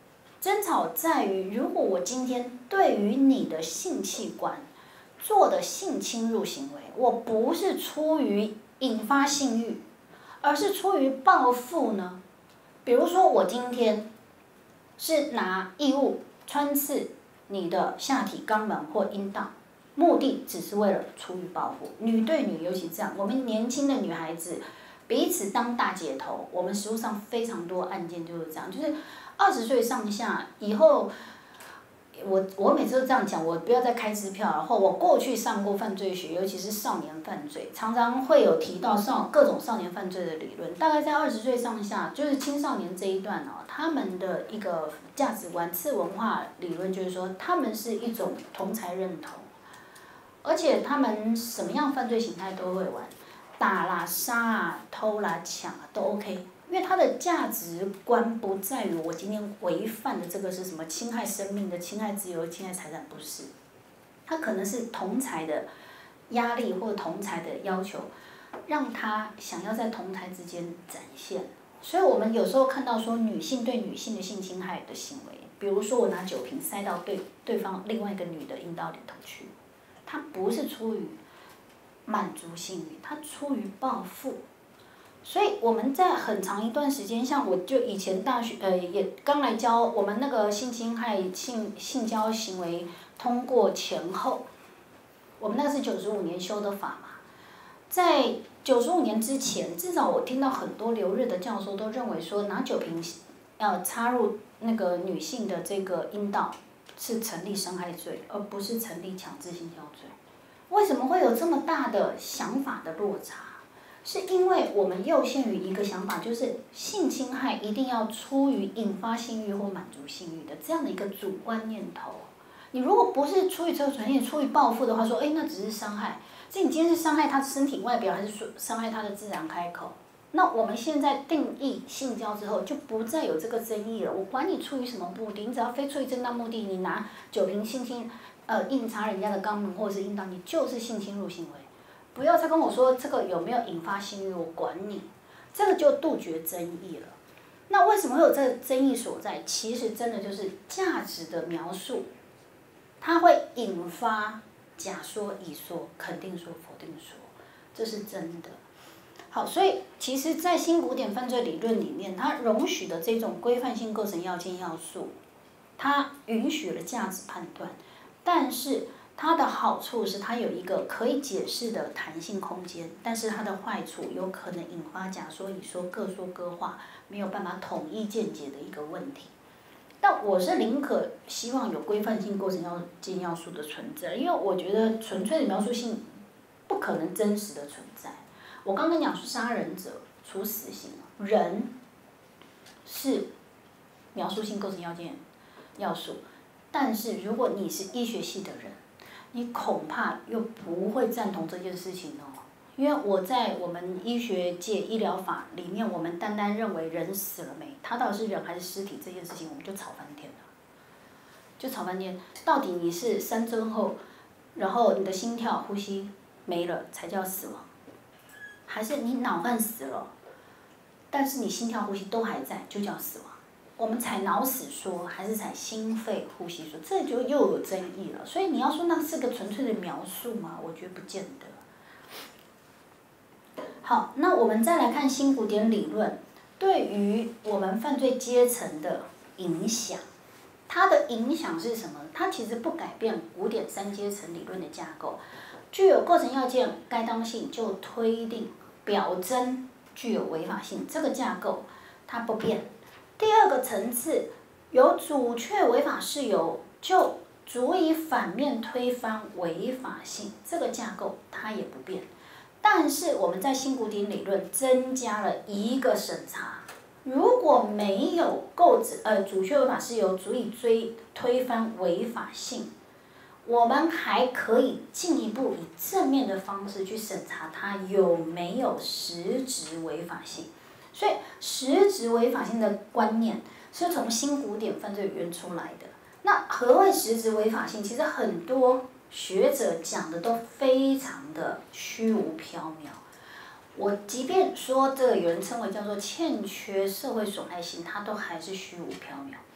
争吵在于，如果我今天对于你的性器官做的性侵入行为，我不是出于引发性欲，而是出于报复呢？比如说我今天是拿异物穿刺你的下体、肛门或阴道，目的只是为了出于报复。女对女尤其这样，我们年轻的女孩子彼此当大姐头，我们实务上非常多案件就是这样，就是20岁上下以后。我每次都这样讲，我不要再开支票。然后我过去上过犯罪学，尤其是少年犯罪，常常会有提到各种少年犯罪的理论。大概在20岁上下，就是青少年这一段哦，他们的一个价值观、次文化理论就是说，他们是一种同才认同，而且他们什么样犯罪形态都会玩，打啦、杀啊、偷啦、抢啊都 OK。因为他的价值观不在于我今天违犯的这个是什么侵害生命的、侵害自由、侵害财产，不是，他可能是同侪的压力或同侪的要求，让他想要在同侪之间展现。所以我们有时候看到说女性对女性的性侵害的行为，比如说我拿酒瓶塞到对方另外一个女的阴道里头去，他不是出于满足性欲，他出于报复。所以我们在很长一段时间，像我就以前大学也刚来教我们那个性侵害性交行为通过前后，我们那是95年修的法嘛，在95年之前，至少我听到很多留日的教授都认为说拿酒瓶插入那个女性的这个阴道是成立伤害罪，而不是成立强制性交罪。为什么会有这么大的想法的落差？是因为我们又限于一个想法，就是性侵害一定要出于引发性欲或满足性欲的这样的一个主观念头。你如果不是出于这个纯业，出于报复的话，说那只是伤害，这你今天是伤害他身体外表，还是说伤害他的自然开口？那我们现在定义性交之后，就不再有这个争议了。我管你出于什么目的，你只要非出于正当目的，你拿酒瓶硬插人家的肛门或者是阴道，你就是性侵入行为。不要再跟我说这个有没有引发性欲，我管你，这个就杜绝争议了。那为什么会有这个争议所在？其实真的就是价值的描述，它会引发甲说、乙说、肯定说、否定说，这是真的。好，所以其实，在新古典犯罪理论里面，它容许的这种规范性构成要件要素，它允许了价值判断，但是它的好处是它有一个可以解释的弹性空间，但是它的坏处有可能引发甲说乙说各说各话，没有办法统一见解的一个问题。但我是宁可希望有规范性构成要件要素的存在，因为我觉得纯粹的描述性不可能真实的存在。我刚刚讲说杀人者处死刑，人是描述性构成要件要素，但是如果你是医学系的人，你恐怕又不会赞同这件事情哦，因为我在我们医学界医疗法里面，我们单单认为人死了没，他到底是人还是尸体这件事情，我们就吵翻天了，就吵翻天。到底你是3针后，然后你的心跳、呼吸没了才叫死亡，还是你脑干死了，但是你心跳、呼吸都还在，就叫死亡？我们采脑死说还是采心肺呼吸说，这就又有争议了。所以你要说那是个纯粹的描述吗？我觉得不见得。好，那我们再来看新古典理论对于我们犯罪阶层的影响。它的影响是什么？它其实不改变古典3阶层理论的架构。具有构成要件该当性就推定表征具有违法性，这个架构它不变。第二个层次，有主确违法事由就足以反面推翻违法性，这个架构它也不变。但是我们在新古典理论增加了一个审查，如果没有主确违法事由足以推翻违法性，我们还可以进一步以正面的方式去审查它有没有实质违法性。所以实质违法性的观念是从新古典犯罪理论出来的。那何谓实质违法性？其实很多学者讲的都非常的虚无缥缈。我即便说这个有人称为叫做欠缺社会损害性，它都还是虚无缥缈。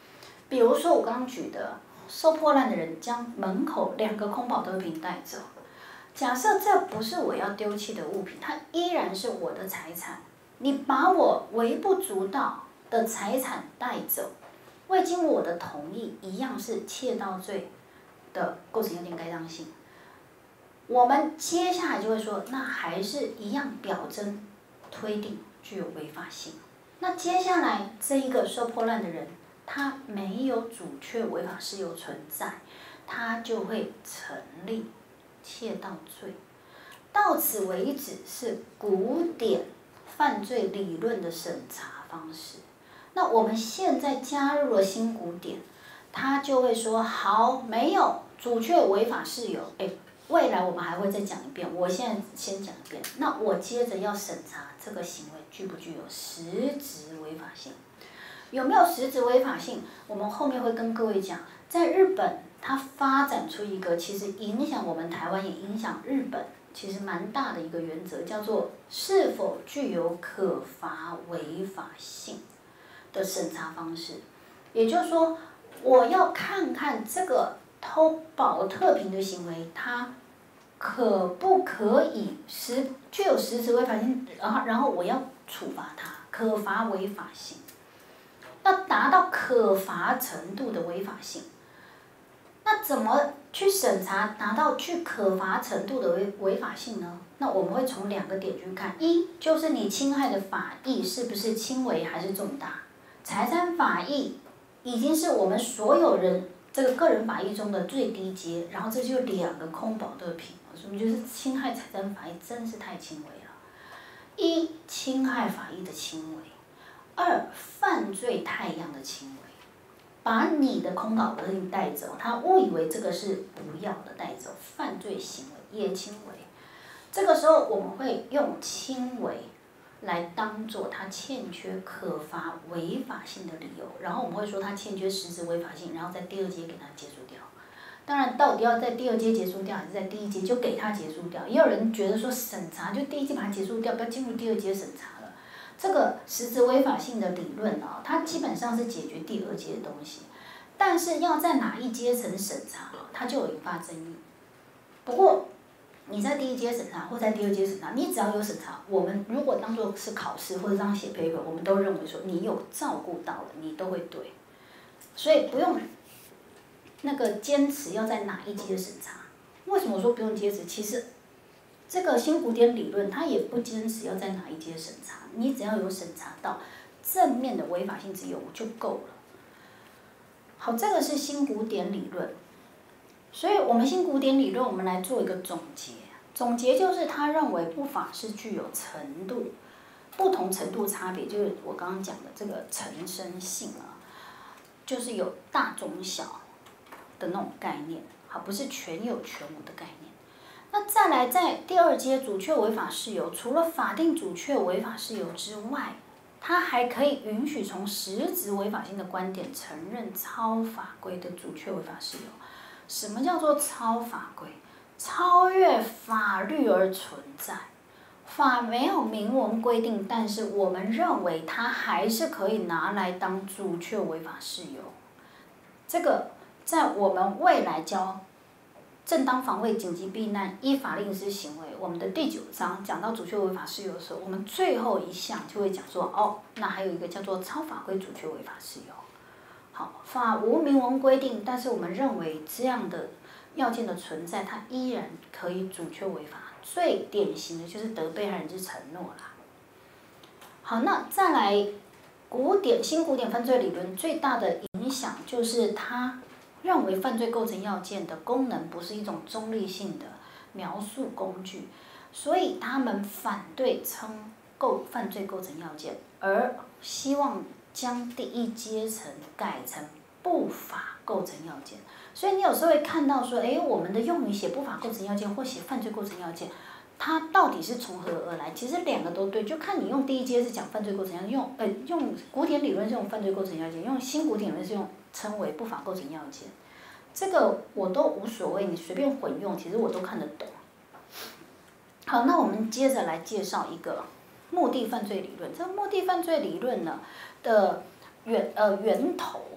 比如说我刚刚举的，收破烂的人将门口2个空保特瓶带走。假设这不是我要丢弃的物品，它依然是我的财产。你把我微不足道的财产带走，未经我的同意，一样是窃盗罪的构成要件该当性。我们接下来就会说，那还是一样表征推定具有违法性。那接下来这一个收破烂的人，他没有阻却违法事由存在，他就会成立窃盗罪。到此为止是古典犯罪理论的审查方式。那我们现在加入了新古典，他就会说好，没有阻却违法事由，未来我们还会再讲一遍，我现在先讲一遍。那我接着要审查这个行为具不具有实质违法性，有没有实质违法性？我们后面会跟各位讲，在日本它发展出一个其实影响我们台湾也影响日本其实蛮大的一个原则，叫做是否具有可罚违法性的审查方式。也就是说，我要看看这个偷保特瓶的行为，它可不可以具有实质违法性，然后我要处罚它，可罚违法性，要达到可罚程度的违法性。那怎么去审查达到具可罚程度的违法性呢？那我们会从2个点去看，一就是你侵害的法益是不是轻微还是重大，财产法益已经是我们所有人这个个人法益中的最低阶，然后这就2个空保特瓶，所以就是侵害财产法益真是太轻微了。一，侵害法益的轻微；二，犯罪太阳的轻微。把你的空保特瓶带走，他误以为这个是不要的带走，犯罪行为也轻微。这个时候我们会用轻微来当做他欠缺可罚违法性的理由，然后我们会说他欠缺实质违法性，然后在第2阶给他结束掉。当然，到底要在第2阶结束掉，还是在第1阶就给他结束掉？也有人觉得说审查就第1阶把它结束掉，不要进入第2阶审查了。这个实质违法性的理论啊，它基本上是解决第2阶的东西，但是要在哪一阶层审查，它就有引发争议。不过你在第1阶审查或在第2阶审查，你只要有审查，我们如果当作是考试或者让写 paper， 我们都认为说你有照顾到了，你都会对，所以不用那个坚持要在哪一阶审查。为什么说不用坚持？其实这个新古典理论它也不坚持要在哪一阶审查，你只要有审查到正面的违法性之有就够了。好，这个是新古典理论，所以我们新古典理论我们来做一个总结。总结就是他认为不法是具有程度、不同程度差别，就是我刚刚讲的这个成生性啊，就是有大中小的那种概念，好，不是全有全无的概念。那再来，在第2阶阻却违法事由，除了法定阻却违法事由之外，它还可以允许从实质违法性的观点承认超法规的阻却违法事由。什么叫做超法规？超越法律而存在，法没有明文规定，但是我们认为它还是可以拿来当阻却违法事由。这个在我们未来教正当防卫、紧急避难、依法令施行为，我们的第9章讲到阻却违法事由的时候，我们最后一项就会讲说，哦，那还有一个叫做超法规阻却违法事由。好，法无明文规定，但是我们认为这样的要件的存在，它依然可以阻却违法。最典型的就是得被害人之承诺啦。好，那再来，新古典犯罪理论最大的影响就是它认为犯罪构成要件的功能不是一种中立性的描述工具，所以他们反对称犯罪构成要件，而希望将第1阶层改成不法构成要件。所以你有时候会看到说，我们的用语写不法构成要件或写犯罪构成要件，它到底是从何而来？其实2个都对，就看你用第1阶是讲犯罪构成要件，用古典理论是用犯罪构成要件，用新古典理论是用称为不法构成要件。这个我都无所谓，你随便混用，其实我都看得懂。好，那我们接着来介绍一个目的犯罪理论。这个目的犯罪理论呢的源头，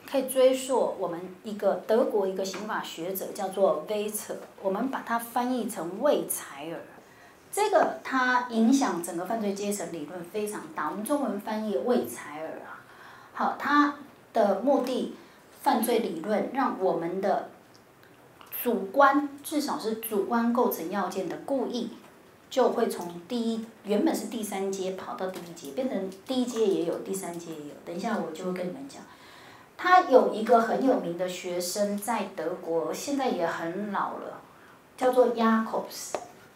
可以追溯我们一个德国一个刑法学者叫做威策，我们把它翻译成魏采尔。这个它影响整个犯罪阶层理论非常大，我们中文翻译魏采尔啊。好，它的目的，犯罪理论让我们的主观，至少是主观构成要件的故意，就会从原本是第3阶跑到第1阶，变成第1阶也有，第3阶也有。等一下我就会跟你们讲。他有一个很有名的学生在德国，现在也很老了，叫做 Jacobs，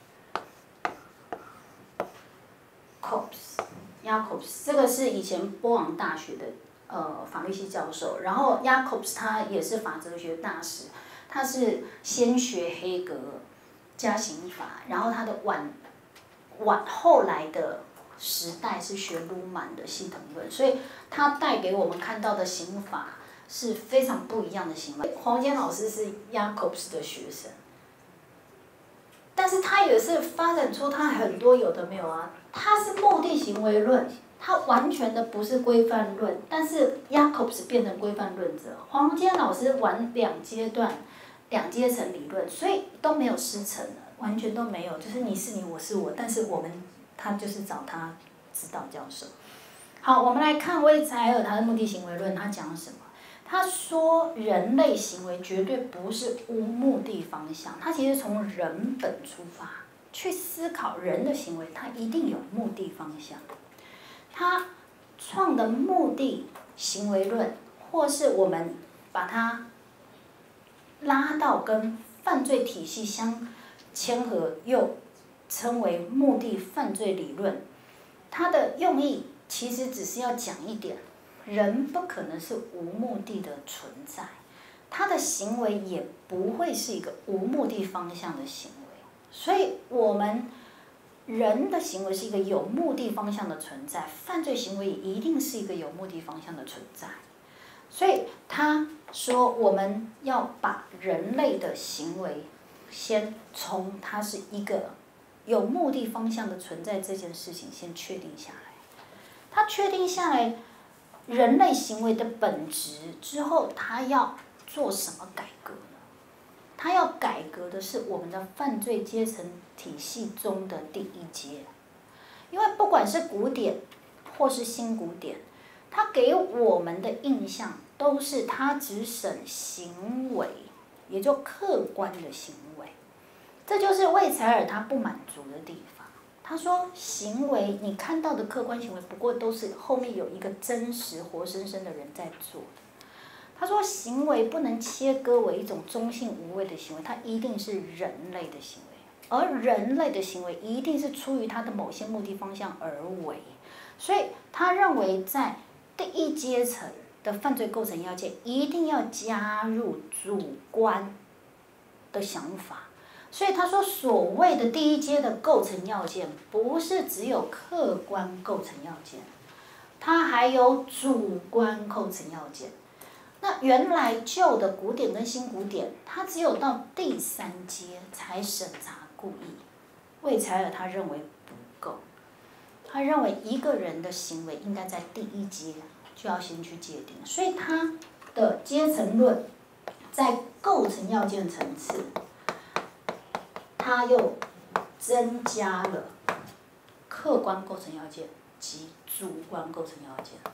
这个是以前波昂大学的法律系教授，然后 Jacobs 他也是法哲学大师，他是先学黑格尔加刑法，然后他的后来的时代是学鲁曼的系统论，所以他带给我们看到的刑法是非常不一样的刑法。黄坚老师是 Jacobs 的学生，但是他也是发展出他很多有的没有啊，他是目的行为论，他完全的不是规范论，但是 Jacobs 变成规范论者，黄坚老师玩2阶层理论，所以都没有师承了，完全都没有，就是你是你，我是我，但是他就是找他指导教授。好，我们来看魏采尔他的目的行为论，他讲什么？他说人类行为绝对不是无目的方向，他其实从人本出发去思考人的行为，他一定有目的方向。他创的目的行为论，或是我们把它拉到跟犯罪体系相牵合，又称为目的犯罪理论。它的用意其实只是要讲一点，人不可能是无目的的存在，他的行为也不会是一个无目的方向的行为。所以我们人的行为是一个有目的方向的存在，犯罪行为也一定是一个有目的方向的存在。所以他说我们要把人类的行为先从它是一个有目的方向的存在这件事情先确定下来。他确定下来人类行为的本质之后，他要做什么改革呢？他要改革的是我们的犯罪阶层体系中的第1阶，因为不管是古典或是新古典，它给我们的印象都是它只审行为，也就客观的行为。这就是魏采尔他不满足的地方。他说行为你看到的客观行为不过都是后面有一个真实活生生的人在做的。他说行为不能切割为一种中性无谓的行为，它一定是人类的行为，而人类的行为一定是出于他的某些目的方向而为。所以他认为在第1阶层的犯罪构成要件一定要加入主观的想法。所以他说所谓的第1阶的构成要件不是只有客观构成要件，它还有主观构成要件。那原来旧的古典跟新古典，它只有到第3阶才审查故意。魏采尔他认为不够，他认为一个人的行为应该在第1阶就要先去界定，所以他的阶层论在构成要件层次，他又增加了客观构成要件及主观构成要件。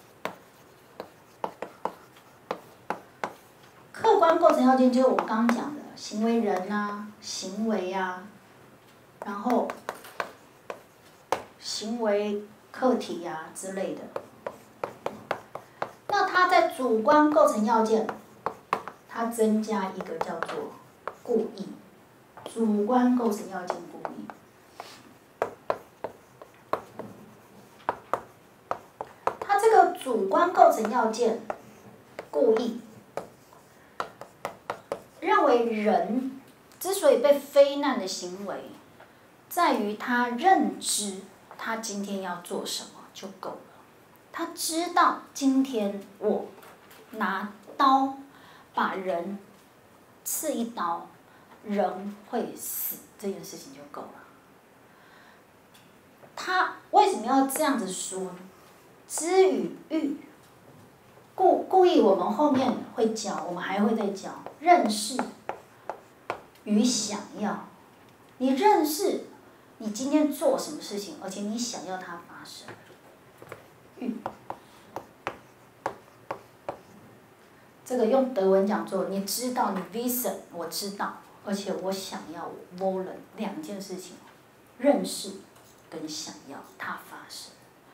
客观构成要件就是我们刚刚讲的行为人啊、行为啊，然后行为客体啊之类的。那它在主观构成要件，它增加一个叫做故意。主观构成要件故意，它这个主观构成要件故意，认为人之所以被非难的行为，在于他认知他今天要做什么就够了。他知道今天我拿刀把人刺一刀，人会死，这件事情就够了。他为什么要这样子说呢？知与欲故意我们后面会教，我们还会再教认识与想要。你认识你今天做什么事情，而且你想要它发生。这个用德文讲做，你知道你 wissen 我知道，而且我想要wollen 两件事情，认识跟想要它发生。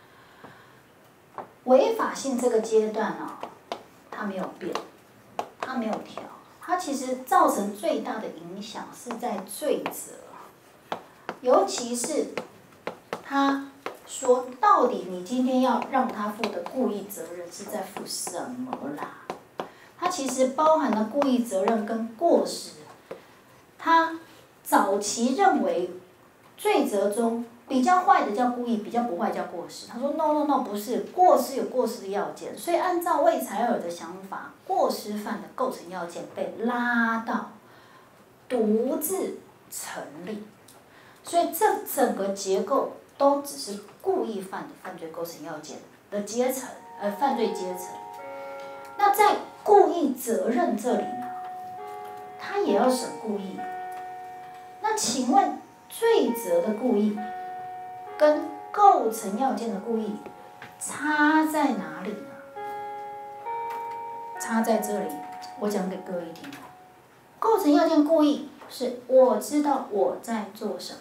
违法性这个阶段它没有变，它没有调，它其实造成最大的影响是在罪责，尤其是他说到底你今天要让他负的故意责任是在负什么啦？它其实包含了故意责任跟过失。他早期认为罪责中比较坏的叫故意，比较不坏叫过失。他说 no 不是，过失有过失的要件，所以按照魏采尔的想法，过失犯的构成要件被拉到独自成立，所以这整个结构都只是故意犯的犯罪构成要件的阶层，犯罪阶层。那在故意责任这里呢，他也要审故意。那请问罪责的故意跟构成要件的故意差在哪里呢？差在这里，我讲给各位听。构成要件故意是我知道我在做什么，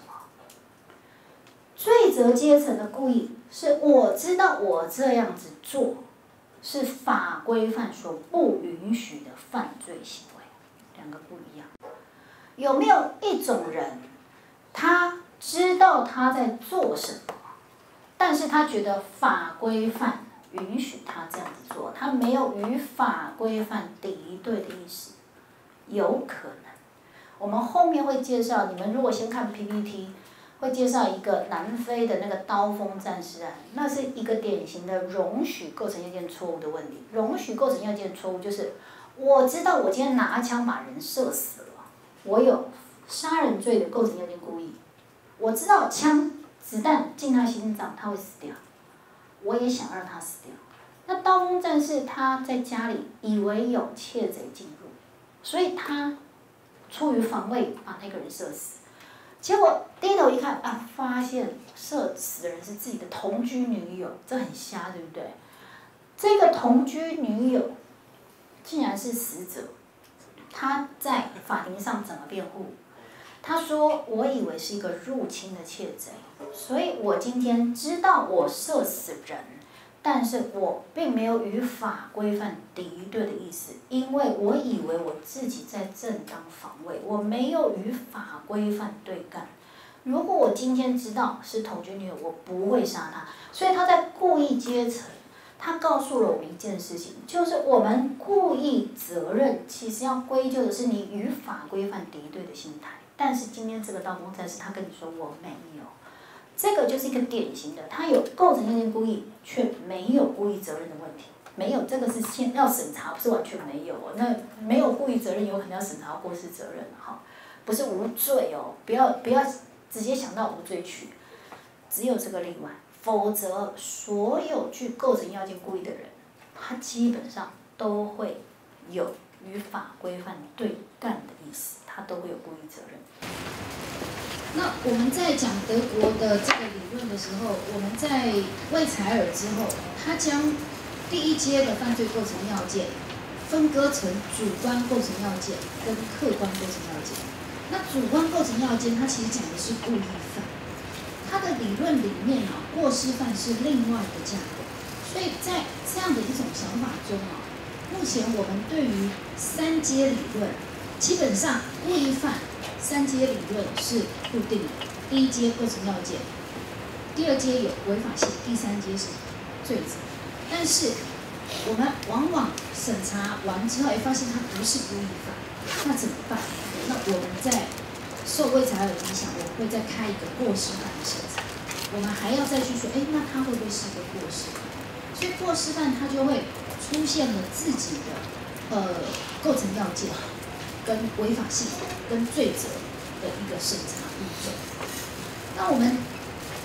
罪责阶层的故意是我知道我这样子做是法规范所不允许的犯罪行为，两个不一样。有没有一种人，他知道他在做什么，但是他觉得法规范允许他这样子做，他没有与法规范敌对的意思？有可能。我们后面会介绍，你们如果先看 PPT， 会介绍一个南非的那个刀锋战士案，那是一个典型的容许构成要件错误的问题。容许构成要件错误就是，我知道我今天拿枪把人射死了，我有杀人罪的构成要件故意，我知道枪子弹进他心脏他会死掉，我也想让他死掉。那刀锋战士他在家里以为有窃贼进入，所以他出于防卫把那个人射死。结果低头一看发现射死的人是自己的同居女友，这很瞎，对不对？这个同居女友竟然是死者，他在法庭上怎么辩护？他说：“我以为是一个入侵的窃贼，所以我今天知道我射死人，但是我并没有与法规范敌对的意思，因为我以为我自己在正当防卫，我没有与法规范对干。如果我今天知道是同居女友，我不会杀他。所以他在故意阶层，他告诉了我们一件事情，就是我们故意责任其实要归咎的是你与法规范敌对的心态。但是今天这个刀锋战士，他跟你说我没有。”这个就是一个典型的，他有构成要件故意，却没有故意责任的问题。没有，这个是先要审查，不是完全没有哦。那没有故意责任，有可能要审查过失责任哈，不是无罪哦。不要直接想到无罪去，只有这个例外，否则所有具构成要件故意的人，他基本上都会有与法规范对干的意思，他都会有故意责任。那我们在讲德国的这个理论的时候，我们在魏采尔之后，他将第一阶的犯罪构成要件分割成主观构成要件跟客观构成要件。那主观构成要件，它其实讲的是故意犯，它的理论里面过失犯是另外的架构。所以在这样的一种想法中目前我们对于三阶理论，基本上故意犯三阶理论是固定的，第一阶构成要件，第二阶有违法性，第三阶是罪责。但是我们往往审查完之后，发现它不是故意犯，那怎么办？那我们在受魏采尔影响，我会再开一个过失犯的审查，我们还要再去说，那它会不会是一个过失犯？所以过失犯它就会出现了自己的构成要件。跟违法性、跟罪责的一个审查步骤。那我们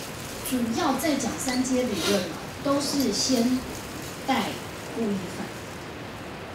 主要在讲三阶理论都是先带故意犯，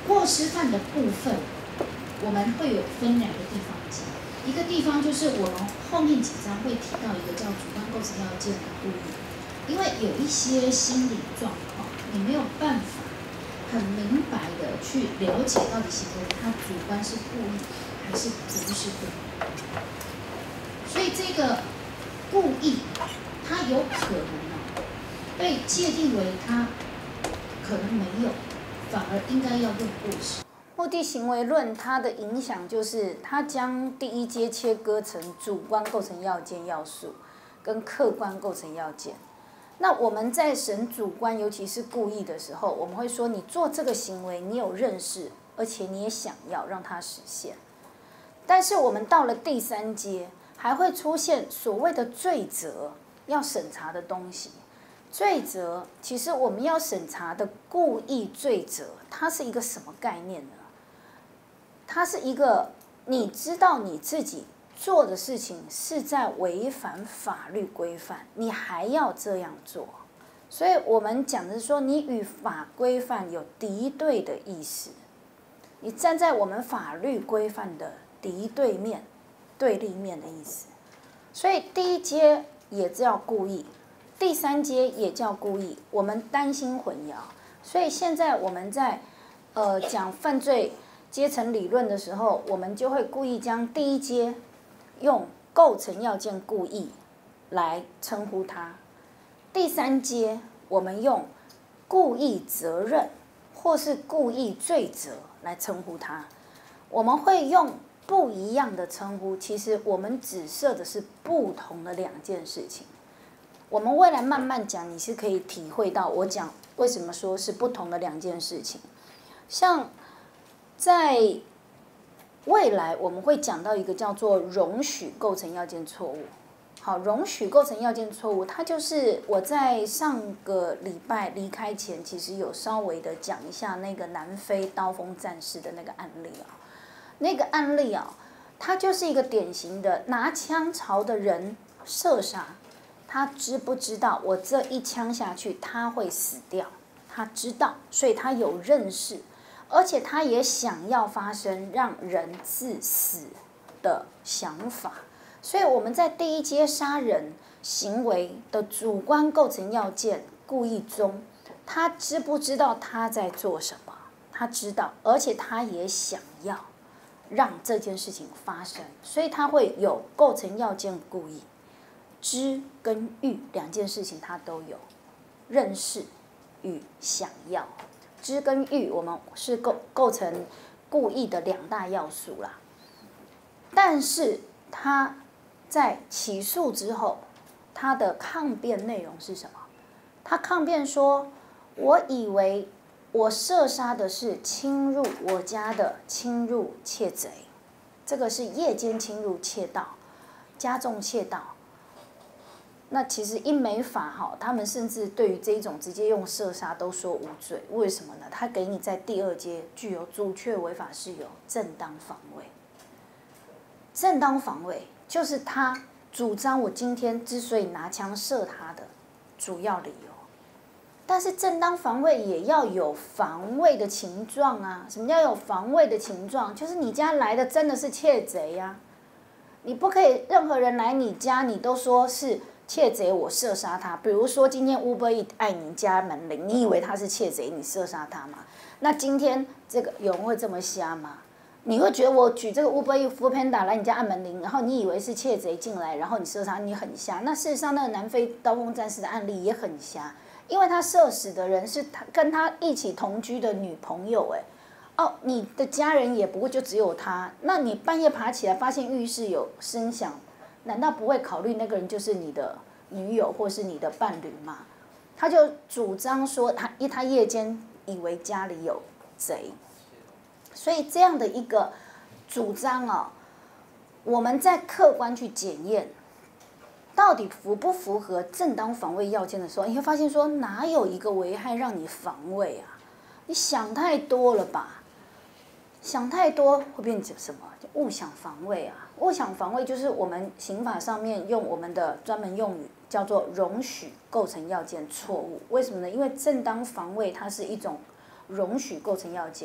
过失犯的部分，我们会有分2个地方讲。一个地方就是我们后面几章会提到一个叫主观构成要件的故意，因为有一些心理状况，你没有办法很明白的去了解到底行为它主观是故意还是不是故意。所以这个故意，它有可能被界定为它可能没有，反而应该要用过失。 目的行为论它的影响就是它将第一阶切割成主观构成要件要素跟客观构成要件。那我们在审主观，尤其是故意的时候，我们会说你做这个行为，你有认识，而且你也想要让它实现。但是我们到了第3阶，还会出现所谓的罪责要审查的东西。罪责其实我们要审查的故意罪责，它是一个什么概念呢？它是一个你知道你自己做的事情是在违反法律规范，你还要这样做，所以我们讲的是说你与法规范有敌对的意思，你站在我们法律规范的敌对面、对立面的意思。所以第1阶也叫故意，第3阶也叫故意，我们担心混淆，所以现在我们在讲犯罪阶层理论的时候，我们就会故意将第1阶用构成要件故意来称呼它，第3阶我们用故意责任或是故意罪责来称呼它。我们会用不一样的称呼，其实我们指涉的是不同的2件事情。我们未来慢慢讲，你是可以体会到我讲为什么说是不同的2件事情。像在未来我们会讲到一个叫做容许构成要件错误。好，容许构成要件错误，它就是我在上个礼拜离开前，其实有稍微的讲一下那个南非刀锋战士的那个案例啊。那个案例啊，它就是一个典型的拿枪朝的人射杀，他知不知道我这一枪下去他会死掉？他知道，所以他有认识。而且他也想要发生让人致死的想法，所以我们在第1阶杀人行为的主观构成要件故意中，他知不知道他在做什么？他知道，而且他也想要让这件事情发生，所以他会有构成要件故意，知跟欲2件事情他都有，认识与想要。知跟欲，我们是构成故意的2大要素啦。但是他在起诉之后，他的抗辩内容是什么？他抗辩说：“我以为我射杀的是侵入我家的侵入窃贼，这个是夜间侵入窃盗，加重窃盗。”那其实英美法哈，他们甚至对于这一种直接用射杀都说无罪，为什么呢？他给你在第2阶具有阻却违法事由正当防卫。正当防卫就是他主张我今天之所以拿枪射他的主要理由。但是正当防卫也要有防卫的情状啊！什么叫有防卫的情状？就是你家来的真的是窃贼呀，你不可以任何人来你家，你都说是窃贼，我射杀他。比如说今天 Uber Eats 按你家门铃，你以为他是窃贼，你射杀他吗？那今天这个有人会这么瞎吗？你会觉得我举这个 Uber Eats Foodpanda 来你家按门铃，然后你以为是窃贼进来，然后你射杀，你很瞎。那事实上那个南非刀锋战士的案例也很瞎，因为他射死的人是他跟他一起同居的女朋友，哦，你的家人也不过就只有他，那你半夜爬起来发现浴室有声响，难道不会考虑那个人就是你的女友或是你的伴侣吗？他就主张说他夜间以为家里有贼，所以这样的一个主张啊，我们在客观去检验，到底符不符合正当防卫要件的时候，你会发现说哪有一个危害让你防卫啊？你想太多了吧？想太多会变成什么？就误想防卫啊！误想防卫就是我们刑法上面用我们的专门用语叫做容许构成要件错误。为什么呢？因为正当防卫它是一种容许构成要件，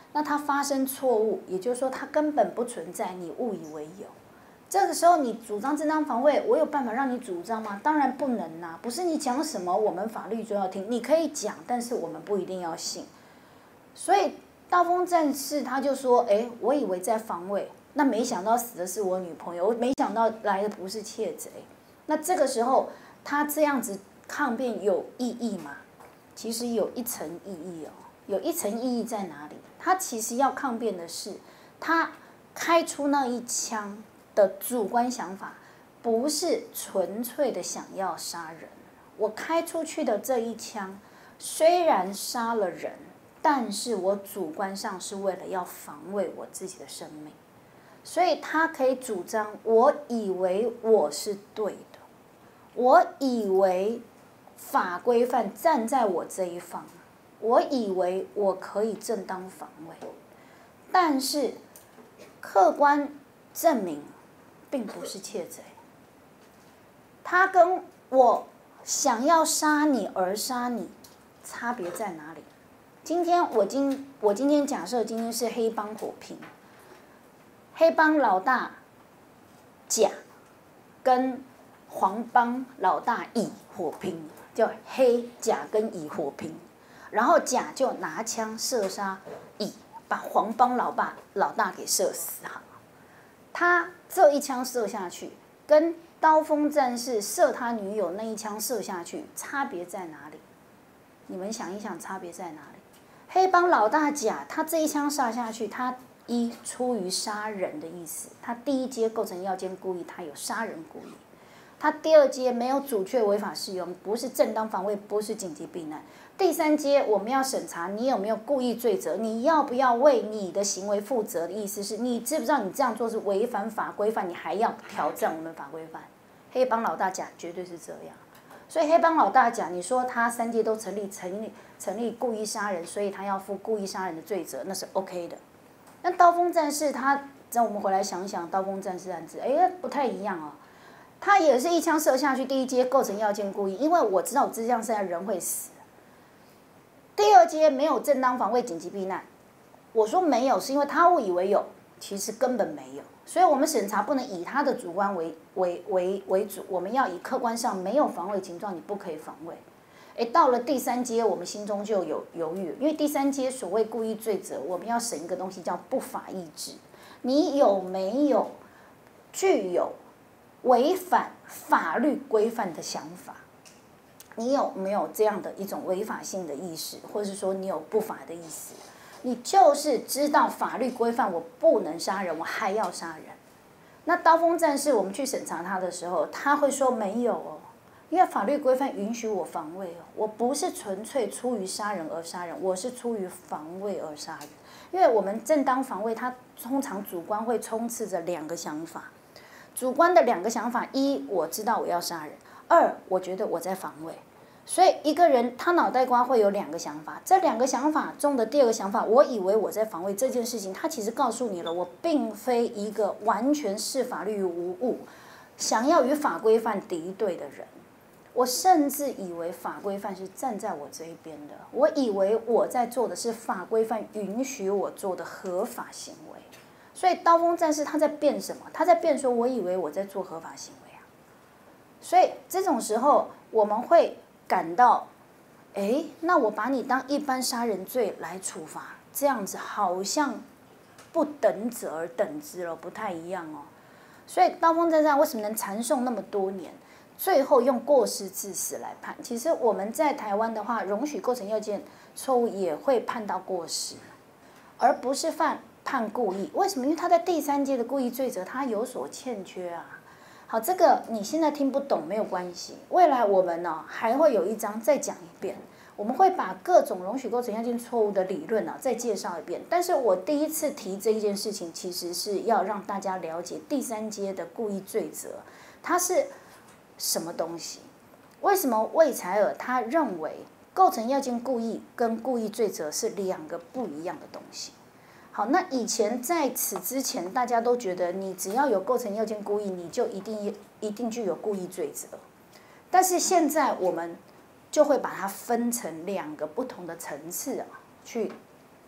那它发生错误，也就是说它根本不存在，你误以为有。这个时候你主张正当防卫，我有办法让你主张吗？当然不能啊！不是你讲什么我们法律就要听，你可以讲，但是我们不一定要信。所以刀锋战士他就说：“哎，我以为在防卫，那没想到死的是我女朋友，我没想到来的不是窃贼。”那这个时候他这样子抗辩有意义吗？其实有一层意义哦，有一层意义在哪里？他其实要抗辩的是，他开出那一枪的主观想法，不是纯粹的想要杀人。我开出去的这一枪，虽然杀了人，但是我主观上是为了要防卫我自己的生命，所以他可以主张，我以为我是对的，我以为法规范站在我这一方，我以为我可以正当防卫，但是客观证明并不是窃贼，他跟我想要杀你而杀你差别在哪里？今天我今天假设今天是黑帮火拼，黑帮老大甲跟黄帮老大乙火拼，叫黑甲跟乙火拼，然后甲就拿枪射杀乙，把黄帮老大给射死哈。他这一枪射下去，跟刀锋战士射他女友那一枪射下去，差别在哪里？你们想一想，差别在哪里？黑帮老大甲，他这一枪射下去，他一出于杀人的意思，他第一阶构成要件故意，他有杀人故意。他第二阶没有阻却违法适用，不是正当防卫，不是紧急避难。第三阶我们要审查你有没有故意罪责，你要不要为你的行为负责的意思是你知不知道你这样做是违反法规范，你还要挑战我们法规范。黑帮老大甲绝对是这样，所以黑帮老大甲，你说他三阶都成立故意杀人，所以他要负故意杀人的罪责，那是 OK 的。那刀锋战士他，让我们回来想一想，刀锋战士案子，不太一样哦。他也是一枪射下去，第一阶构成要件故意，因为我知道我这样射下人会死。第二阶没有正当防卫紧急避难，我说没有是因为他误以为有，其实根本没有，所以我们审查不能以他的主观为主，我们要以客观上没有防卫情状，你不可以防卫。到了第三阶，我们心中就有犹豫，因为第三阶所谓故意罪责，我们要审一个东西叫不法意志，你有没有具有违反法律规范的想法？你有没有这样的一种违法性的意识，或者是说你有不法的意思？你就是知道法律规范我不能杀人，我还要杀人。那刀锋战士我们去审查他的时候，他会说没有哦，因为法律规范允许我防卫哦，我不是纯粹出于杀人而杀人，我是出于防卫而杀人。因为我们正当防卫，它通常主观会充斥着两个想法。主观的两个想法：一，我知道我要杀人；二，我觉得我在防卫。所以一个人他脑袋瓜会有两个想法，这两个想法中的第二个想法，我以为我在防卫这件事情，他其实告诉你了，我并非一个完全视法律无物、想要与法规范敌对的人。我甚至以为法规范是站在我这一边的，我以为我在做的是法规范允许我做的合法行为。所以刀锋战士他在辩什么？他在辩说，我以为我在做合法行为啊。所以这种时候我们会感到，那我把你当一般杀人罪来处罚，这样子好像不等者而等之了，不太一样哦。所以刀锋战士为什么能缠讼那么多年？最后用过失致死来判，其实我们在台湾的话，容许构成要件错误也会判到过失，而不是判故意。为什么？因为他在第三阶的故意罪责，他有所欠缺啊。好，这个你现在听不懂没有关系，未来我们呢还会有一章再讲一遍，我们会把各种容许构成要件错误的理论再介绍一遍。但是我第一次提这一件事情，其实是要让大家了解第三阶的故意罪责，它是什么东西？为什么魏采尔他认为构成要件故意跟故意罪责是两个不一样的东西？好，那以前在此之前，大家都觉得你只要有构成要件故意，你就一定具有故意罪责。但是现在我们就会把它分成两个不同的层次去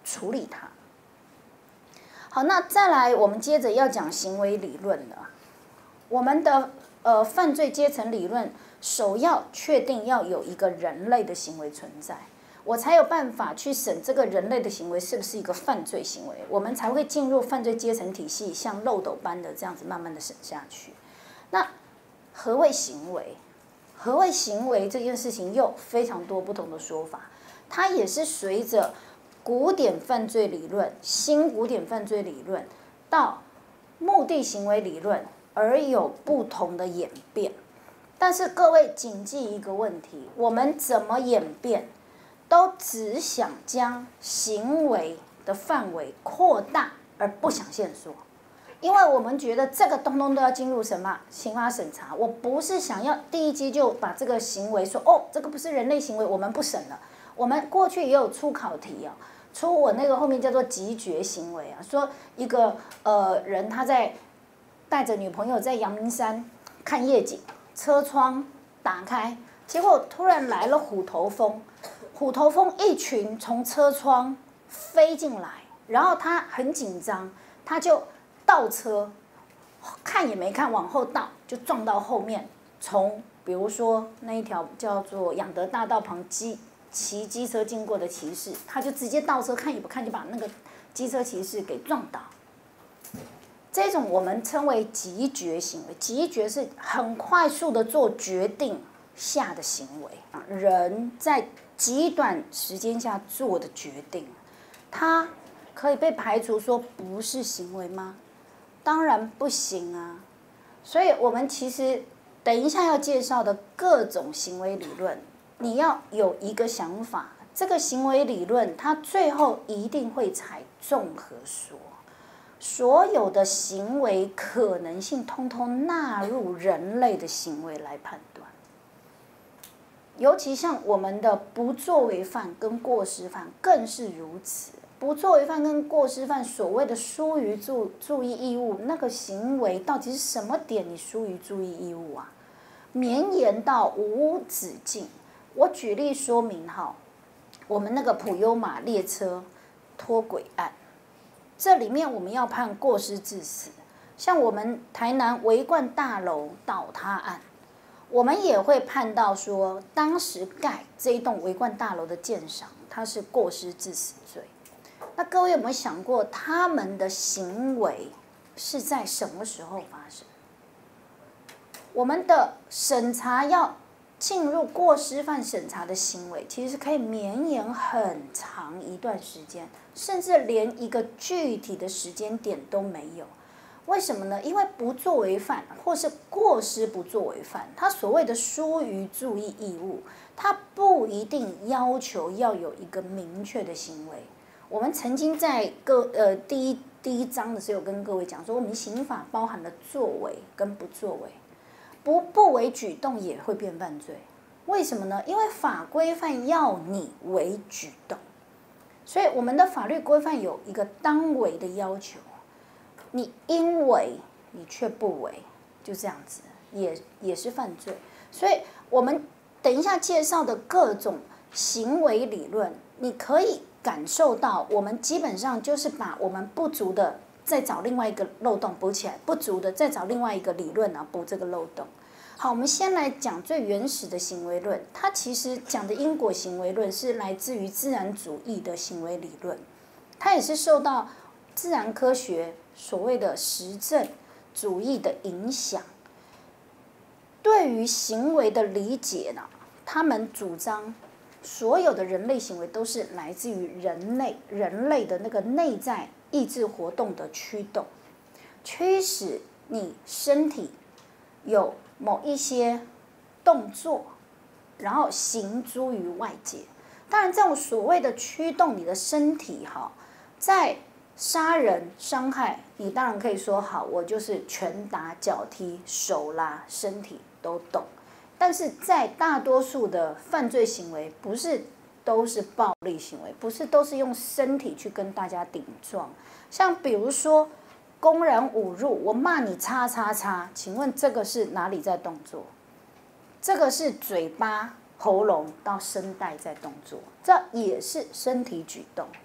处理它。好，那再来，我们接着要讲行为理论了。我们的犯罪阶层理论，首要确定要有一个人类的行为存在，我才有办法去审这个人类的行为是不是一个犯罪行为，我们才会进入犯罪阶层体系，像漏斗般的这样子慢慢的审下去。那何谓行为？何谓行为这件事情又非常多不同的说法，它也是随着古典犯罪理论、新古典犯罪理论到目的行为理论而有不同的演变。但是各位谨记一个问题，我们怎么演变都只想将行为的范围扩大，而不想限缩。因为我们觉得这个通通都要进入什么刑法审查，我不是想要第一阶就把这个行为说哦，这个不是人类行为，我们不审了。我们过去也有出考题啊，出我那个后面叫做极绝行为啊，说一个人他在带着女朋友在阳明山看夜景，车窗打开，结果突然来了虎头蜂，虎头蜂一群从车窗飞进来，然后他很紧张，他就倒车，看也没看往后倒，就撞到后面，从比如说那一条叫做养德大道旁骑机车经过的骑士，他就直接倒车，看也不看就把那个机车骑士给撞倒。这种我们称为极绝行为，极绝是很快速的做决定下的行为，人在极短时间下做的决定，它可以被排除说不是行为吗？当然不行啊。所以我们其实等一下要介绍的各种行为理论，你要有一个想法，这个行为理论它最后一定会采综合说，所有的行为可能性通通纳入人类的行为来判断。尤其像我们的不作为犯跟过失犯更是如此。不作为犯跟过失犯所谓的疏于注意义务，那个行为到底是什么点你疏于注意义务啊？绵延到无止境。我举例说明哈，我们那个普悠玛列车脱轨案，这里面我们要判过失致死。像我们台南维冠大楼倒塌案，我们也会判到说，当时盖这一栋维冠大楼的建商，他是过失致死罪。那各位有没有想过，他们的行为是在什么时候发生？我们的审查要进入过失犯审查的行为，其实可以绵延很长一段时间，甚至连一个具体的时间点都没有。为什么呢？因为不作为犯或是过失不作为犯，他所谓的疏于注意义务，他不一定要求要有一个明确的行为。我们曾经在第一章的时候跟各位讲说，我们刑法包含了作为跟不作为，不为举动也会变犯罪。为什么呢？因为法规范要你为举动，所以我们的法律规范有一个当为的要求。你应为你却不为，就这样子也是犯罪。所以我们等一下介绍的各种行为理论，你可以感受到，我们基本上就是把我们不足的再找另外一个漏洞补起来，不足的再找另外一个理论啊补这个漏洞。好，我们先来讲最原始的行为论，它其实讲的因果行为论是来自于自然主义的行为理论，它也是受到自然科学所谓的实证主义的影响。对于行为的理解呢，他们主张所有的人类行为都是来自于人类的那个内在意志活动的驱动，驱使你身体有某一些动作，然后行诸于外界。当然，这种所谓的驱动你的身体哈，在杀人伤害，你当然可以说好，我就是拳打脚踢、手拉，身体都动。但是在大多数的犯罪行为，不是都是暴力行为，不是都是用身体去跟大家顶撞。像比如说公然侮辱，我骂你叉叉叉，请问这个是哪里在动作？这个是嘴巴、喉咙到声带在动作，这也是身体举动。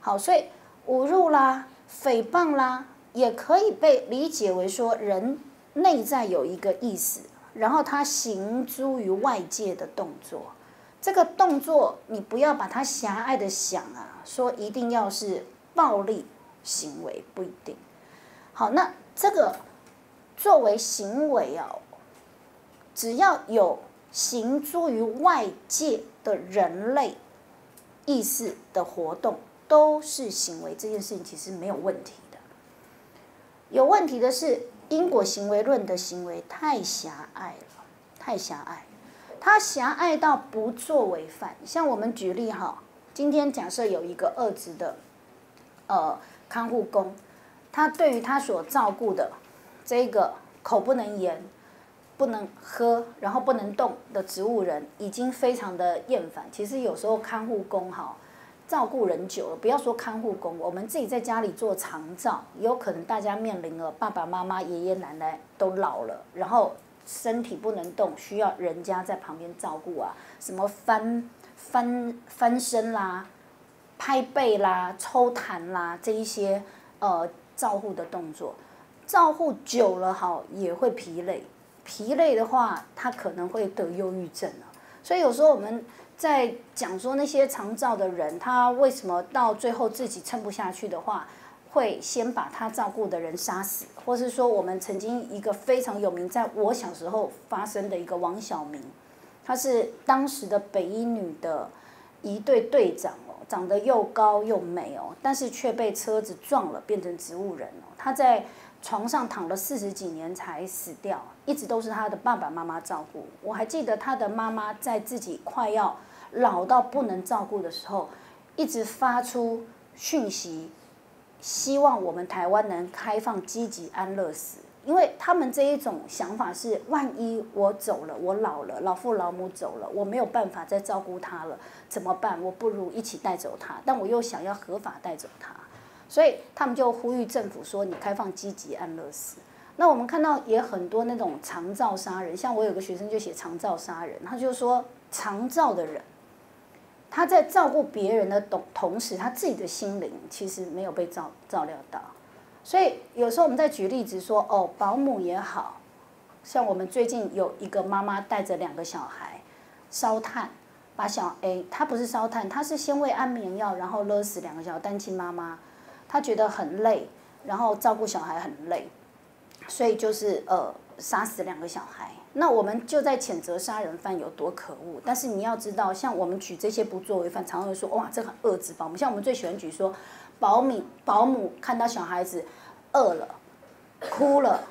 好，所以侮辱啦、诽谤啦，也可以被理解为说人内在有一个意思，然后他行诸于外界的动作。这个动作你不要把它狭隘的想啊，说一定要是暴力行为，不一定。好，那这个作为行为啊，只要有行诸于外界的人类意识的活动，都是行为。这件事情其实没有问题的。有问题的是因果行为论的行为太狭隘了，太狭隘。它狭隘到不作为犯。像我们举例哈，今天假设有一个二职的看护工，他对于他所照顾的这个口不能言、不能喝，然后不能动的植物人，已经非常的厌烦。其实有时候看护工哈，照顾人久了，不要说看护工，我们自己在家里做长照，也有可能大家面临了爸爸妈妈、爷爷奶奶都老了，然后身体不能动，需要人家在旁边照顾啊，什么翻身啦、拍背啦、抽痰啦，这一些照护的动作，照护久了好也会疲累，疲累的话，他可能会得忧郁症啊。所以有时候我们在讲说那些长照的人，他为什么到最后自己撑不下去的话，会先把他照顾的人杀死，或是说我们曾经一个非常有名，在我小时候发生的一个王晓明，他是当时的北一女的一队队长哦，长得又高又美哦，但是却被车子撞了，变成植物人哦。他在床上躺了40几年才死掉，一直都是他的爸爸妈妈照顾。我还记得他的妈妈在自己快要老到不能照顾的时候，一直发出讯息，希望我们台湾能开放积极安乐死，因为他们这一种想法是，万一我走了，我老了，老父老母走了，我没有办法再照顾他了，怎么办？我不如一起带走他，但我又想要合法带走他，所以他们就呼吁政府说，你开放积极安乐死。那我们看到也很多那种长照杀人，像我有个学生就写长照杀人，他就说长照的人，他在照顾别人的同时，他自己的心灵其实没有被照料到。所以有时候我们在举例子说，哦，保姆也好，像我们最近有一个妈妈带着2个小孩烧炭，把她不是烧炭，她是先喂安眠药，然后勒死2个小单亲妈妈，她觉得很累，然后照顾小孩很累，所以就是杀死2个小孩。那我们就在谴责杀人犯有多可恶，但是你要知道，像我们举这些不作为犯，常常会说哇，这很恶质保姆。像我们最喜欢举说，保姆看到小孩子饿了、哭了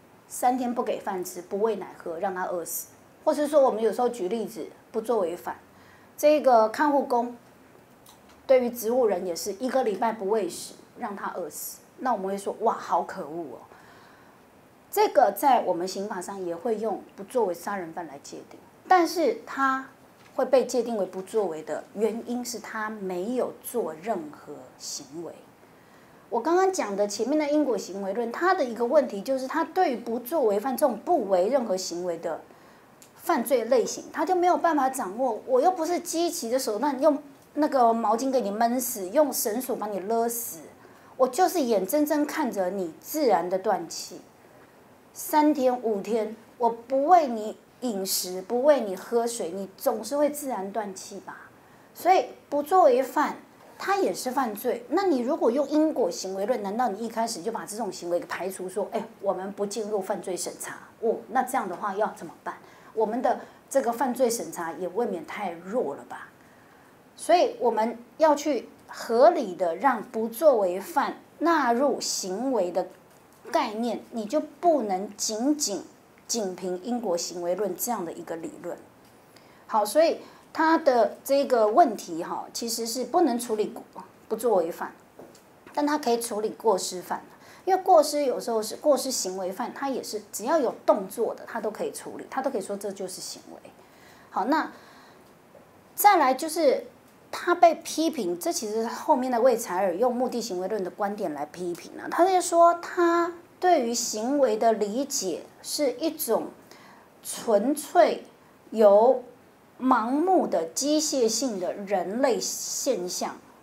，3天不给饭吃，不喂奶喝，让他饿死。或是说，我们有时候举例子，不作为犯，这个看护工对于植物人也是1个礼拜不喂食，让他饿死。那我们会说哇，好可恶哦。这个在我们刑法上也会用不作为杀人犯来界定，但是他会被界定为不作为的原因是他没有做任何行为。我刚刚讲的前面的因果行为论，他的一个问题就是他对于不作为犯这种不为任何行为的犯罪类型，他就没有办法掌握。我又不是积极的手段，用那个毛巾给你闷死，用绳索把你勒死，我就是眼睁睁看着你自然的断气。3天5天，我不喂你饮食，不喂你喝水，你总是会自然断气吧？所以不作为犯，它也是犯罪。那你如果用因果行为论，难道你一开始就把这种行为给排除，说，我们不进入犯罪审查？那这样的话要怎么办？我们的这个犯罪审查也未免太弱了吧？所以我们要去合理的让不作为犯纳入行为的概念，你就不能仅凭因果行为论这样的一个理论。好，所以他的这个问题哈，其实是不能处理不作为犯，但他可以处理过失犯，因为过失有时候是过失行为犯，他也是只要有动作的，他都可以处理，他都可以说这就是行为。好，那再来就是他被批评，这其实后面的魏采尔用目的行为论的观点来批评了，他就说他对于行为的理解是一种纯粹由盲目的机械性的人类现象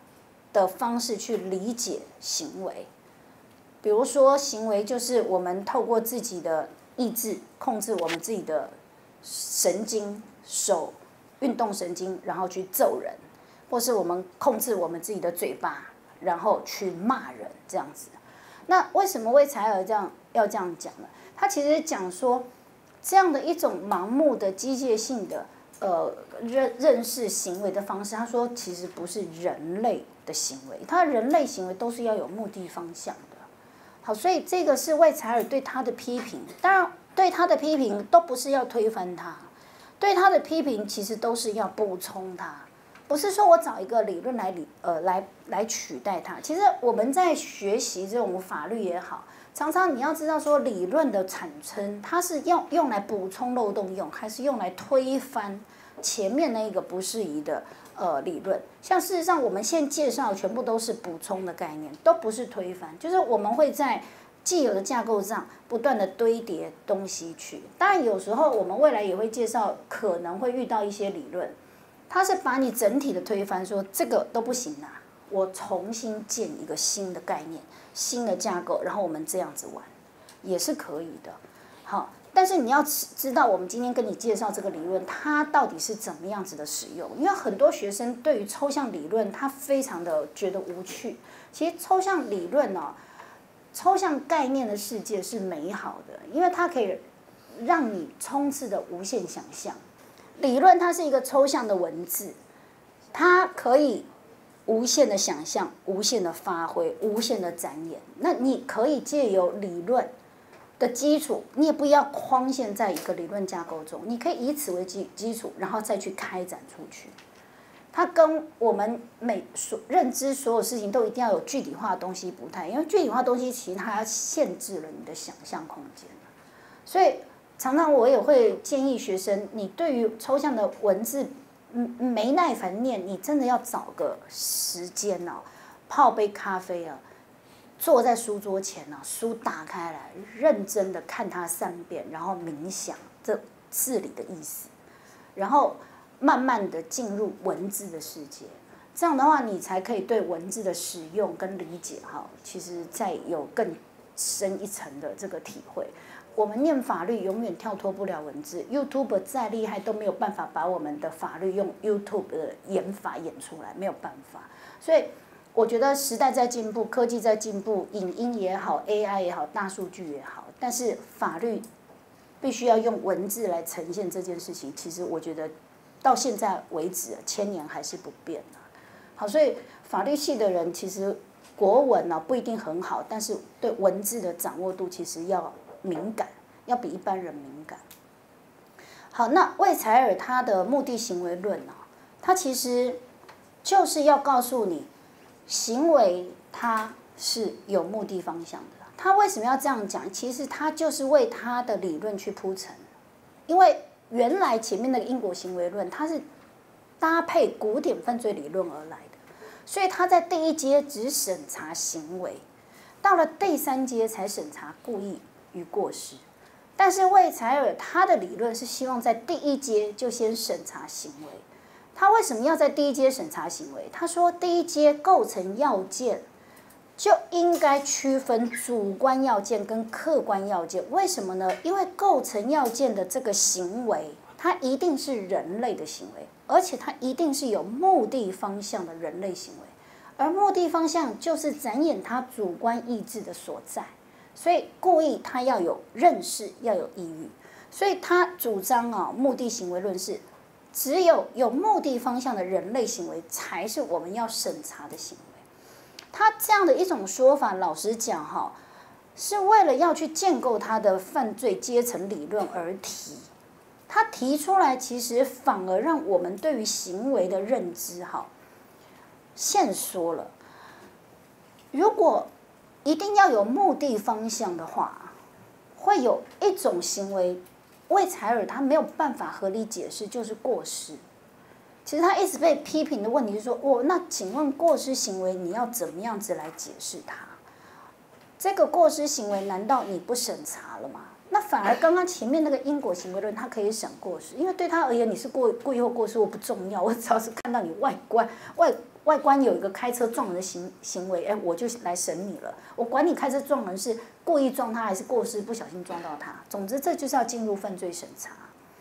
的方式去理解行为。比如说，行为就是我们透过自己的意志控制我们自己的神经、手运动神经，然后去揍人，或是我们控制我们自己的嘴巴，然后去骂人这样子。那为什么魏采儿要这样讲呢？他其实讲说，这样的一种盲目的机械性的认识行为的方式，他说其实不是人类的行为，他人类行为都是要有目的方向的。好，所以这个是魏采儿对他的批评。当然，对他的批评都不是要推翻他，对他的批评其实都是要补充他，不是说我找一个理论来取代它。其实我们在学习这种法律也好，常常你要知道说理论的产生，它是用来补充漏洞用，还是用来推翻前面那一个不适宜的理论。像事实上我们现在介绍的全部都是补充的概念，都不是推翻，就是我们会在既有的架构上不断的堆叠东西去。当然有时候我们未来也会介绍可能会遇到一些理论，它是把你整体的推翻，说这个都不行啊，我重新建一个新的概念、新的架构，然后我们这样子玩也是可以的。好，但是你要知道，我们今天跟你介绍这个理论，它到底是怎么样子的使用？因为很多学生对于抽象理论，他非常的觉得无趣。其实抽象理论呢，抽象概念的世界是美好的，因为它可以让你充斥着无限想象。理论它是一个抽象的文字，它可以无限的想象、无限的发挥、无限的展演。那你可以借由理论的基础，你也不要框限在一个理论架构中，你可以以此为基础，然后再去开展出去。它跟我们认知所有事情都一定要有具体化的东西不太，因为具体化的东西其实它限制了你的想象空间。所以常常我也会建议学生，你对于抽象的文字没耐烦念，你真的要找个时间哦，泡杯咖啡啊，坐在书桌前啊，书打开来，认真的看它3遍，然后冥想这字里的意思，然后慢慢的进入文字的世界。这样的话，你才可以对文字的使用跟理解哈，其实再有更深一层的这个体会。我们念法律永远跳脱不了文字 ，YouTube 再厉害都没有办法把我们的法律用 YouTube 的演法演出来，没有办法。所以我觉得时代在进步，科技在进步，影音也好 ，AI 也好，大数据也好，但是法律必须要用文字来呈现这件事情。其实我觉得到现在为止，1000年还是不变的。好，所以法律系的人其实国文呢不一定很好，但是对文字的掌握度其实要敏感，要比一般人敏感。好，那魏采儿他的目的行为论啊，他其实就是要告诉你，行为它是有目的方向的。他为什么要这样讲？其实他就是为他的理论去铺陈，因为原来前面那个因果行为论，它是搭配古典犯罪理论而来的，所以他在第一阶只审查行为，到了第3阶才审查故意与过失。但是魏采儿他的理论是希望在第1阶就先审查行为。他为什么要在第1阶审查行为？他说第1阶构成要件就应该区分主观要件跟客观要件。为什么呢？因为构成要件的这个行为，它一定是人类的行为，而且它一定是有目的方向的人类行为，而目的方向就是展演他主观意志的所在。所以故意他要有认识，要有意欲，所以他主张目的行为论是只有目的方向的人类行为才是我们要审查的行为。他这样的一种说法，老实讲是为了要去建构他的犯罪阶层理论而提。他提出来，其实反而让我们对于行为的认知限缩了。如果一定要有目的方向的话，会有一种行为，魏采儿他没有办法合理解释，就是过失。其实他一直被批评的问题是说，那请问过失行为你要怎么样子来解释它？这个过失行为难道你不审查了吗？那反而刚刚前面那个因果行为论，他可以审过失，因为对他而言，你是故意或过失我不重要，我只要是看到你外观有一个开车撞人的行为，哎，我就来审你了。我管你开车撞人是故意撞他还是过失不小心撞到他，总之这就是要进入犯罪审查。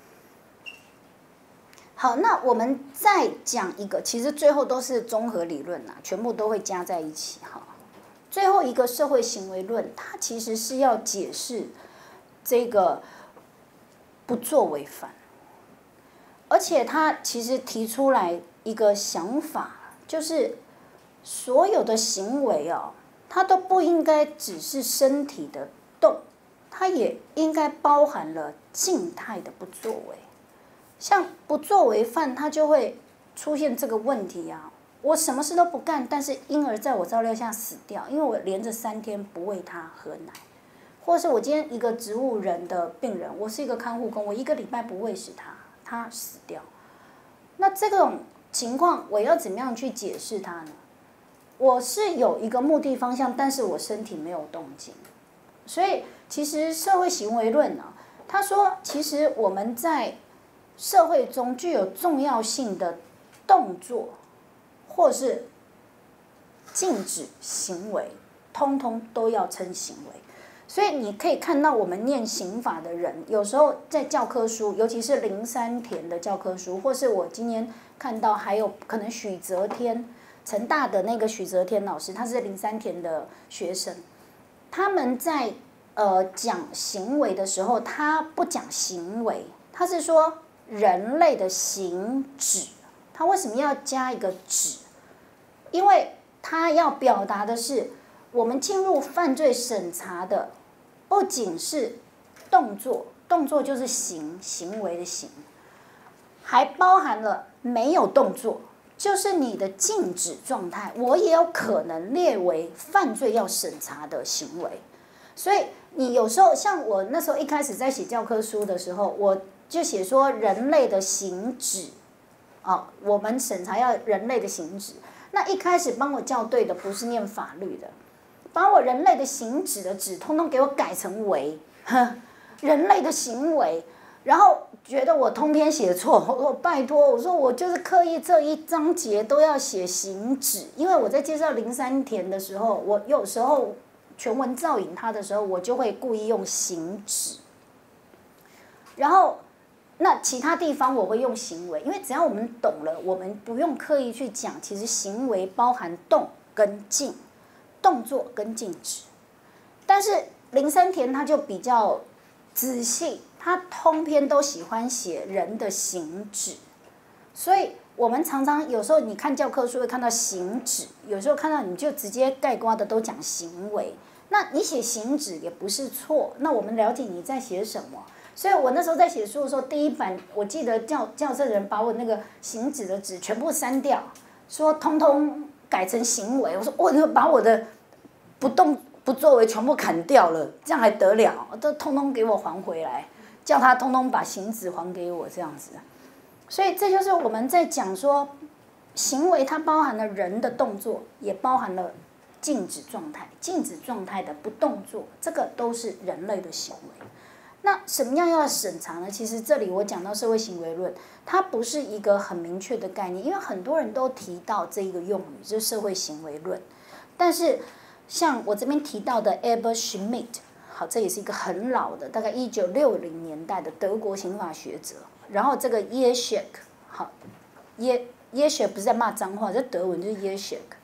好，那我们再讲一个，其实最后都是综合理论啦，全部都会加在一起哈。最后一个社会行为论，它其实是要解释这个不作为犯，而且它其实提出来一个想法，就是所有的行为哦，它都不应该只是身体的动，它也应该包含了静态的不作为。像不作为犯，他就会出现这个问题啊，我什么事都不干，但是婴儿在我照料下死掉，因为我连着3天不喂他喝奶，或者是我今天一个植物人的病人，我是一个看护工，我1个礼拜不喂食他，他死掉。那这种情况我要怎么样去解释它呢？我是有一个目的方向，但是我身体没有动静，所以其实社会行为论呢，他说其实我们在社会中具有重要性的动作，或是禁止行为，通通都要称行为。所以你可以看到，我们念刑法的人，有时候在教科书，尤其是03田的教科书，或是我今天看到还有可能许则天，成大的那个许则天老师，他是03田的学生，他们在讲行为的时候，他不讲行为，他是说人类的行止，他为什么要加一个止？因为他要表达的是，我们进入犯罪审查的，不仅是动作，动作就是行为的行，还包含了没有动作，就是你的静止状态，我也有可能列为犯罪要审查的行为。所以你有时候像我那时候一开始在写教科书的时候，我就写说人类的行止，我们审查要人类的行止。那一开始帮我校对的不是念法律的，把我人类的行止的止，通通给我改成为人类的行为，然后觉得我通篇写错，我说拜托，我说我就是刻意这一章节都要写行止，因为我在介绍03田的时候，我有时候全文造引它的时候，我就会故意用行止，然后那其他地方我会用行为，因为只要我们懂了，我们不用刻意去讲，其实行为包含动跟静，动作跟静止。但是03田他就比较仔细，他通篇都喜欢写人的行止，所以我们常常有时候你看教科书会看到行止，有时候看到你就直接概括的都讲行为，那你写行止也不是错，那我们了解你在写什么。所以我那时候在写书的时候，第一版我记得校正人把我那个行止的止全部删掉，说通通改成行为。我说我就把我的不动不作为全部砍掉了，这样还得了？都通通给我还回来，叫他通通把行止还给我这样子。所以这就是我们在讲说，行为它包含了人的动作，也包含了静止状态，静止状态的不动作，这个都是人类的行为。那什么样要审查呢？其实这里我讲到社会行为论，它不是一个很明确的概念，因为很多人都提到这一个用语，就是社会行为论。但是像我这边提到的 Albert Schmidt， 好，这也是一个很老的，大概1960年代的德国刑法学者。然后这个耶雪克，好，耶雪不是在骂脏话，这德文就是耶雪克。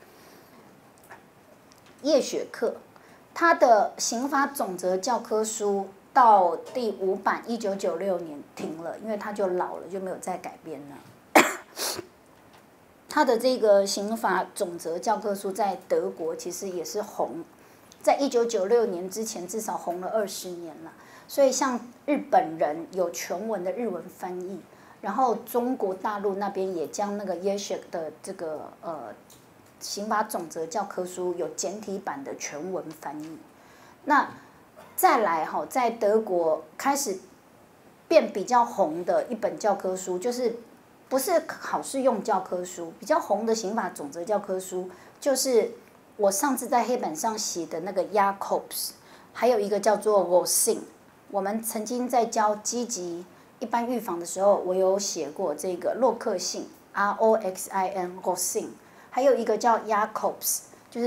叶雪克，他的刑法总则教科书到第5版1996年停了，因为他就老了，就没有再改编了。他的这个刑法总则教科书在德国其实也是红，在1996年之前至少红了20年了。所以像日本人有全文的日文翻译，然后中国大陆那边也将那个耶雪的这个刑法总则教科书有简体版的全文翻译。那再来在德国开始变比较红的一本教科书，就是不是考试用教科书，比较红的刑法总则教科书，就是我上次在黑板上写的那个 Jacobs， 还有一个叫做 Rosin。我们曾经在教积极一般预防的时候，我有写过这个洛克信 Roxin， Rosin， 还有一个叫 Jacobs， 就是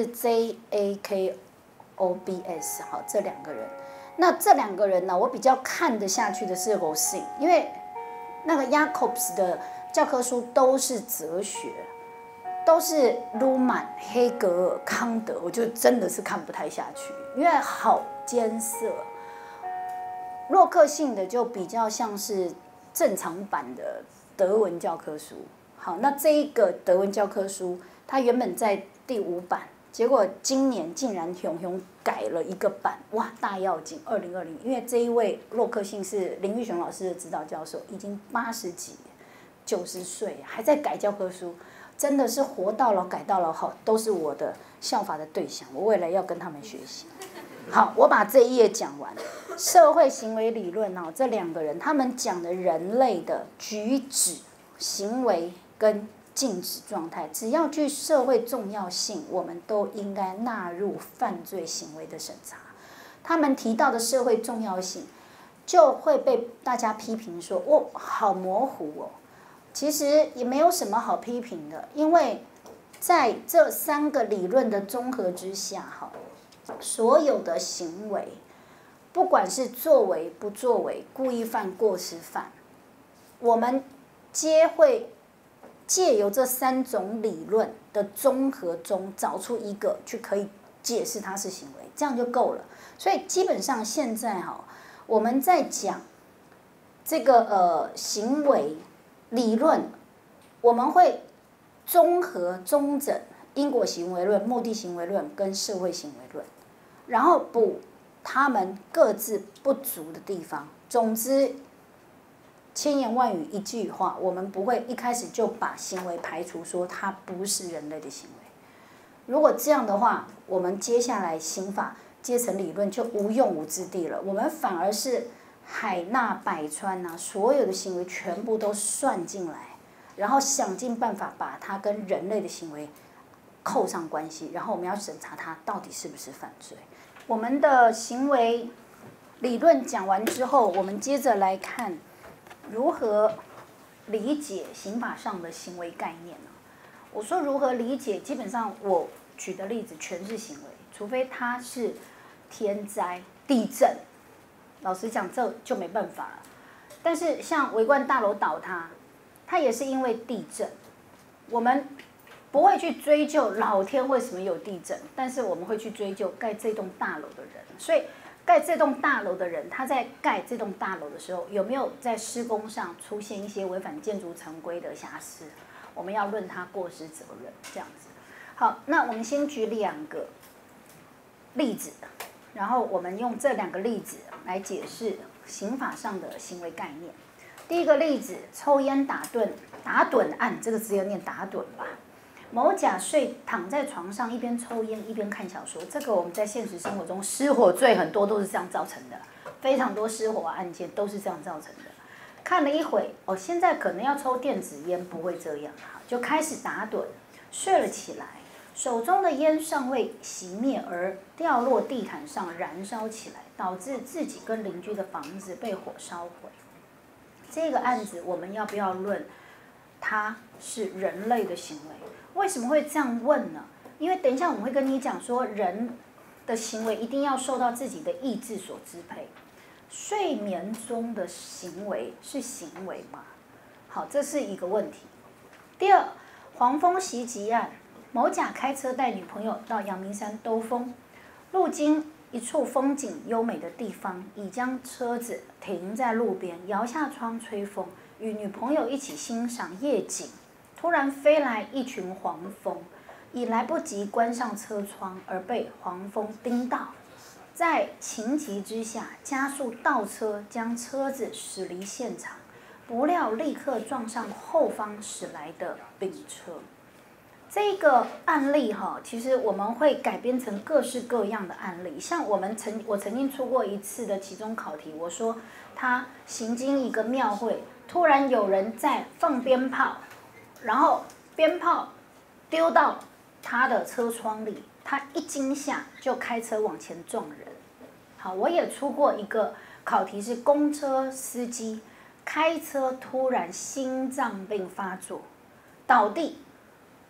JAKOBS， 好，这2个人。那这2个人呢，我比较看得下去的是 Rossi， 因为那个 Jacobs 的教科书都是哲学，都是鲁曼、黑格尔、康德，我就真的是看不太下去，因为好艰涩。洛克性的就比较像是正常版的德文教科书。好，那这一个德文教科书，它原本在第5版，结果今年竟然熊改了一个版，哇，大要紧！2020，因为这一位洛克性是林玉雄老师的指导教授，已经80几、90岁，还在改教科书，真的是活到老改到老，好，都是我的效法的对象，我未来要跟他们学习。好，我把这一页讲完。社会行为理论哦，这2个人他们讲的人类的举止、行为跟静止状态，只要具社会重要性，我们都应该纳入犯罪行为的审查。他们提到的社会重要性，就会被大家批评说，哦，好模糊哦。其实也没有什么好批评的，因为在这3个理论的综合之下，哈，所有的行为，不管是作为不作为，故意犯、过失犯，我们皆会借由这3种理论的综合中找出一个去可以解释它是行为，这样就够了。所以基本上现在哈，我们在讲这个行为理论，我们会综合综整因果行为论、目的行为论跟社会行为论，然后补他们各自不足的地方。总之，千言万语一句话，我们不会一开始就把行为排除，说它不是人类的行为。如果这样的话，我们接下来刑法阶层理论就无用武之地了。我们反而是海纳百川啊，所有的行为全部都算进来，然后想尽办法把它跟人类的行为扣上关系，然后我们要审查它到底是不是犯罪。我们的行为理论讲完之后，我们接着来看如何理解刑法上的行为概念呢？我说如何理解，基本上我举的例子全是行为，除非它是天灾、地震，老实讲这就没办法了。但是像维冠大楼倒塌，它也是因为地震，我们不会去追究老天为什么有地震，但是我们会去追究盖这栋大楼的人。所以盖这栋大楼的人，他在盖这栋大楼的时候，有没有在施工上出现一些违反建筑常规的瑕疵？我们要论他过失责任，这样子。好，那我们先举2个例子，然后我们用这2个例子来解释刑法上的行为概念。第一个例子，抽烟打盹案，这个字要念打盹吧。某甲躺在床上，一边抽烟一边看小说。这个我们在现实生活中失火罪很多都是这样造成的，非常多失火案件都是这样造成的。看了一会，哦，现在可能要抽电子烟，不会这样哈，就开始打盹，睡了起来，手中的烟尚未熄灭而掉落地毯上燃烧起来，导致自己跟邻居的房子被火烧毁。这个案子我们要不要论它是人类的行为？为什么会这样问呢？因为等一下我们会跟你讲说，人的行为一定要受到自己的意志所支配。睡眠中的行为是行为吗？好，这是一个问题。第二，黄蜂袭击案，某甲开车带女朋友到阳明山兜风，路经一处风景优美的地方，已将车子停在路边，摇下窗吹风，与女朋友一起欣赏夜景。突然飞来一群黄蜂，已来不及关上车窗，而被黄蜂叮到。在情急之下，加速倒车，将车子驶离现场，不料立刻撞上后方驶来的丙车。这个案例哈，其实我们会改编成各式各样的案例。像我曾经出过一次的期中考题，我说他行经一个庙会，突然有人在放鞭炮，然后鞭炮丢到他的车窗里，他一惊吓就开车往前撞人。好，我也出过一个考题是公车司机开车突然心脏病发作，倒地，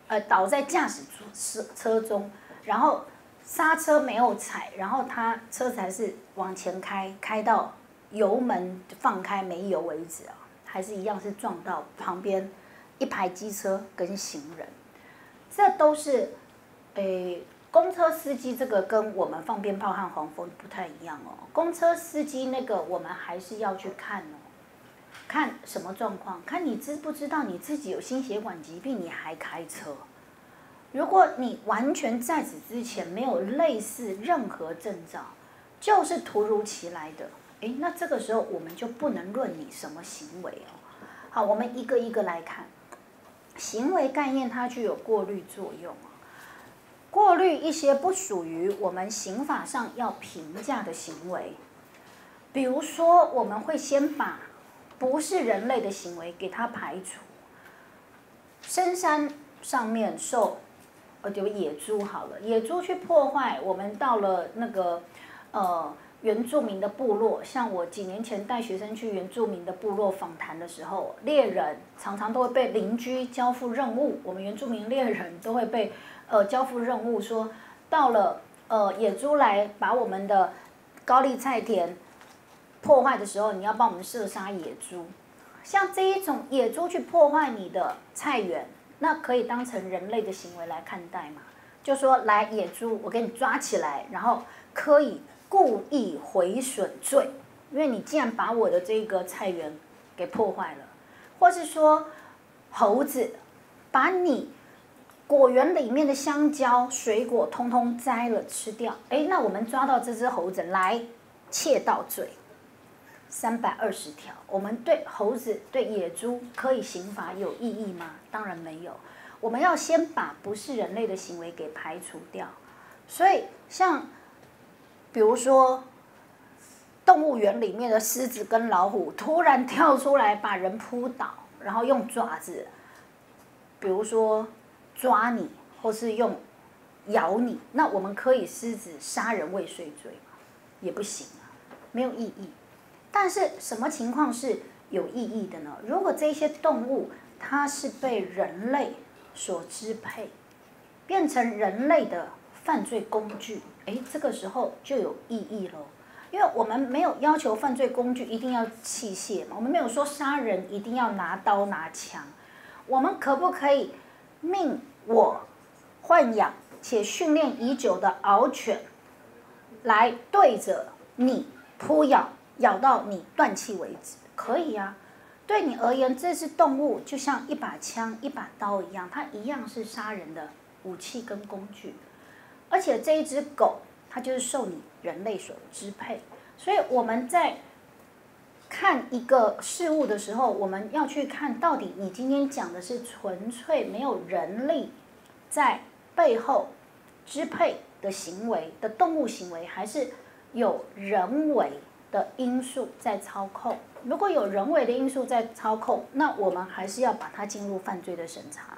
倒在驾驶车中，然后刹车没有踩，然后他车子还是往前开，开到油门放开没油为止啊，还是一样是撞到旁边一排机车跟行人，这都是，公车司机这个跟我们放鞭炮和黄蜂不太一样哦。公车司机那个我们还是要去看哦，看什么状况，看你知不知道你自己有心血管疾病，你还开车。如果你完全在此之前没有类似任何征兆，就是突如其来的，那这个时候我们就不能论你什么行为哦。好，我们一个一个来看，行为概念它具有过滤作用哦，过滤一些不属于我们刑法上要评价的行为，比如说我们会先把不是人类的行为给它排除。深山上面有野猪好了，野猪去破坏，我们到了那个原住民的部落，像我几年前带学生去原住民的部落访谈的时候，猎人常常都会被邻居交付任务，我们原住民猎人都会被交付任务说，到了野猪来把我们的高丽菜田破坏的时候，你要帮我们射杀野猪。像这一种野猪去破坏你的菜园，那可以当成人类的行为来看待嘛？就说来野猪，我给你抓起来，然后可以故意毁损罪，因为你既然把我的这个菜园给破坏了，或是说猴子把你果园里面的香蕉水果通通摘了吃掉，那我们抓到这只猴子来窃盗罪，320条，我们对猴子对野猪可以刑罚有意义吗？当然没有，我们要先把不是人类的行为给排除掉。所以像比如说动物园里面的狮子跟老虎突然跳出来把人扑倒，然后用爪子比如说抓你或是用咬你，那我们可以狮子杀人未遂罪吗？也不行啊，没有意义。但是什么情况是有意义的呢？如果这些动物它是被人类所支配，变成人类的犯罪工具，这个时候就有意义咯。因为我们没有要求犯罪工具一定要器械嘛，我们没有说杀人一定要拿刀拿枪，我们可不可以命我豢养且训练已久的獒犬来对着你扑咬，咬到你断气为止？可以啊，对你而言，这只动物就像一把枪、一把刀一样，它一样是杀人的武器跟工具。而且这一只狗，它就是受你人类所支配。所以我们在看一个事物的时候，我们要去看到底你今天讲的是纯粹没有人力在背后支配的行为的动物行为，还是有人为的因素在操控。如果有人为的因素在操控，那我们还是要把它进入犯罪的审查。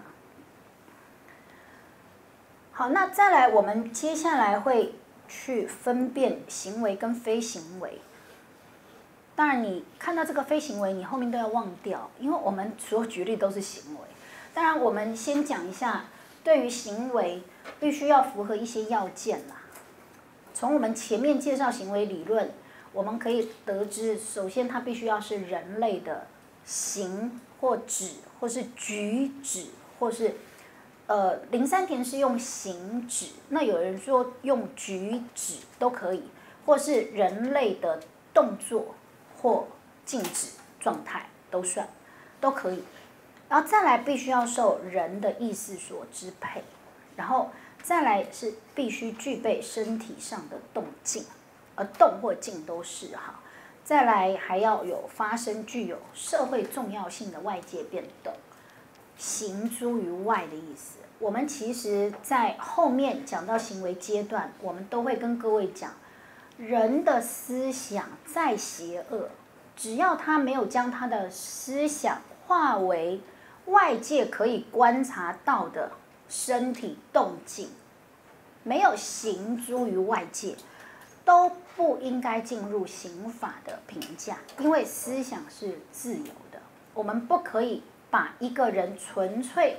好，那再来我们接下来会去分辨行为跟非行为。当然你看到这个非行为，你后面都要忘掉，因为我们所有举例都是行为。当然我们先讲一下，对于行为必须要符合一些要件啦。从我们前面介绍行为理论，我们可以得知，首先它必须要是人类的行或止，或是举止，或是林山田是用行止，那有人说用举止都可以，或是人类的动作或静止状态都算，都可以。然后再来必须要受人的意识所支配，然后再来是必须具备身体上的动静，动或静都是哈。再来还要有发生具有社会重要性的外界变动，行诸于外的意思。我们其实在后面讲到行为阶段，我们都会跟各位讲，人的思想再邪恶，只要他没有将他的思想化为外界可以观察到的身体动静，没有行诸于外界，都不应该进入刑法的评价，因为思想是自由的，我们不可以把一个人纯粹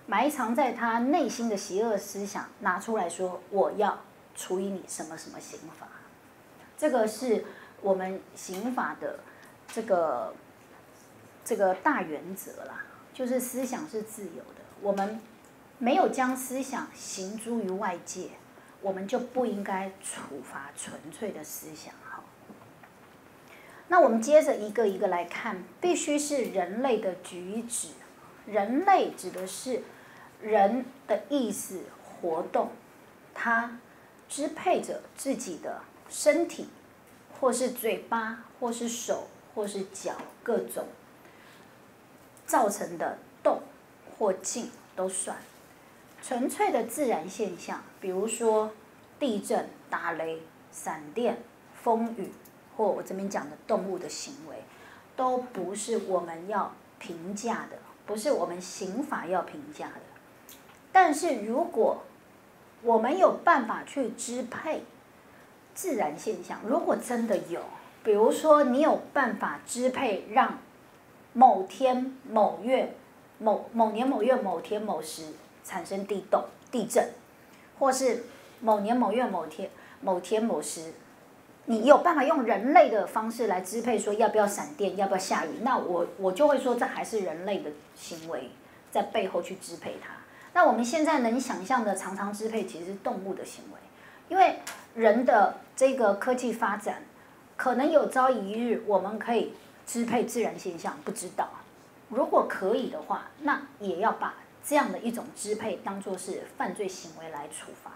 埋藏在他内心的邪恶思想拿出来说，我要处以你什么什么刑罚。这个是我们刑法的这个大原则啦，就是思想是自由的，我们没有将思想行诸于外界，我们就不应该处罚纯粹的思想。好，那我们接着一个一个来看，必须是人类的举止。人类指的是人的意识活动，他支配着自己的身体，或是嘴巴，或是手，或是脚，各种造成的动或静都算。纯粹的自然现象，比如说地震、打雷、闪电、风雨，或我这边讲的动物的行为，都不是我们要评价的，不是我们刑法要评价的。但是如果我们有办法去支配自然现象，如果真的有，比如说你有办法支配让某天某月某年某月某天某时产生地震，或是某年某月某天某时，你有办法用人类的方式来支配说要不要闪电，要不要下雨，那我就会说这还是人类的行为在背后去支配它。那我们现在能想象的常常支配其实是动物的行为，因为人的这个科技发展，可能有朝一日我们可以支配自然现象，不知道。如果可以的话，那也要把这样的一种支配当作是犯罪行为来处罚。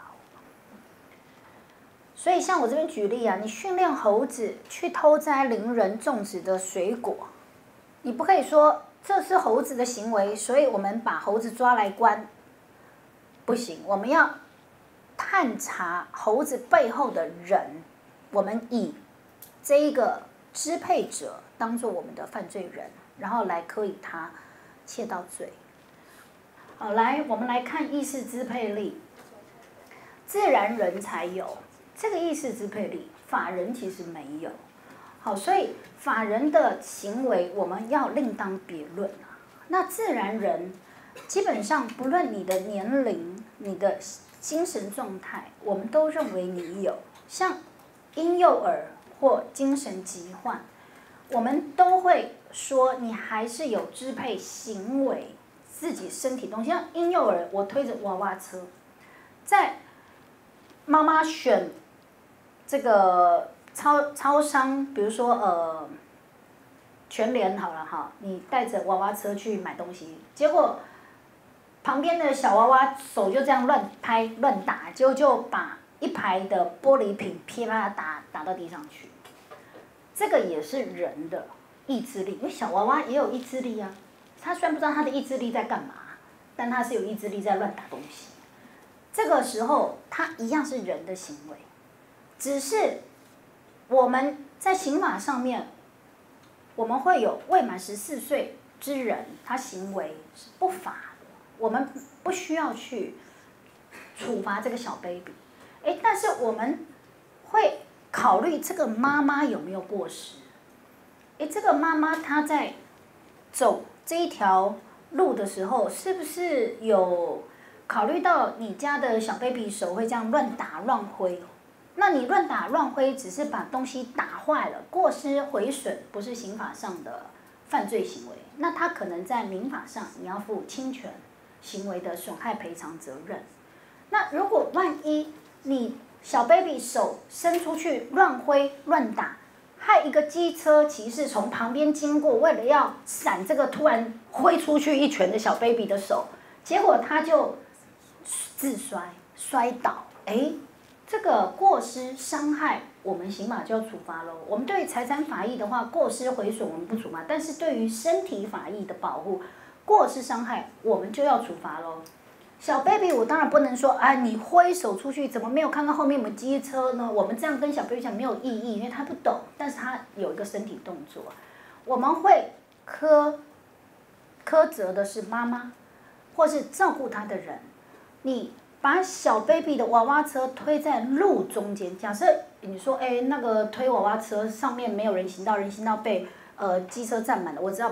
所以像我这边举例啊，你训练猴子去偷摘邻人种植的水果，你不可以说这是猴子的行为，所以我们把猴子抓来关，不行，我们要探查猴子背后的人，我们以这一个支配者当作我们的犯罪人，然后来科以他窃盗罪。好，来我们来看意识支配力，自然人才有这个意识支配力，法人其实没有。好，所以法人的行为我们要另当别论啊。那自然人基本上不论你的年龄、你的精神状态，我们都认为你有。像婴幼儿或精神疾患，我们都会说你还是有支配行为自己身体东西。像婴幼儿，我推着娃娃车，在妈妈选这个超商，比如说全联好了哈，你带着娃娃车去买东西，结果旁边的小娃娃手就这样乱拍乱打，结果就把一排的玻璃瓶噼啪打到地上去。这个也是人的意志力，因为小娃娃也有意志力啊。他虽然不知道他的意志力在干嘛，但他是有意志力在乱打东西。这个时候，他一样是人的行为，只是我们在刑法上面，我们会有未满14岁之人，他行为是不法的，我们不需要去处罚这个小 baby。但是我们会考虑这个妈妈有没有过失。这个妈妈她在走这一条路的时候，是不是有考虑到你家的小 baby 手会这样乱打乱挥？那你乱打乱挥只是把东西打坏了，过失毁损不是刑法上的犯罪行为，那他可能在民法上你要负侵权行为的损害赔偿责任。那如果万一你小 baby 手伸出去乱挥乱打，害一个机车骑士从旁边经过，为了要闪这个突然挥出去一拳的小 baby 的手，结果他就自摔倒，这个过失伤害，我们刑法就要处罚喽。我们对于财产法益的话，过失毁损我们不处罚，但是对于身体法益的保护，过失伤害我们就要处罚喽。小 baby 我当然不能说你挥手出去怎么没有看到后面有没有机车呢？我们这样跟小 baby 讲没有意义，因为他不懂，但是他有一个身体动作，我们会苛责的是妈妈或是照顾他的人。你把小 baby 的娃娃车推在路中间，假设你说那个推娃娃车上面没有人行道，人行道被机车占满了，我只要把它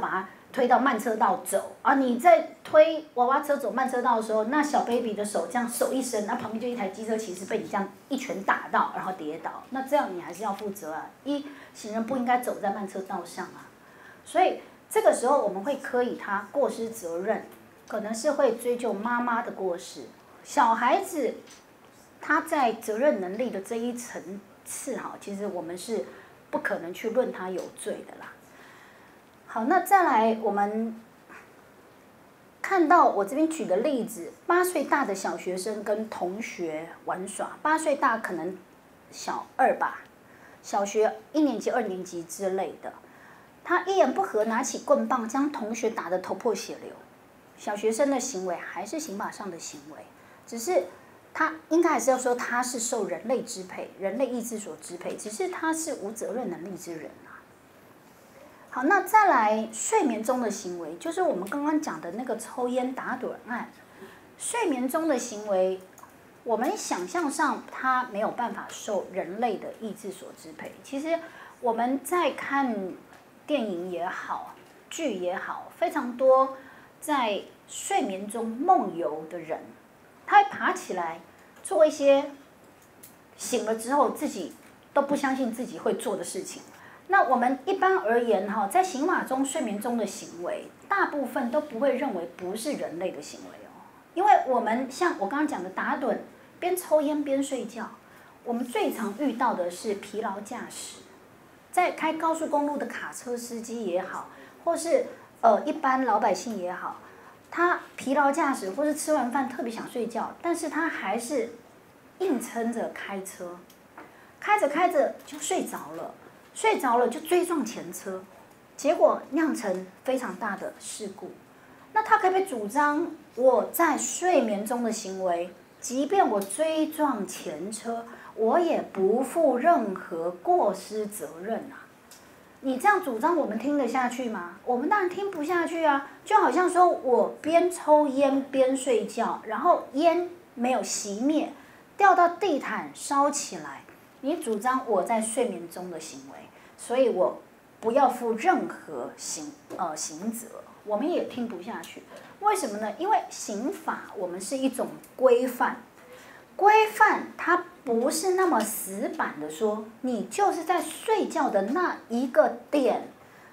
推到慢车道走啊，你在推娃娃车走慢车道的时候，那小 baby 的手这样手一伸，那旁边就一台机车骑士被你这样一拳打到，然后跌倒，那这样你还是要负责啊。行人不应该走在慢车道上啊，所以这个时候我们会科以他过失责任，可能是会追究妈妈的过失。小孩子他在责任能力的这一层次哈，其实我们是不可能去论他有罪的啦。好，那再来我们看到我这边举的例子，8岁大的小学生跟同学玩耍，8岁大可能小2吧，小学1年级、2年级之类的，他一言不合拿起棍棒将同学打得头破血流。小学生的行为还是刑法上的行为，只是他应该还是要说他是受人类支配、人类意志所支配，只是他是无责任能力之人啊。好，那再来睡眠中的行为，就是我们刚刚讲的那个抽烟打盹案。睡眠中的行为，我们想象上它没有办法受人类的意志所支配。其实我们在看电影也好，剧也好，非常多在睡眠中梦游的人，他会爬起来做一些醒了之后自己都不相信自己会做的事情。那我们一般而言哈，在刑法中睡眠中的行为，大部分都不会认为不是人类的行为哦，因为我们像我刚刚讲的打盹、边抽烟边睡觉，我们最常遇到的是疲劳驾驶，在开高速公路的卡车司机也好，或是一般老百姓也好，他疲劳驾驶或是吃完饭特别想睡觉，但是他还是硬撑着开车，开着开着就睡着了。睡着了就追撞前车，结果酿成非常大的事故。那他可不可以主张我在睡眠中的行为，即便我追撞前车，我也不负任何过失责任啊？你这样主张，我们听得下去吗？我们当然听不下去啊！就好像说我边抽烟边睡觉，然后烟没有熄灭，掉到地毯烧起来。你主张我在睡眠中的行为，所以我不要负任何刑责，我们也听不下去。为什么呢？因为刑法我们是一种规范，规范它不是那么死板的说，你就是在睡觉的那一个点，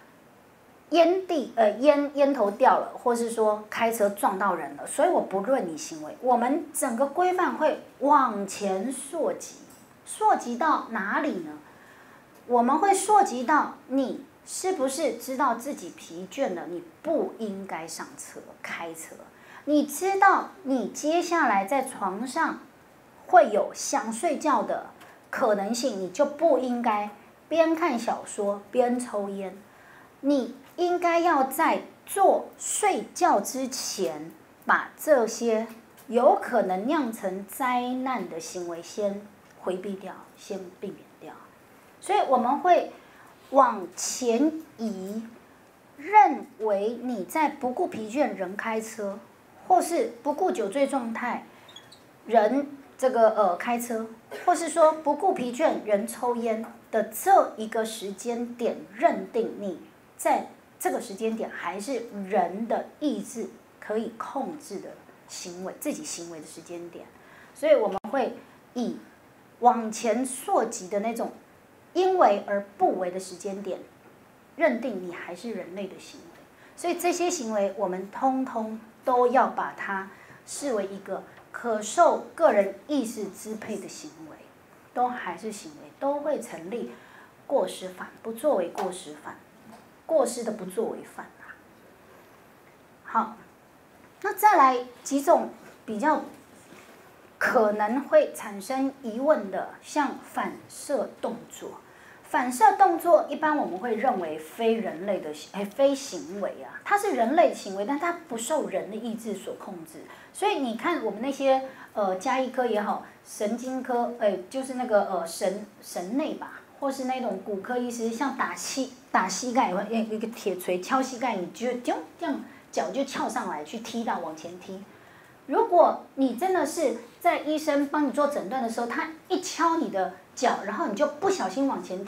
烟头掉了，或是说开车撞到人了，所以我不论你行为。我们整个规范会往前溯及。溯及到哪里呢？我们会溯及到你是不是知道自己疲倦了，你不应该上车开车。你知道你接下来在床上会有想睡觉的可能性，你就不应该边看小说边抽烟。你应该要在做睡觉之前，把这些有可能酿成灾难的行为先回避掉，先避免掉。所以我们会往前移，认为你在不顾疲倦人开车，或是不顾酒醉状态人开车，或是说不顾疲倦人抽烟的这一个时间点，认定你在这个时间点还是人的意志可以控制的行为，自己行为的时间点。所以我们会以往前溯及的那种因为而不为的时间点，认定你还是人类的行为。所以这些行为我们通通都要把它视为一个可受个人意识支配的行为，都还是行为，都会成立过失犯，不作为过失犯，过失的不作为犯啊。好，那再来几种比较可能会产生疑问的，像反射动作。反射动作一般我们会认为非人类的非行为啊，它是人类的行为，但它不受人的意志所控制。所以你看我们那些家医科也好，神经科就是那个神内吧，或是那种骨科医师，像打膝盖，一个铁锤敲膝盖，你就这样脚就翘上来去踢到往前踢。如果你真的是在医生帮你做诊断的时候，他一敲你的脚，然后你就不小心往前踢，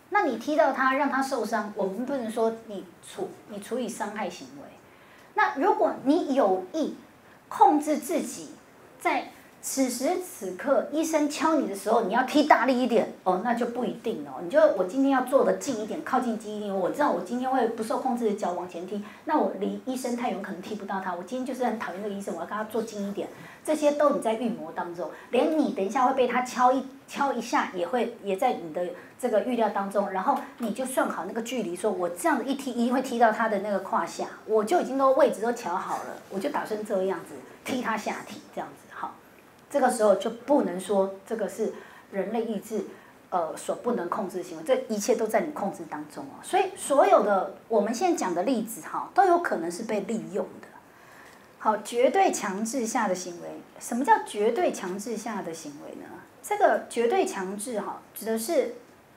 那你踢到他，让他受伤，我们不能说你处以伤害行为。那如果你有意控制自己，在此时此刻医生敲你的时候，你要踢大力一点哦，那就不一定哦。你就我今天要坐得近一点，靠近机一点，我知道我今天会不受控制的脚往前踢，那我离医生太远，可能踢不到他。我今天就是很讨厌这个医生，我要跟他坐近一点。这些都你在预谋当中，连你等一下会被他敲一下，也在你的这个预料当中。然后你就算好那个距离，说我这样子一踢，一定会踢到他的那个胯下，我就已经都位置都调好了，我就打算这样子踢他下体，这样子好。这个时候就不能说这个是人类意志所不能控制的行为，这一切都在你控制当中哦。所以所有的我们现在讲的例子哈，都有可能是被利用的。好，绝对强制下的行为，什么叫绝对强制下的行为呢？这个绝对强制哈，指的是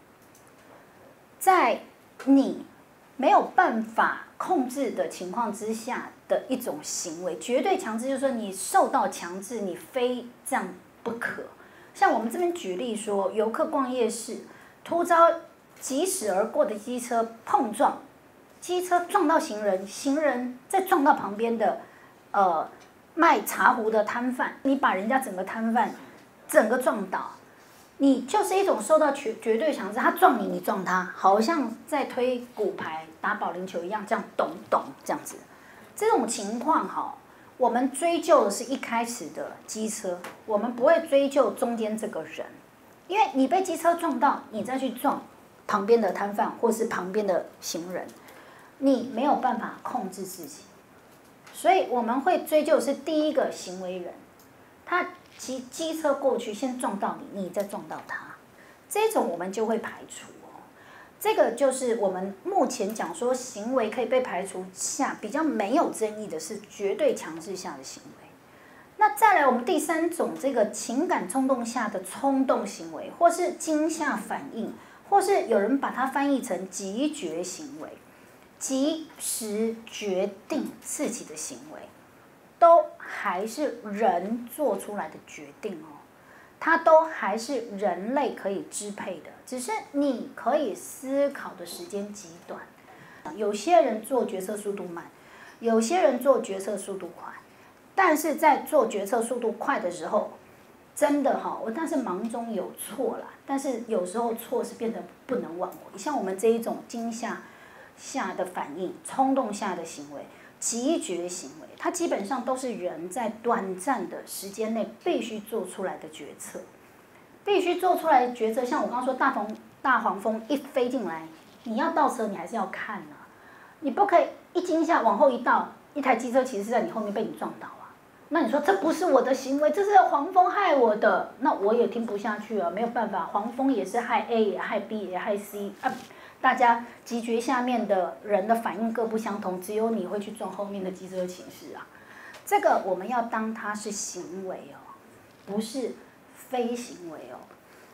在你没有办法控制的情况之下的一种行为。绝对强制就是说你受到强制，你非这样不可。像我们这边举例说，游客逛夜市，突遭疾驶而过的机车碰撞，机车撞到行人，行人再撞到旁边的卖茶壶的摊贩，你把人家整个摊贩整个撞倒，你就是一种受到绝对强制，他撞你，你撞他，好像在推骨牌打保龄球一样，这样咚咚这样子。这种情况哈，我们追究的是一开始的机车，我们不会追究中间这个人，因为你被机车撞到，你再去撞旁边的摊贩或是旁边的行人，你没有办法控制自己。所以我们会追究是第一个行为人，他骑机车过去先撞到你，你再撞到他，这种我们就会排除哦。这个就是我们目前讲说行为可以被排除下比较没有争议的是绝对强制下的行为。那再来我们第三种这个情感冲动下的冲动行为，或是惊吓反应，或是有人把它翻译成急决行为。及时决定自己的行为，都还是人做出来的决定哦，它都还是人类可以支配的，只是你可以思考的时间极短。有些人做决策速度慢，有些人做决策速度快，但是在做决策速度快的时候，真的哈，但是忙中有错啦，但是有时候错是变得不能挽回，像我们这一种惊吓下的反应、冲动下的行为、急决行为，它基本上都是人在短暂的时间内必须做出来的决策，必须做出来的决策。像我刚刚说，大黄蜂一飞进来，你要倒车，你还是要看啊，你不可以一惊吓往后一倒，一台机车其实是在你后面被你撞倒啊。那你说这不是我的行为，这是黄蜂害我的，那我也听不下去啊，没有办法，黄蜂也是害 A 也害 B 也害 C 啊。大家急决下面的人的反应各不相同，只有你会去撞后面的机车骑士啊。这个我们要当它是行为哦，不是非行为哦。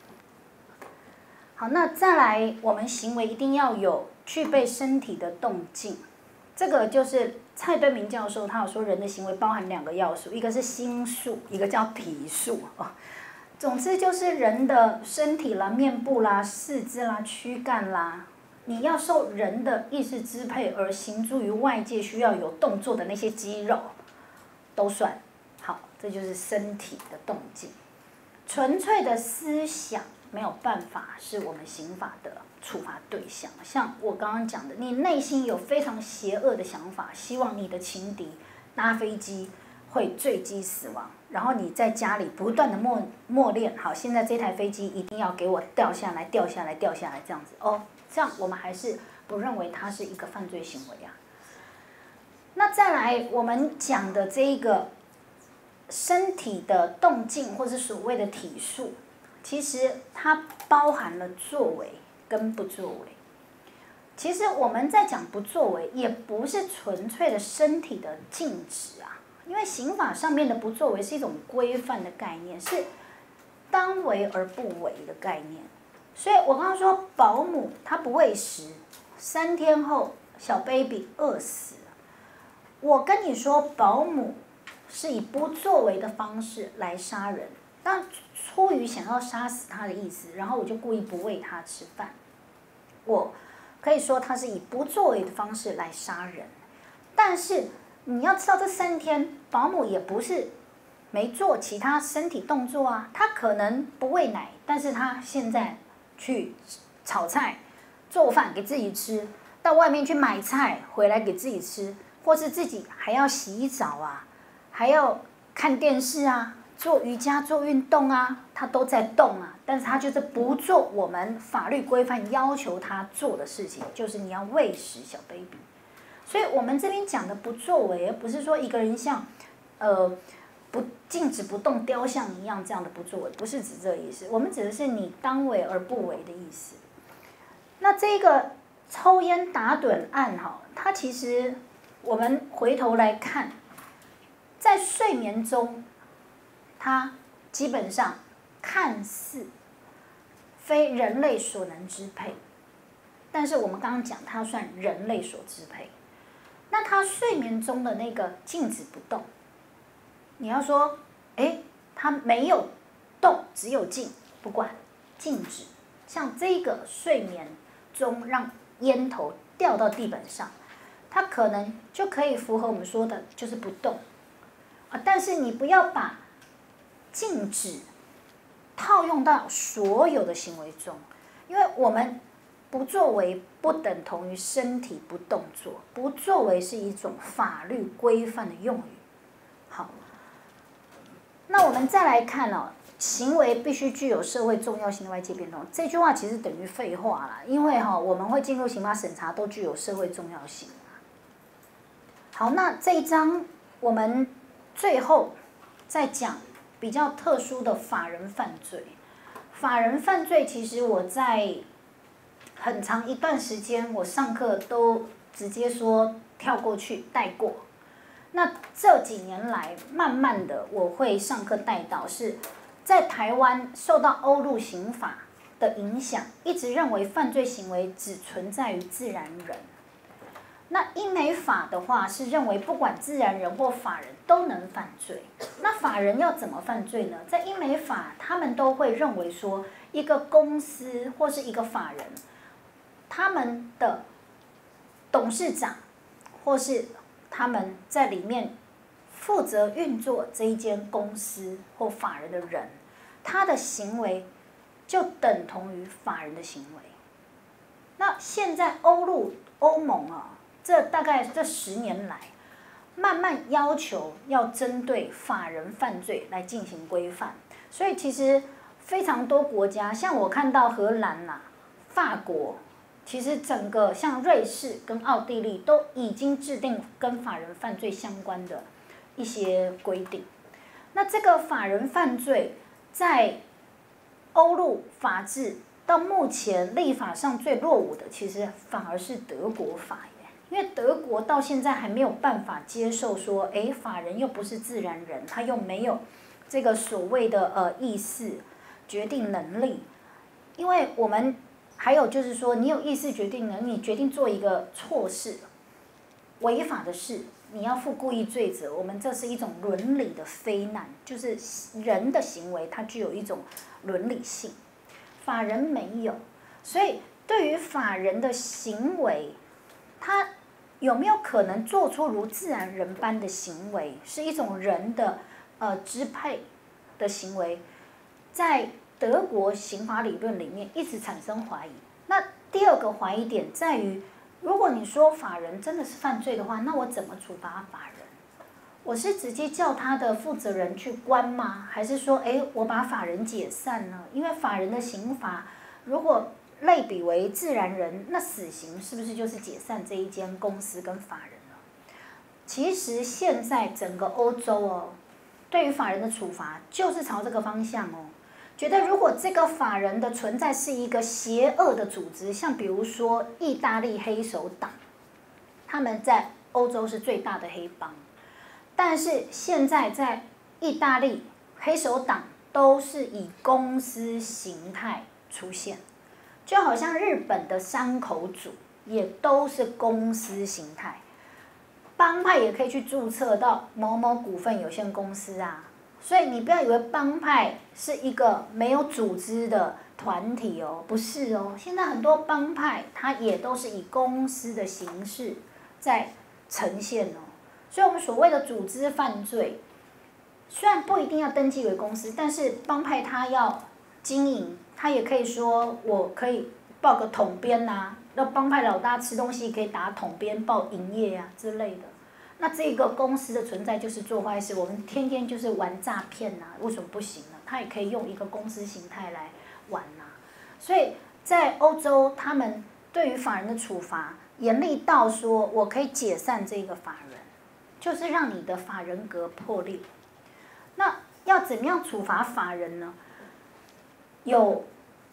好，那再来，我们行为一定要有具备身体的动静。这个就是蔡敦明教授他有说，人的行为包含2个要素，一个是心术，一个叫体术哦。总之就是人的身体啦、面部啦、四肢啦、躯干啦。你要受人的意识支配而行诸于外界需要有动作的那些肌肉，都算好，这就是身体的动静。纯粹的思想没有办法是我们刑法的处罚对象。像我刚刚讲的，你内心有非常邪恶的想法，希望你的情敌搭飞机会坠机死亡，然后你在家里不断的默练，好，现在这台飞机一定要给我掉下来，掉下来，掉下来，这样子哦。这样我们还是不认为它是一个犯罪行为啊。那再来我们讲的这一个身体的动静，或是所谓的体术，其实它包含了作为跟不作为。其实我们在讲不作为，也不是纯粹的身体的静止啊，因为刑法上面的不作为是一种规范的概念，是当为而不为的概念。所以我刚刚说保姆她不喂食，3天后小 baby 饿死了。我跟你说，保姆是以不作为的方式来杀人，但出于想要杀死他的意思，然后我就故意不喂他吃饭。 我可以说他是以不作为的方式来杀人。但是你要知道，这3天保姆也不是没做其他身体动作啊，他可能不喂奶，但是他现在去炒菜、做饭给自己吃，到外面去买菜回来给自己吃，或是自己还要洗澡啊，还要看电视啊，做瑜伽、做运动啊，他都在动啊，但是他就是不做我们法律规范要求他做的事情，就是你要喂食小 baby。所以我们这边讲的不作为，而不是说一个人像不静止不动雕像一样这样的不作为，不是指这个意思。我们指的是你当为而不为的意思。那这个抽烟打盹案哈，它其实我们回头来看，在睡眠中，它基本上看似非人类所能支配，但是我们刚刚讲它算人类所支配。那他睡眠中的那个静止不动，你要说，他没有动，只有静，不管静止。像这个睡眠中让烟头掉到地板上，它可能就可以符合我们说的，就是不动啊。但是你不要把静止套用到所有的行为中，因为我们不作为不等同于身体不动作，不作为是一种法律规范的用语。好，那我们再来看哦，行为必须具有社会重要性的外界变动，这句话其实等于废话啦，因为我们会进入刑法审查都具有社会重要性。好，那这一章我们最后再讲比较特殊的法人犯罪。法人犯罪其实我在很长一段时间我上课都直接说跳过去带过。那这几年来慢慢的我会上课带到，是在台湾受到欧陆刑法的影响，一直认为犯罪行为只存在于自然人。那英美法的话是认为不管自然人或法人都能犯罪。那法人要怎么犯罪呢？在英美法他们都会认为说，一个公司或是一个法人，他们的董事长或是他们在里面负责运作这一间公司或法人的人，他的行为就等同于法人的行为。那现在欧盟啊，大概这10年来，慢慢要求要针对法人犯罪来进行规范。所以其实非常多国家，像我看到荷兰啦、法国，其实整个像瑞士跟奥地利都已经制定跟法人犯罪相关的一些规定。那这个法人犯罪在欧陆法治到目前立法上最落伍的，其实反而是德国法耶。因为德国到现在还没有办法接受说，法人又不是自然人，他又没有这个所谓的意识决定能力。因为我们还有就是说，你有意识决定能力，你决定做一个错事、违法的事，你要负故意罪责。我们这是一种伦理的非难，就是人的行为它具有一种伦理性，法人没有。所以对于法人的行为，他有没有可能做出如自然人般的行为，是一种人的支配的行为，在德国刑法理论里面一直产生怀疑。那第二个怀疑点在于，如果你说法人真的是犯罪的话，那我怎么处罚法人？我是直接叫他的负责人去关吗？还是说，我把法人解散呢？因为法人的刑罚如果类比为自然人，那死刑是不是就是解散这一间公司跟法人了？其实现在整个欧洲对于法人的处罚就是朝这个方向觉得如果这个法人的存在是一个邪恶的组织，像比如说意大利黑手党，他们在欧洲是最大的黑帮，但是现在在意大利黑手党都是以公司形态出现。就好像日本的山口组也都是公司形态，帮派也可以去注册到某某股份有限公司啊， 所以你不要以为帮派是一个没有组织的团体哦，不是哦。现在很多帮派它也都是以公司的形式在呈现哦。所以我们所谓的组织犯罪，虽然不一定要登记为公司，但是帮派它要经营，它也可以说我可以报个统编呐，那帮派老大吃东西可以打统编报营业啊之类的。那这个公司的存在就是做坏事，我们天天就是玩诈骗呐，为什么不行呢？它也可以用一个公司形态来玩呐。所以在欧洲，他们对于法人的处罚严厉到说，我可以解散这个法人，就是让你的法人格破裂。那要怎么样处罚法人呢？有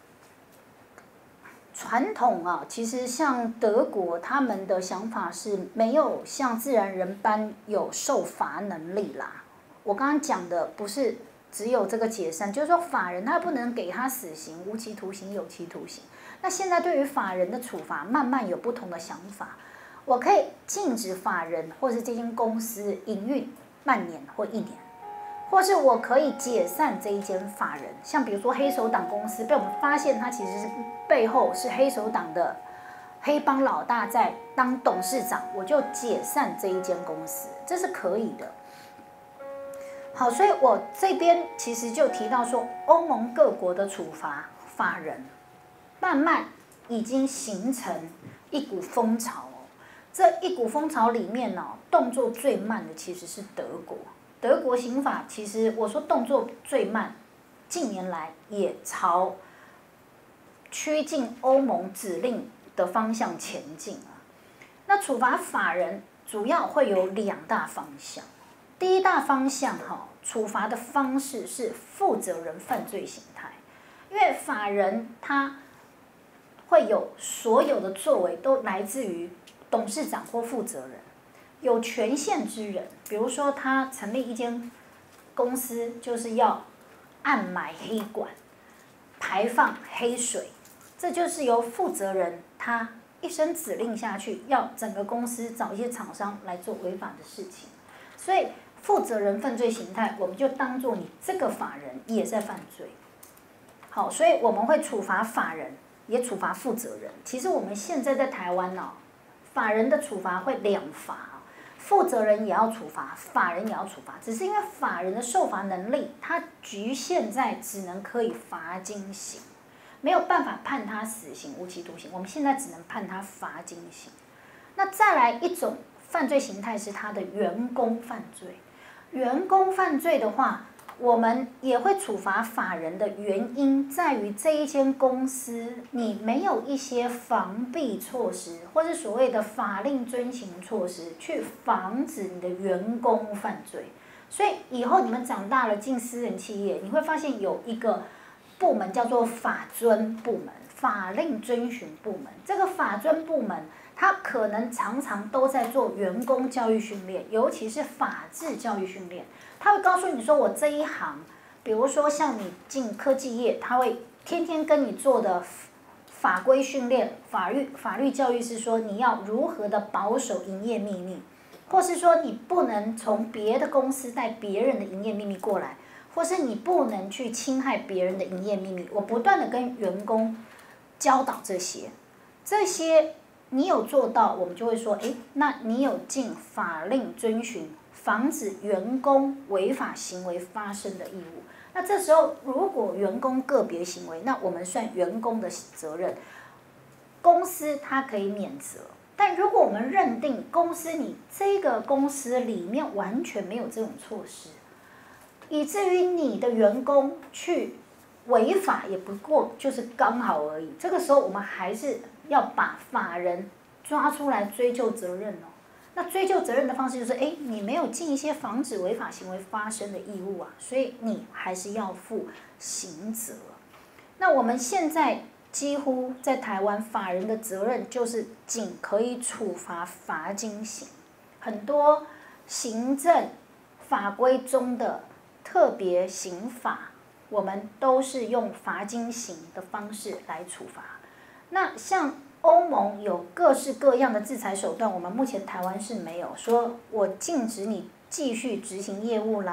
传统啊，其实像德国，他们的想法是没有像自然人般有受罚能力啦。我刚刚讲的不是只有这个解散，就是说法人他不能给他死刑、无期徒刑、有期徒刑。那现在对于法人的处罚，慢慢有不同的想法。我可以禁止法人或是这间公司营运半年或1年。或是我可以解散这一间法人，像比如说黑手党公司被我们发现，它其实是背后是黑手党的黑帮老大在当董事长，我就解散这一间公司，这是可以的。好，所以我这边其实就提到说，欧盟各国的处罚法人，慢慢已经形成一股风潮哦。这一股风潮里面呢，动作最慢的其实是德国。德国刑法其实我说动作最慢，近年来也朝趋近欧盟指令的方向前进啊。那处罚法人主要会有2大方向，第一大方向处罚的方式是负责人犯罪形态，因为法人他会有所有的作为都来自于董事长或负责人。有权限之人，比如说他成立一间公司，就是要暗买黑管、排放黑水，这就是由负责人他一声指令下去，要整个公司找一些厂商来做违法的事情。所以负责人犯罪形态，我们就当作你这个法人也在犯罪。好，所以我们会处罚法人，也处罚负责人。其实我们现在在台湾法人的处罚会2罚。负责人也要处罚，法人也要处罚，只是因为法人的受罚能力，它局限在只能可以罚金刑，没有办法判他死刑、无期徒刑。我们现在只能判他罚金刑。那再来一种犯罪形态是他的员工犯罪。员工犯罪的话，我们也会处罚法人的原因在于这一间公司你没有一些防弊措施，或是所谓的法令遵行措施，去防止你的员工犯罪。所以以后你们长大了进私人企业，你会发现有一个部门叫做法遵部门、法令遵循部门。这个法遵部门，它可能常常都在做员工教育训练，尤其是法治教育训练。他会告诉你说，我这一行，比如说像你进科技业，他会天天跟你做的法规训练、法律教育是说你要如何的保守营业秘密，或是说你不能从别的公司带别人的营业秘密过来，或是你不能去侵害别人的营业秘密。我不断的跟员工教导这些你有做到，我们就会说，那你有尽法令遵循，防止员工违法行为发生的义务。那这时候，如果员工个别行为，那我们算员工的责任，公司它可以免责。但如果我们认定你这个公司里面完全没有这种措施，以至于你的员工去违法，也不过就是刚好而已。这个时候，我们还是要把法人抓出来追究责任哦。那追究责任的方式就是，你没有尽一些防止违法行为发生的义务啊，所以你还是要负刑责。那我们现在几乎在台湾，法人的责任就是仅可以处罚罚金刑，很多行政法规中的特别刑法，我们都是用罚金刑的方式来处罚。那像欧盟有各式各样的制裁手段，我们目前台湾是没有说我禁止你继续执行业务啦，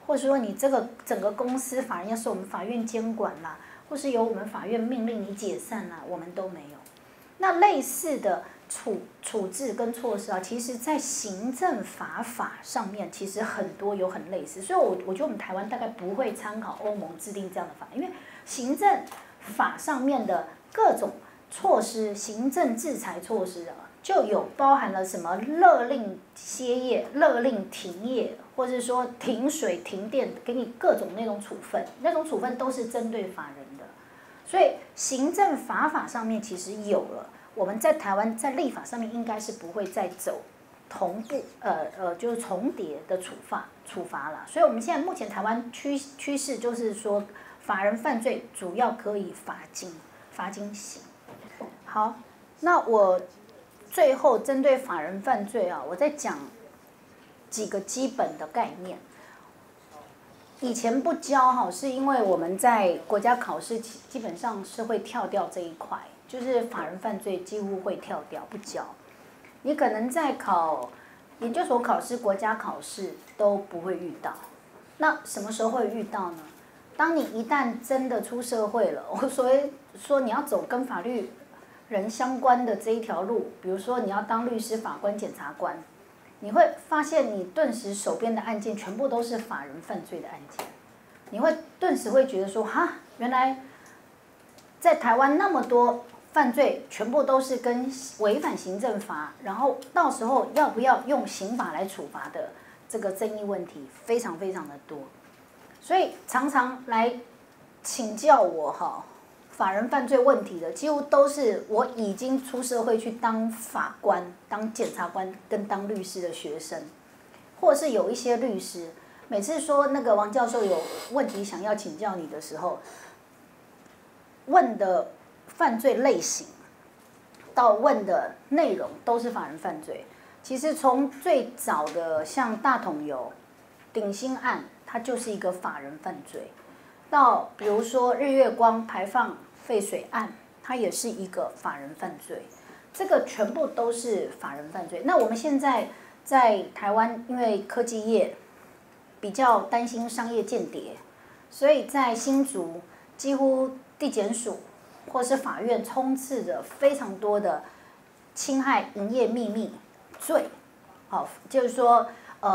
或者说你这个整个公司法人要受我们法院监管啦，或是由我们法院命令你解散啦，我们都没有。那类似的处置跟措施啊，其实在行政法上面其实有很类似，所以我觉得我们台湾大概不会参考欧盟制定这样的法，因为行政法上面的各种措施，行政制裁措施啊，就有包含了什么勒令歇业、勒令停业，或者说停水、停电，给你各种那种处分，那种处分都是针对法人的，所以行政法上面其实有了。我们在台湾在立法上面应该是不会再走同步就是重叠的处罚了，所以我们现在目前台湾趋势就是说，法人犯罪主要可以罚金刑。好，那我最后针对法人犯罪啊，我再讲几个基本的概念。以前不教哈，是因为我们在国家考试基本上是会跳掉这一块。就是法人犯罪几乎会跳掉不教，你可能在考研究所考试、国家考试都不会遇到。那什么时候会遇到呢？当你一旦真的出社会了，我所谓说你要走跟法律人相关的这一条路，比如说你要当律师、法官、检察官，你会发现你顿时手边的案件全部都是法人犯罪的案件，你会顿时会觉得说，哈，原来在台湾那么多犯罪全部都是跟违反行政法，然后到时候要不要用刑法来处罚的这个争议问题非常非常的多，所以常常来请教我哈法人犯罪问题的，几乎都是我已经出社会去当法官、当检察官跟当律师的学生，或者是有一些律师，每次说那个王教授有问题想要请教你的时候，问的犯罪类型到问的内容都是法人犯罪。其实从最早的像大统油、鼎新案，它就是一个法人犯罪，到比如说日月光排放废水案，它也是一个法人犯罪。这个全部都是法人犯罪。那我们现在在台湾，因为科技业比较担心商业间谍，所以在新竹几乎地检署或是法院充斥着非常多的侵害营业秘密罪，好，就是说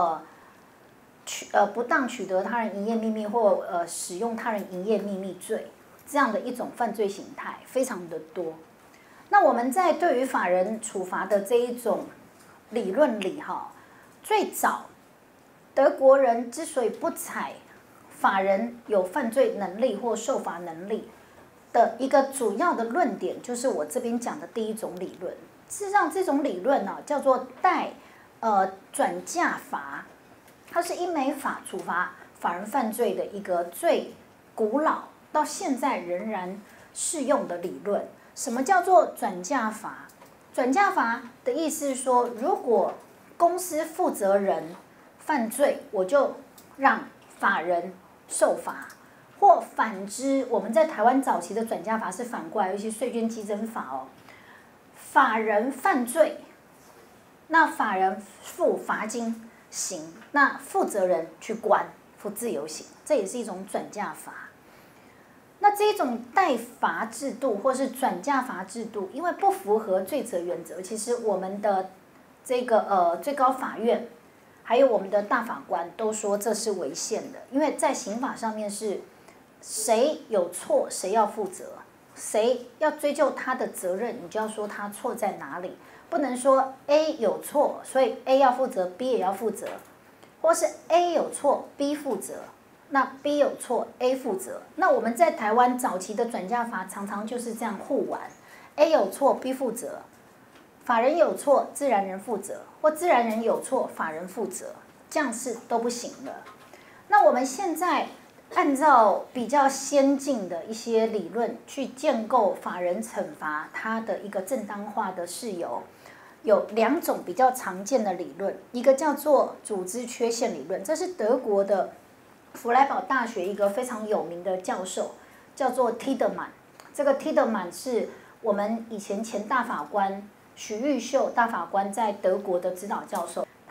不当取得他人营业秘密或使用他人营业秘密罪这样的一种犯罪形态非常的多。那我们在对于法人处罚的这一种理论里哈，最早德国人之所以不采法人有犯罪能力或受罚能力的一个主要的论点，就是我这边讲的第一种理论。事实上，这种理论呢叫做转嫁罚，它是英美法处罚法人犯罪的一个最古老到现在仍然适用的理论。什么叫做转嫁罚？转嫁罚的意思是说，如果公司负责人犯罪，我就让法人受罚。或反之，我们在台湾早期的转嫁罚是反过来，尤其税捐稽征法哦，法人犯罪，那法人付罚金刑，那负责人去关，付自由刑，这也是一种转嫁罚。那这种代罚制度或是转嫁罚制度，因为不符合罪责原则，其实我们的这个最高法院还有我们的大法官都说这是违宪的，因为在刑法上面是谁有错谁要负责，谁要追究他的责任，你就要说他错在哪里，不能说 A 有错，所以 A 要负责 ，B 也要负责，或是 A 有错 ，B 负责，那 B 有错 ，A 负责。那我们在台湾早期的转嫁罚常常就是这样互玩 ，A 有错 ，B 负责，法人有错，自然人负责，或自然人有错，法人负责，这样是都不行的。那我们现在按照比较先进的一些理论去建构法人惩罚它的一个正当化的事由，有两种比较常见的理论，一个叫做组织缺陷理论，这是德国的弗莱堡大学一个非常有名的教授，叫做 Tiedemann。这个 Tiedemann 是我们以前前大法官徐玉秀大法官在德国的指导教授，他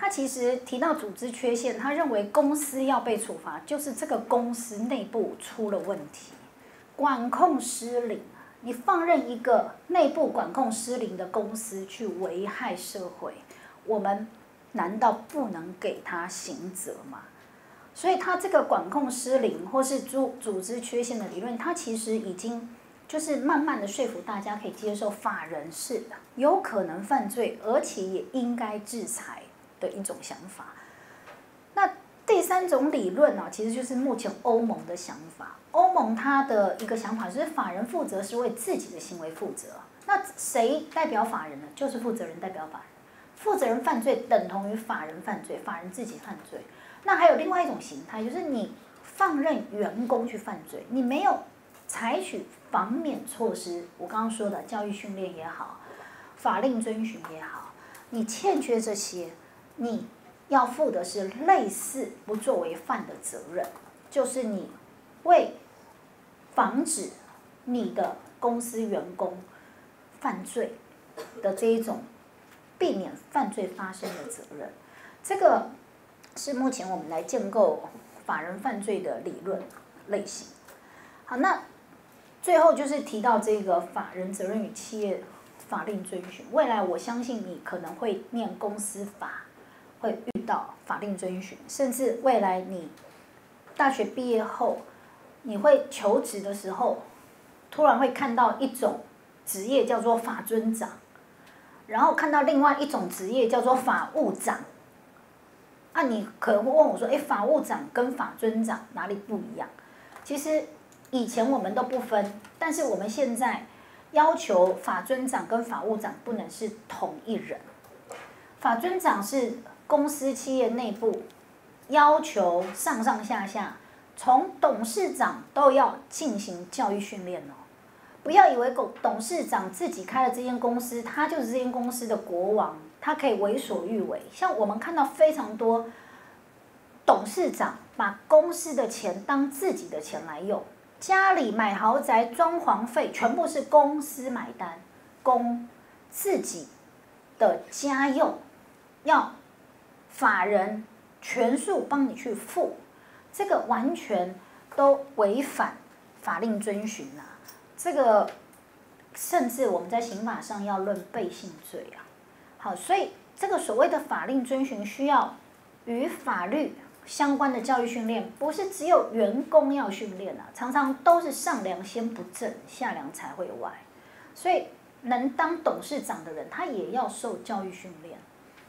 他其实提到组织缺陷，他认为公司要被处罚，就是这个公司内部出了问题，管控失灵。你放任一个内部管控失灵的公司去危害社会，我们难道不能给他刑责吗？所以他这个管控失灵或是组织缺陷的理论，他其实已经就是慢慢的说服大家可以接受法人是有可能犯罪，而且也应该制裁的一种想法。那第三种理论呢，其实就是目前欧盟的想法。欧盟它的一个想法就是法人负责是为自己的行为负责。那谁代表法人呢？就是负责人代表法人。负责人犯罪等同于法人犯罪，法人自己犯罪。那还有另外一种形态，就是你放任员工去犯罪，你没有采取防免措施。我刚刚说的教育训练也好，法令遵循也好，你欠缺这些，你要负的是类似不作为犯的责任，就是你为防止你的公司员工犯罪的这一种避免犯罪发生的责任。这个是目前我们来建构法人犯罪的理论类型。好，那最后就是提到这个法人责任与企业法令遵循。未来我相信你可能会念公司法，会遇到法令遵循，甚至未来你大学毕业后，你会求职的时候，突然会看到一种职业叫做法遵长，然后看到另外一种职业叫做法务长。你可能会问我说，法务长跟法遵长哪里不一样？其实以前我们都不分，但是我们现在要求法遵长跟法务长不能是同一人。法遵长是公司企业内部要求上上下下，从董事长都要进行教育训练哦。不要以为董事长自己开了这间公司，他就是这间公司的国王，他可以为所欲为。像我们看到非常多董事长把公司的钱当自己的钱来用，家里买豪宅装潢费全部是公司买单，供自己的家用要法人全数帮你去付，这个完全都违反法令遵循啊。这个甚至我们在刑法上要论背信罪啊。好，所以这个所谓的法令遵循需要与法律相关的教育训练，不是只有员工要训练啊，常常都是上梁先不正，下梁才会歪。所以能当董事长的人，他也要受教育训练。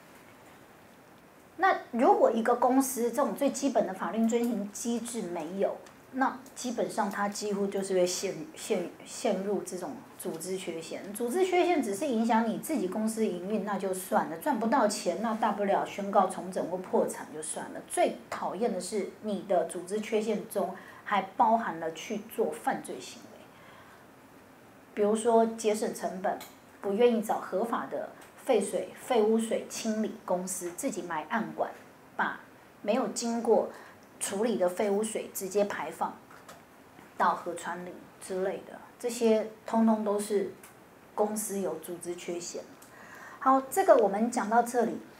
那如果一个公司这种最基本的法令遵循机制没有，那基本上它几乎就是会陷入这种组织缺陷。组织缺陷只是影响你自己公司营运，那就算了，赚不到钱，那大不了宣告重整或破产就算了。最讨厌的是你的组织缺陷中还包含了去做犯罪行为，比如说节省成本，不愿意找合法的废污水清理公司，自己埋暗管，把没有经过处理的废污水直接排放到河川里之类的，这些通通都是公司有组织缺陷。好，这个我们讲到这里。